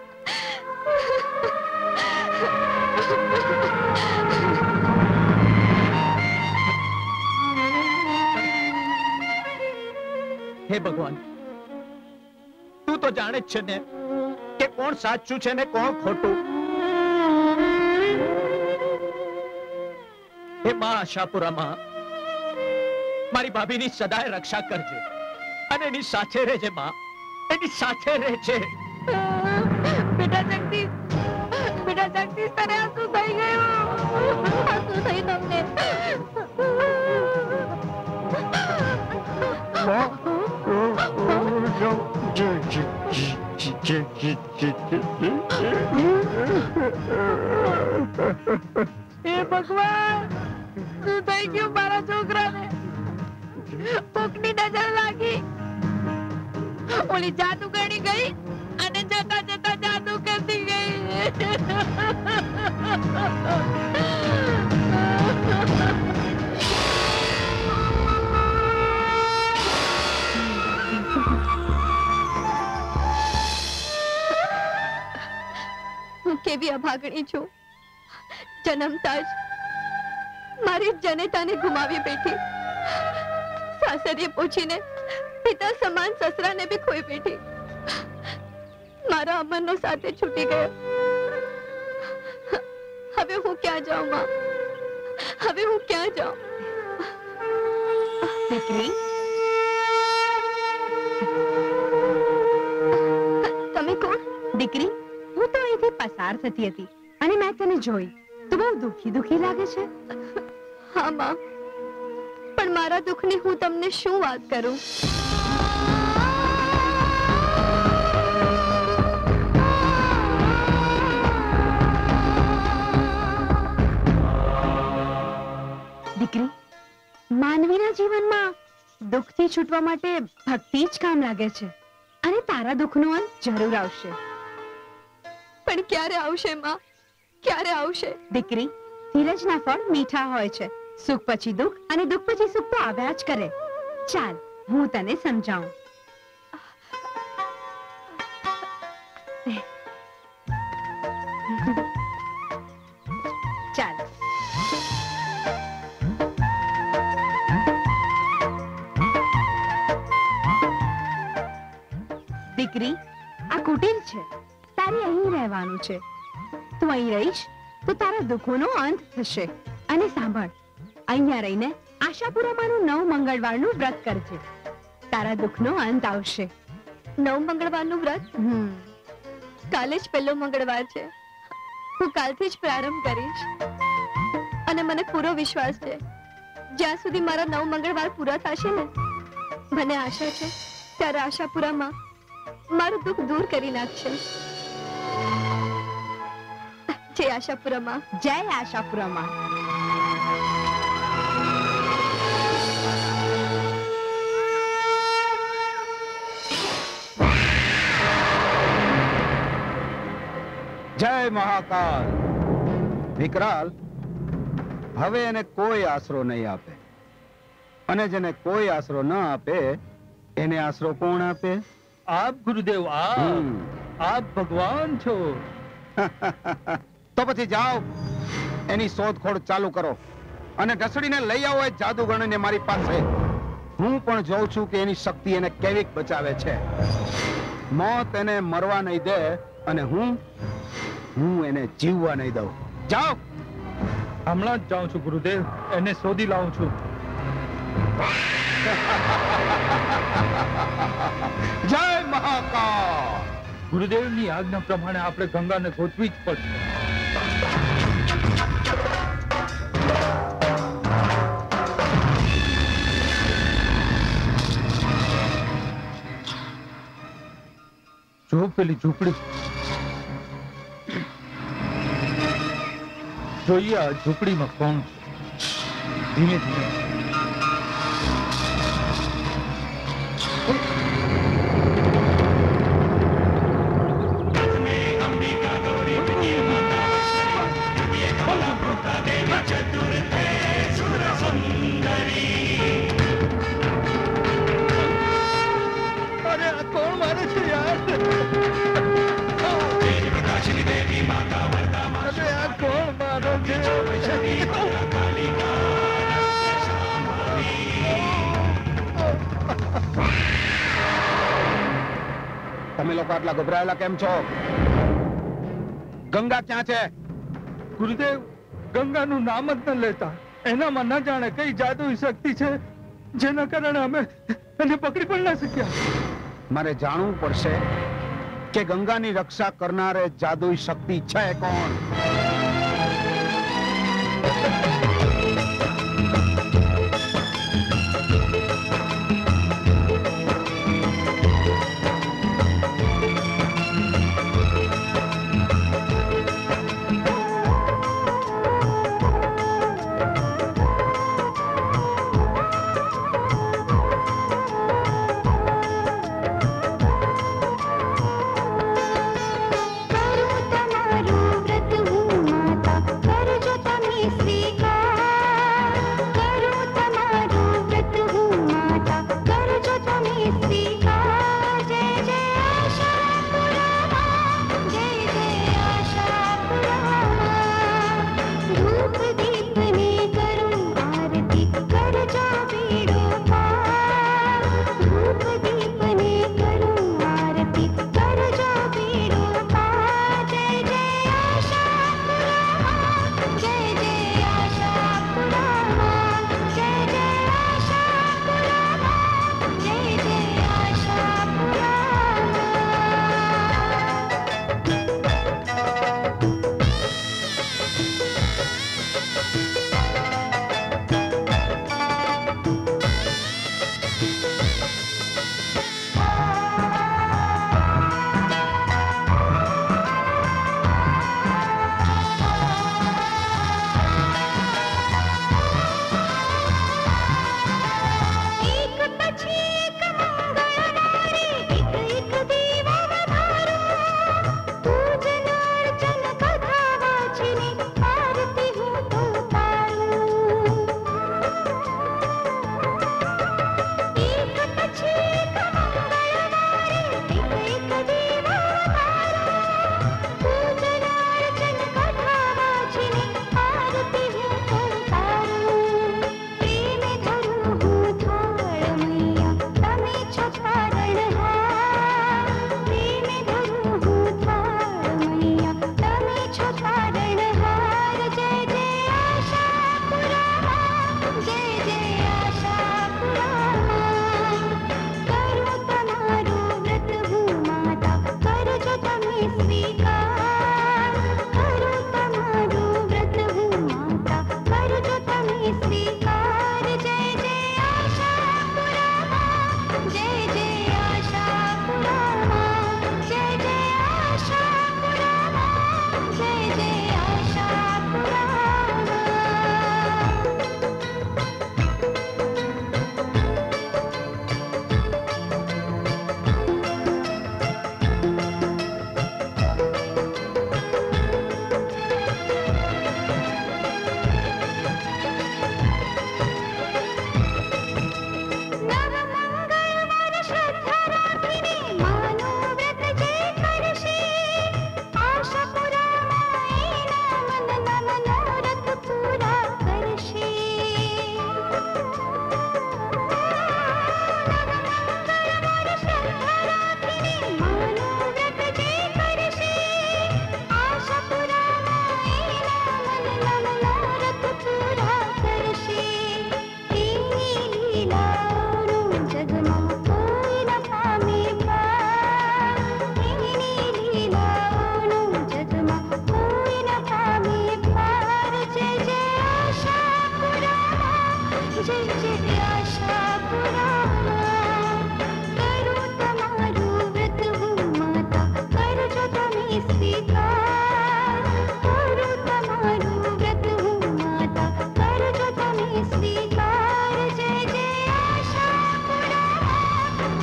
હે ભગવાન, તું તો જાણે જ છે ને કે કોણ સાચું છે ને કોણ ખોટું. હે માં આશાપુરામાં મારી ભાભીની સદાય રક્ષા કરજે અને એની સાથે રહેજે માં, એની સાથે રહેજે. બેટા જગદીશ, બેટા જગદીશ, તને આ શું થઈ ગયું? આ શું થયું તમને? હે ભગવાન, શું થઈ ગયું મારા છોકરાને? કોકની નજર લાગી. ઓલી જાદુગરણી ગઈ અને જતા જતા જાદુ કરતી ગઈ. હું કેવી અભાગણી છું. જન્મતા જ મારી જનેતાને ગુમાવી બેઠી. સાસરીએ પહોંચીને પિતા સમાન સસરાને બી ખોઈ બેઠી. મારા અમરનો સાથે છૂટી ગયો. હવે હું ક્યાં જાઉં માં? હવે હું ક્યાં જાઉં? દીકરી, તમે કોણ? દીકરી, હું તો અહીંથી પસાર થતી હતી અને મેં તને જોઈ. તું બહુ દુખી દુખી લાગે છે. હા માં, પણ મારા દુઃખની હું તમને શું વાત કરું? દીકરી, માનવીના જીવનમાં દુઃખથી છૂટવા માટે ભક્તિ જ કામ લાગે છે અને તારા દુઃખનો અંત જરૂર આવશે. પણ ક્યારે આવશે માં? ક્યારે આવશે? દીકરી, ધીરજના ફળ મીઠા હોય છે. સુખ પછી દુઃખ અને દુઃખ પછી સુખ તો આવ્યા જ કરે. ચાલ, હું તને સમજાવું. ચાલ. દીકરી, આ કુટીર છે. તારે અહીં રહેવાનું છે. તું અહીં રહીશ તો તારા દુઃખોનો અંત થશે. અને સાંભળ, અહીંયા રહીને આશાપુરામાંનું 9 મંગળવારનું વ્રત કરજે. તારા દુઃખનો અંત આવશે. 9 મંગળવારનું વ્રત? કાલે જ પહેલો મંગળવાર છે. હું કાલથી જ પ્રારંભ કરીશ. અને મને પૂરો વિશ્વાસ છે જ્યાં સુધી મારા 9 મંગળવાર પૂરા થશે ને, મને આશા છે ત્યારે આશાપુરામાં મારું દુઃખ દૂર કરી નાખશે. જય આશાપુરામાં. જય આશાપુરામાં. જય મહાકાલ. વિકરાલ, હવે એને કોઈ આશરો નહીં આપે, અને જેને કોઈ આશરો ન આપે એને આશરો કોણ આપે? આપ ગુરુદેવ, આપ ભગવાન છો. તો પછી જાઓ, એની શોધખોળ ચાલુ કરો અને ઢસડીને લઈ આવો એ જાદુગરને મારી પાસે. હું પણ જોઉં છું કે એની શક્તિ એને કેવીક બચાવે છે. મોત એને મરવા નહીં દે અને હું એને જીવવા નહીં દઉં. જાઓ. હમણાં જ જાઉં છું ગુરુદેવ, એને શોધી લાવું છું. જય મહાકાલ. ગુરુદેવની આજ્ઞા પ્રમાણે આપણે ગંગાને ગોતવી જ પડશે. જો પેલી ઝૂંપડી, જોઈએ આ ઝૂંપડીમાં કોણ છે. ધીમે ધીમે. અરે આ કોણ મારે છે યાર? અરે આ કોણ મારો છે? તમે લોકો આટલા ગભરાયેલા કેમ છો? ગંગા ક્યાં છે? ગુરુદેવ, ગંગાનું નામ જ ન લેતા. એનામાં ન જાણે કઈ જાદુઈ શક્તિ છે જેના કારણે અમે એને પકડી પણ ન શક્યા. મારે જાણવું પડશે કે ગંગાની રક્ષા કરનાર જાદુઈ શક્તિ છે કોણ? કરું તમારું વ્રત હું માતા, કરજો તમે સ્વીકાર.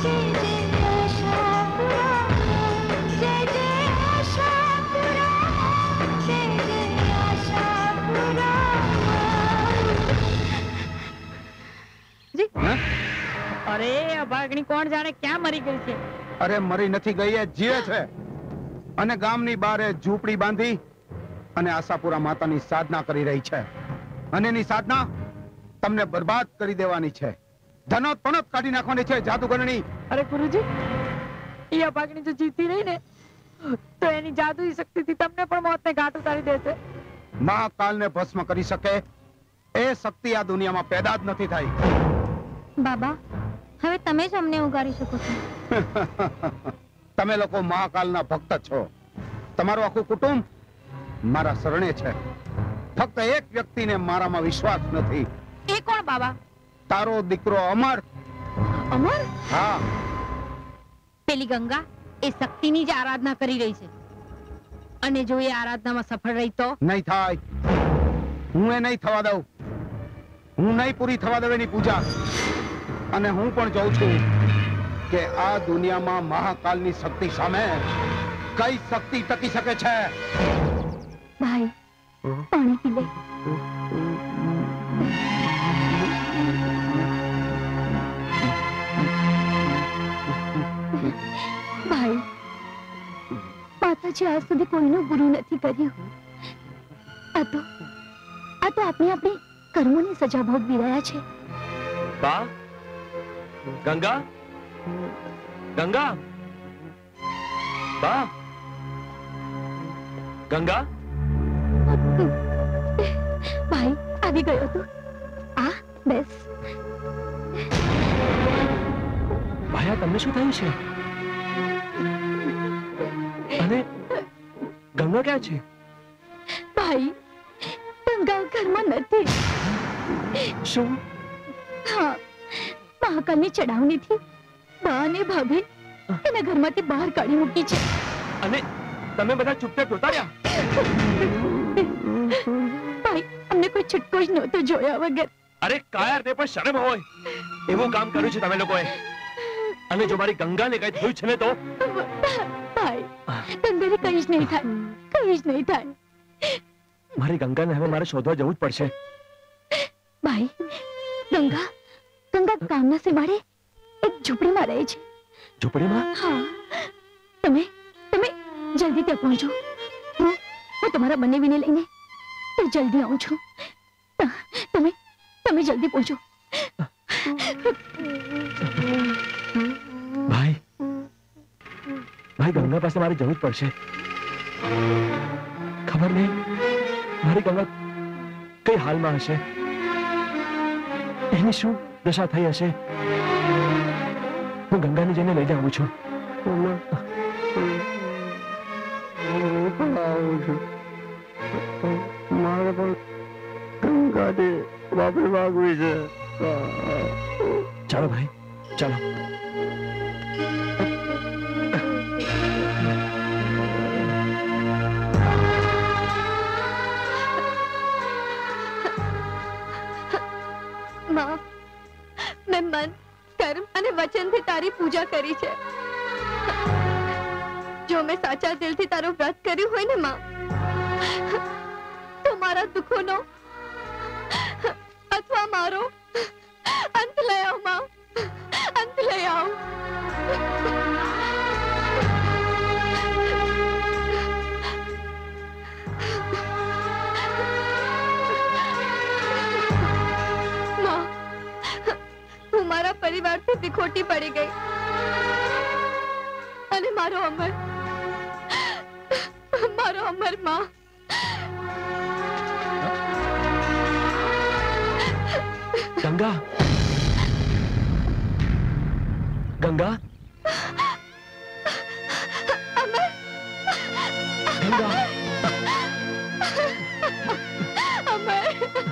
અરે અભાગણી કોણ જાણે ક્યાં મરી ગઈ છે. અરે મરી નથી ગઈ, એ જીવે છે અને ગામની બારે ઝૂંપડી બાંધી અને આશાપુરા માતાની સાધના કરી રહી છે. અને એની સાધના તમને બરબાદ કરી દેવાની છે, ધનોત પનોત કાઢી નાખવાની છે જાદુગરણી. અરે ગુરુજી, એ અભાગણી જો જીતી રહી ને તો એની જાદુઈ શક્તિથી તમને પણ મોતને ઘાટ ઉતારી દેશે. મહાકાલને ભસ્મ કરી શકે એ શક્તિ આ દુનિયામાં પેદા જ નથી થઈ. બાબા, હવે તમે જ અમને ઉગારી શકો છો. તમે લોકો મહાકાલના ભક્ત છો. તમારું આખું કુટુંબ મારા શરણે છે. ફક્ત એક વ્યક્તિને મારામાં વિશ્વાસ નથી. એ કોણ બાબા? તારો દીકરો અમર. અમર? હા. પેલી ગંગા એ શક્તિની જ આરાધના કરી રહી છે, અને જો એ આરાધનામાં સફળ રહી તો? નહીં થાય. હું એ નહીં થવા દઉં. હું નહીં પૂરી થવા દઉં એની પૂજા. અને હું પણ જોઉં છું કે આ દુનિયામાં મહાકાલની શક્તિ સામે કઈ શક્તિ ટકી શકે છે. ભાઈ, પાણી પી લે. ભાઈ, માતાજી આજ સુધી કોઈનું ગુરુ નથી કર્યું. આ તો આપણે આપણી કર્મોની સજા ભોગવી રહ્યા છે. બા, ગંગા, ગંગા, બા, ગંગા. ભાઈ, આવી ગયો તું. આ બેસ. ભાયા, તમને શું થયું છે? અને ગંગા ક્યાં છે? ભાઈ, ગંગા ઘરમાં નથી. શું? હા, મહાકાલની ચડાવણીથી બા અને ભાભી એના ઘરમાંથી બહાર કાઢી મૂકી છે. અને તમે બધા ચૂપચાપ જોતા રહ્યા? ભાઈ, અમને કોઈ છૂટકો જ નહોતો જોયા વગર. અરે કાયર ને પણ શરમ હોય એવું કામ કર્યું છે તમે લોકોએ. અને જો મારી ગંગાને કઈ થયું છે ને તો? ભાઈ, તંદરી કઈ જ નહીં થાય, કઈ જ નહીં થાય. મારી ગંગાને હવે મારે શોધવા જવું જ પડશે. ભાઈ, ગંગા ગામના સીમાડે એક ઝૂંપડીમાં રહે છે. ઝૂંપડીમાં? હા. તમે જલ્દી ત્યાં પહોંચો. હું તમારા બંનેવીને લઈને જલ્દી આવું છું. તમે જલ્દી પહોંચો. ભાઈ, ગંગા પાસે મારે જવું જ પડશે. ખબર નહીં મારી ગંગા કઈ હાલમાં હશે, એની શું દશા થઈ હશે. હું ગંગાને જઈને લઈને આવું છું. મારે પણ ગંગાને માફી માંગવી છે. ચાલો ભાઈ, ચાલો. માં, મેં મન, કર્મ અને વચનથી તારી પૂજા કરી છે. જો મેં સાચા દિલથી તારું વ્રત કર્યું હોય ને માં, તો મારા દુઃખોનો અથવા મારો અંત લઈ આવ માં, અંત લઈ આવ. હું મારા પરિવારથી વિખોટી પડી ગઈ અને મારો અમર માં. ગંગા, ગંગા, અમર, ગંગા, અમર,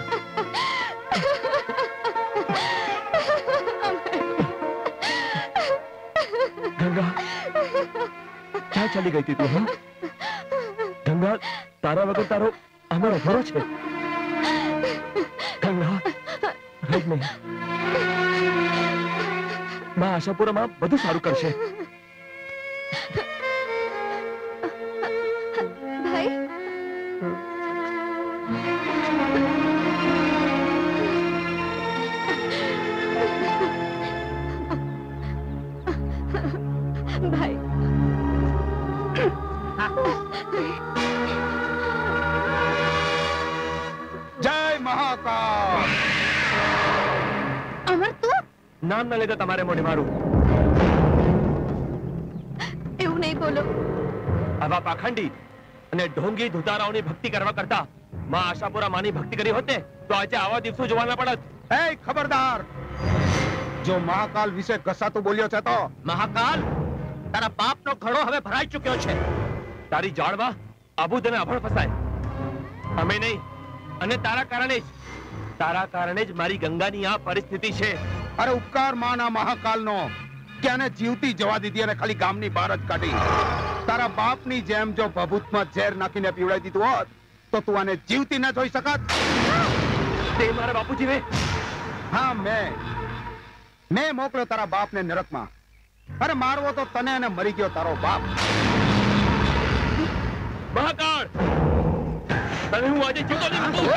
ગંગા, ક્યાં ચાલી ગઈ હતી તું? હા ગંગા, તારા વગર તારો અમર અધૂરો છે. ગંગા, રડ નહીં, માં આશાપુરામાં બધું સારું કરશે. ભાઈ ભાઈ જય મહાકાલ. અમર તું નામ ન લેતા તમારે મોઢે મારું. એવું નહીં બોલો. આવા પાખંડી અને ઢોંગી ધુતારાઓની ભક્તિ કરવા કરતા માં આશાપુરા માની ભક્તિ કરી હોત ને તો આજે આવા દિવસો જોવાના પડત. એ ખબરદાર, જો મહાકાલ વિશે ઘસાતું બોલ્યો છે તો મહાકાલ, તારા પાપનો ઘડો હવે ભરાઈ ચૂક્યો છે. તારી જાળમાં આબુદ અને અભણ ફસાય. અમે નહીં, અને તારા કારણે જ મારી ગંગાની આ પરિસ્થિતિ છે. અરે ઉપકાર માના મહાકાલનો કે આને જીવતી જવા દીધી અને ખાલી ગામની બહાર જ કાઢી. તારા બાપની જેમ જો ભભૂતમાં ઝેર નાખીને પીવડાવી દીધું હોત તો તું આને જીવતી ન જોઈ શકત. તે મારા બાપુજીને? હા, મેં મોકલ્યો તારા બાપને નરકમાં. અરે મારવો તો તને અને મરી ગયો તારો બાપ. મહાકાળ, તને હું આજે જીવતો નહીં મૂકું.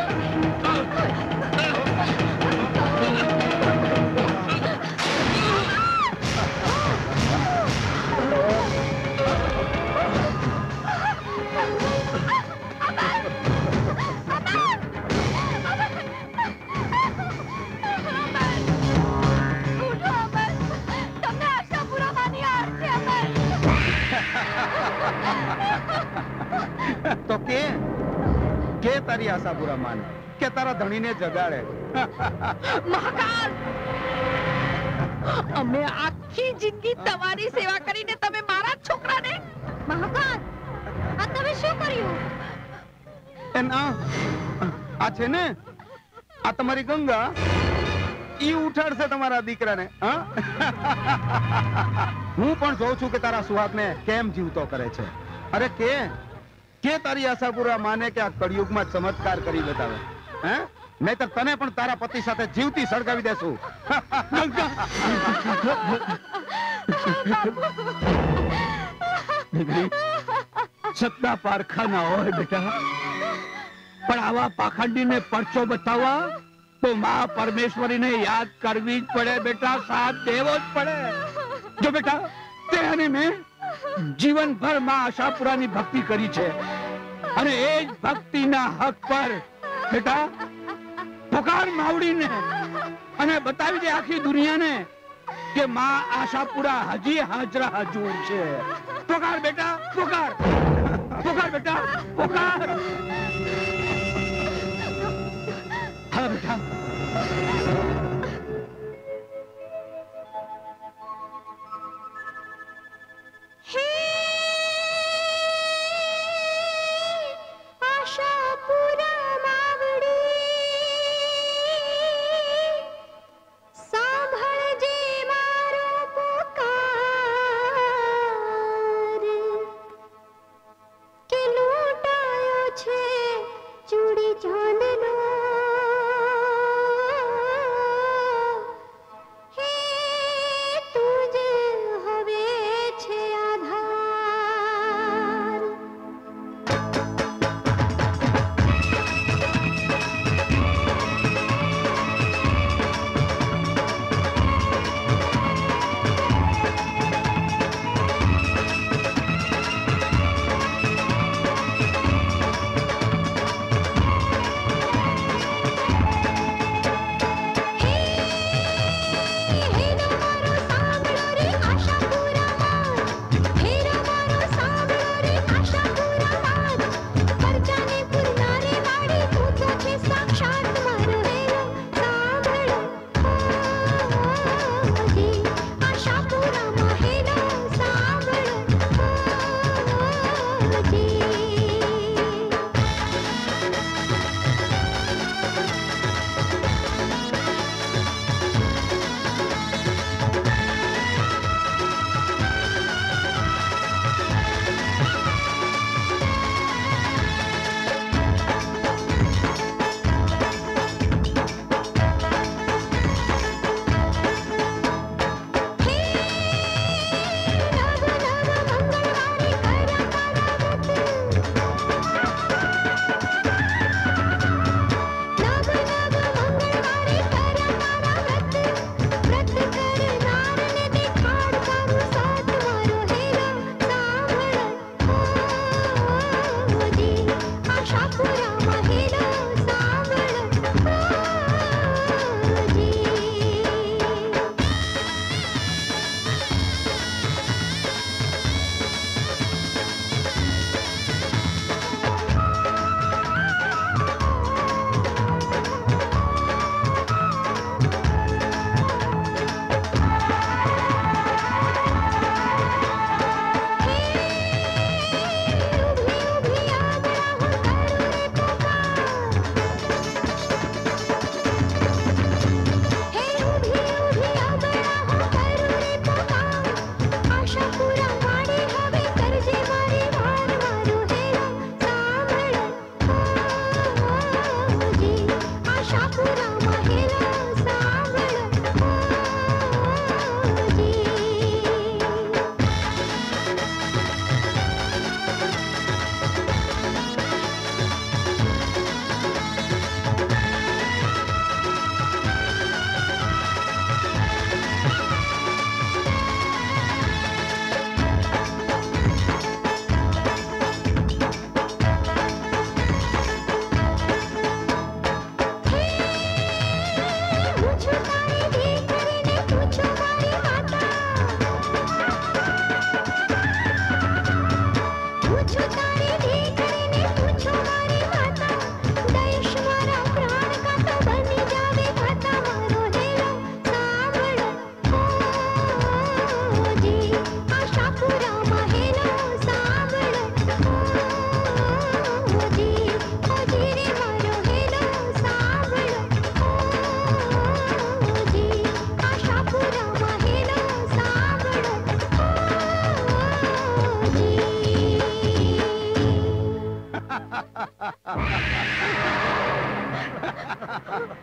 તો કે તારી આશાપુરા માને કે તારા ધણીને જગાડે. મહાકાલ, અમે આખી જિંદગી તમારી સેવા કરીને તમે મારા જ છોકરાને. મહાકાલ, આ તમે શું કર્યું? આ છે ને, આ તમારી ગંગા, ઈ ઉઠાડશે તમારા દીકરાને. હું પણ જોઉં છું કે તારા સુહાગને કેમ જીવતો કરે છે. અરે કે તારી આશાપુરા માને કે આ કળિયુગમાં ચમત્કાર કરી બતાવે. હે, નહીતર તને પણ તારા પતિ સાથે જીવતી સળગાવી દેશું. દીકરી, સત્તા પારખા ના હોય બેટા, પણ આવા પાખંડીને પરચો બતાવવા તો માં પરમેશ્વરીને યાદ કરવી જ પડે બેટા, સાથ દેવો જ પડે. જો બેટા, તે અને મેં જીવનભર માં આશાપુરાની ભક્તિ કરી છે, અને એ જ ભક્તિના હક પર બેટા પુકાર માવડીને અને બતાવી દે આખી દુનિયાને કે માં આશાપુરા હજી હાજરા હજુર છે. પુકાર બેટા, પુકાર બેટા, પુકાર. હા બેટા,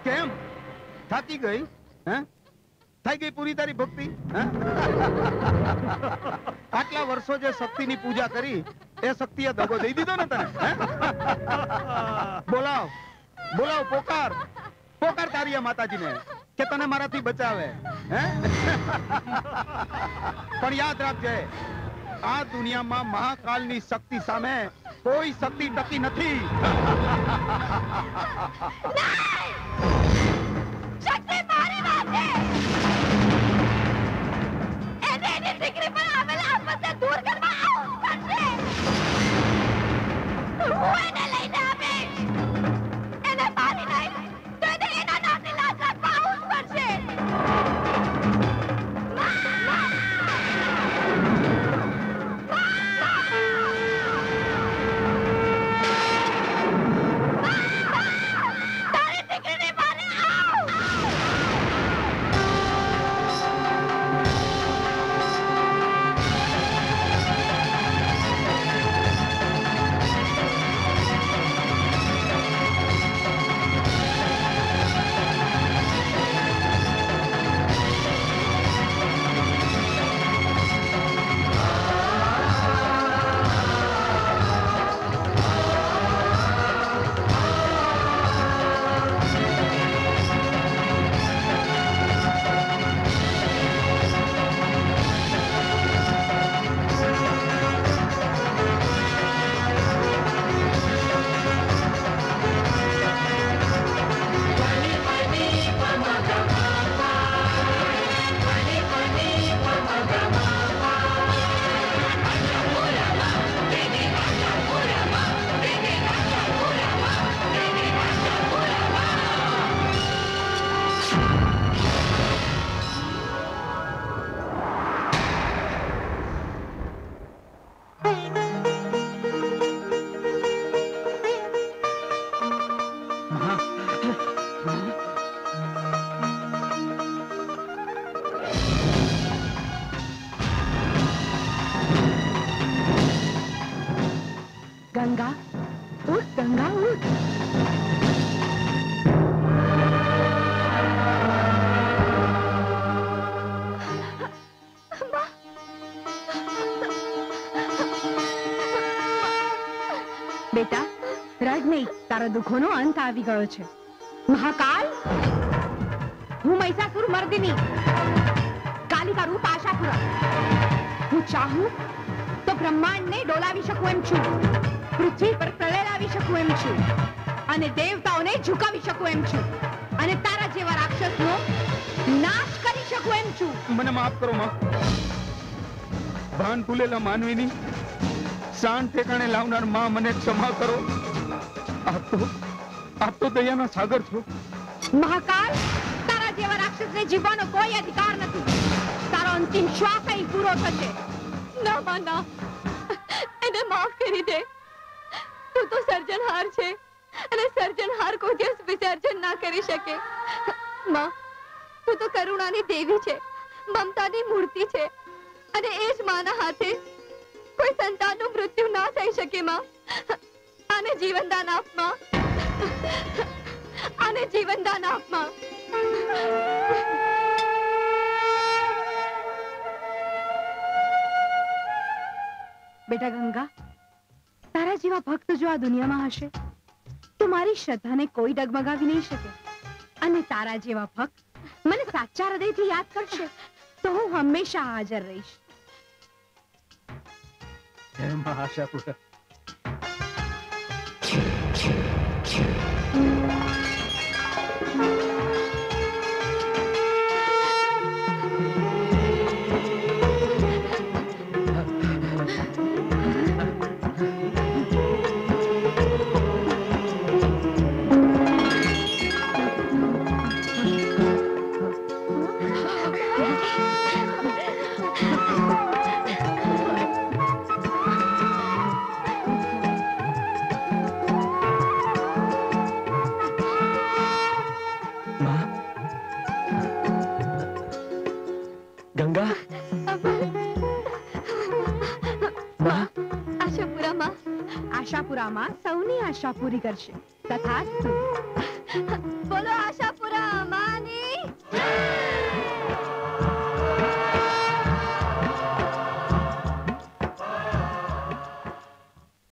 કેમ થાકી ગઈ? હે થઈ ગઈ પૂરી તારી ભક્તિ? આટલા વર્ષો જે શક્તિની પૂજા કરી એ શક્તિએ દગો દઈ દીધો ને તને? બોલાવ બોલાવ, પોકાર પોકાર તારી માતાજીને કે તને મારાથી બચાવે. હે પણ યાદ રાખજે, આ દુનિયામાં મહાકાલની શક્તિ સામે કોઈ શક્તિ ટકી નથી. શક્તિ મારી વાતે એને એની દીકરી પર આવેલા આફતને દૂર કરવા આવું પડશે. હું એને લઈને આવીશ. એને મારી નહીં તો એને એના નામની લાજ રાખવા આવું પડશે. તારી દીકરીને મારે આવ. ગંગા ઉઠ, ગંગા ઉઠ. બેટા રડ નહીં, તારા દુઃખોનો અંત આવી ગયો છે. મહાકાલ, હું મહિષાસુર મર્દિની, કાલિકા રૂપ આશાપુરા. હું ચાહું તો બ્રહ્માંડને ડોલાવી શકું એમ છું, પૃથ્વી પર પ્રલય લાવી શકું એમ છું, અને દેવતાઓને ઝુકાવી શકું એમ છું, અને તારા જેવા રાક્ષસનો નાશ કરી શકું એમ છું. મને માફ કરો માં. ભાન ભૂલેલા માનવીની શાન ઠેકાણે લાવનાર માં, મને ક્ષમા કરો. આપ તો દયાના સાગર છો. મહાકાલ, તારા જેવા રાક્ષસને જીવવાનો કોઈ અધિકાર નથી. તારો અંતિમ શ્વાસ અહીં પૂરો થશે. ના માં ના, એને માફ કરી દે. તું તો સર્જનહાર છે અને સર્જનહાર કોઈ દિવસ વિસર્જન ના કરી શકે. માં, તું તો કરુણાની દેવી છે, મમતાની મૂર્તિ છે, અને એ જ માના હાથે કોઈ સંતાનનું મૃત્યુ ના થઈ શકે. માં, આને જીવનદાન આપ. માં, આને જીવનદાન આપ. માં, બેટા ગંગા, તારા જેવા ભક્ત જો આ દુનિયામાં હશે તો મારી શ્રદ્ધાને કોઈ ડગમગાવી નહીં શકે. અને તારા જેવા ભક્ત મને સાચા હૃદયથી યાદ કરશે તો હું હંમેશા હાજર રહીશ. જય મા આશાપુરા. ગંગા, આશાપુરામાં સૌની આશા પૂરી કરશે. તથાસ્તુ.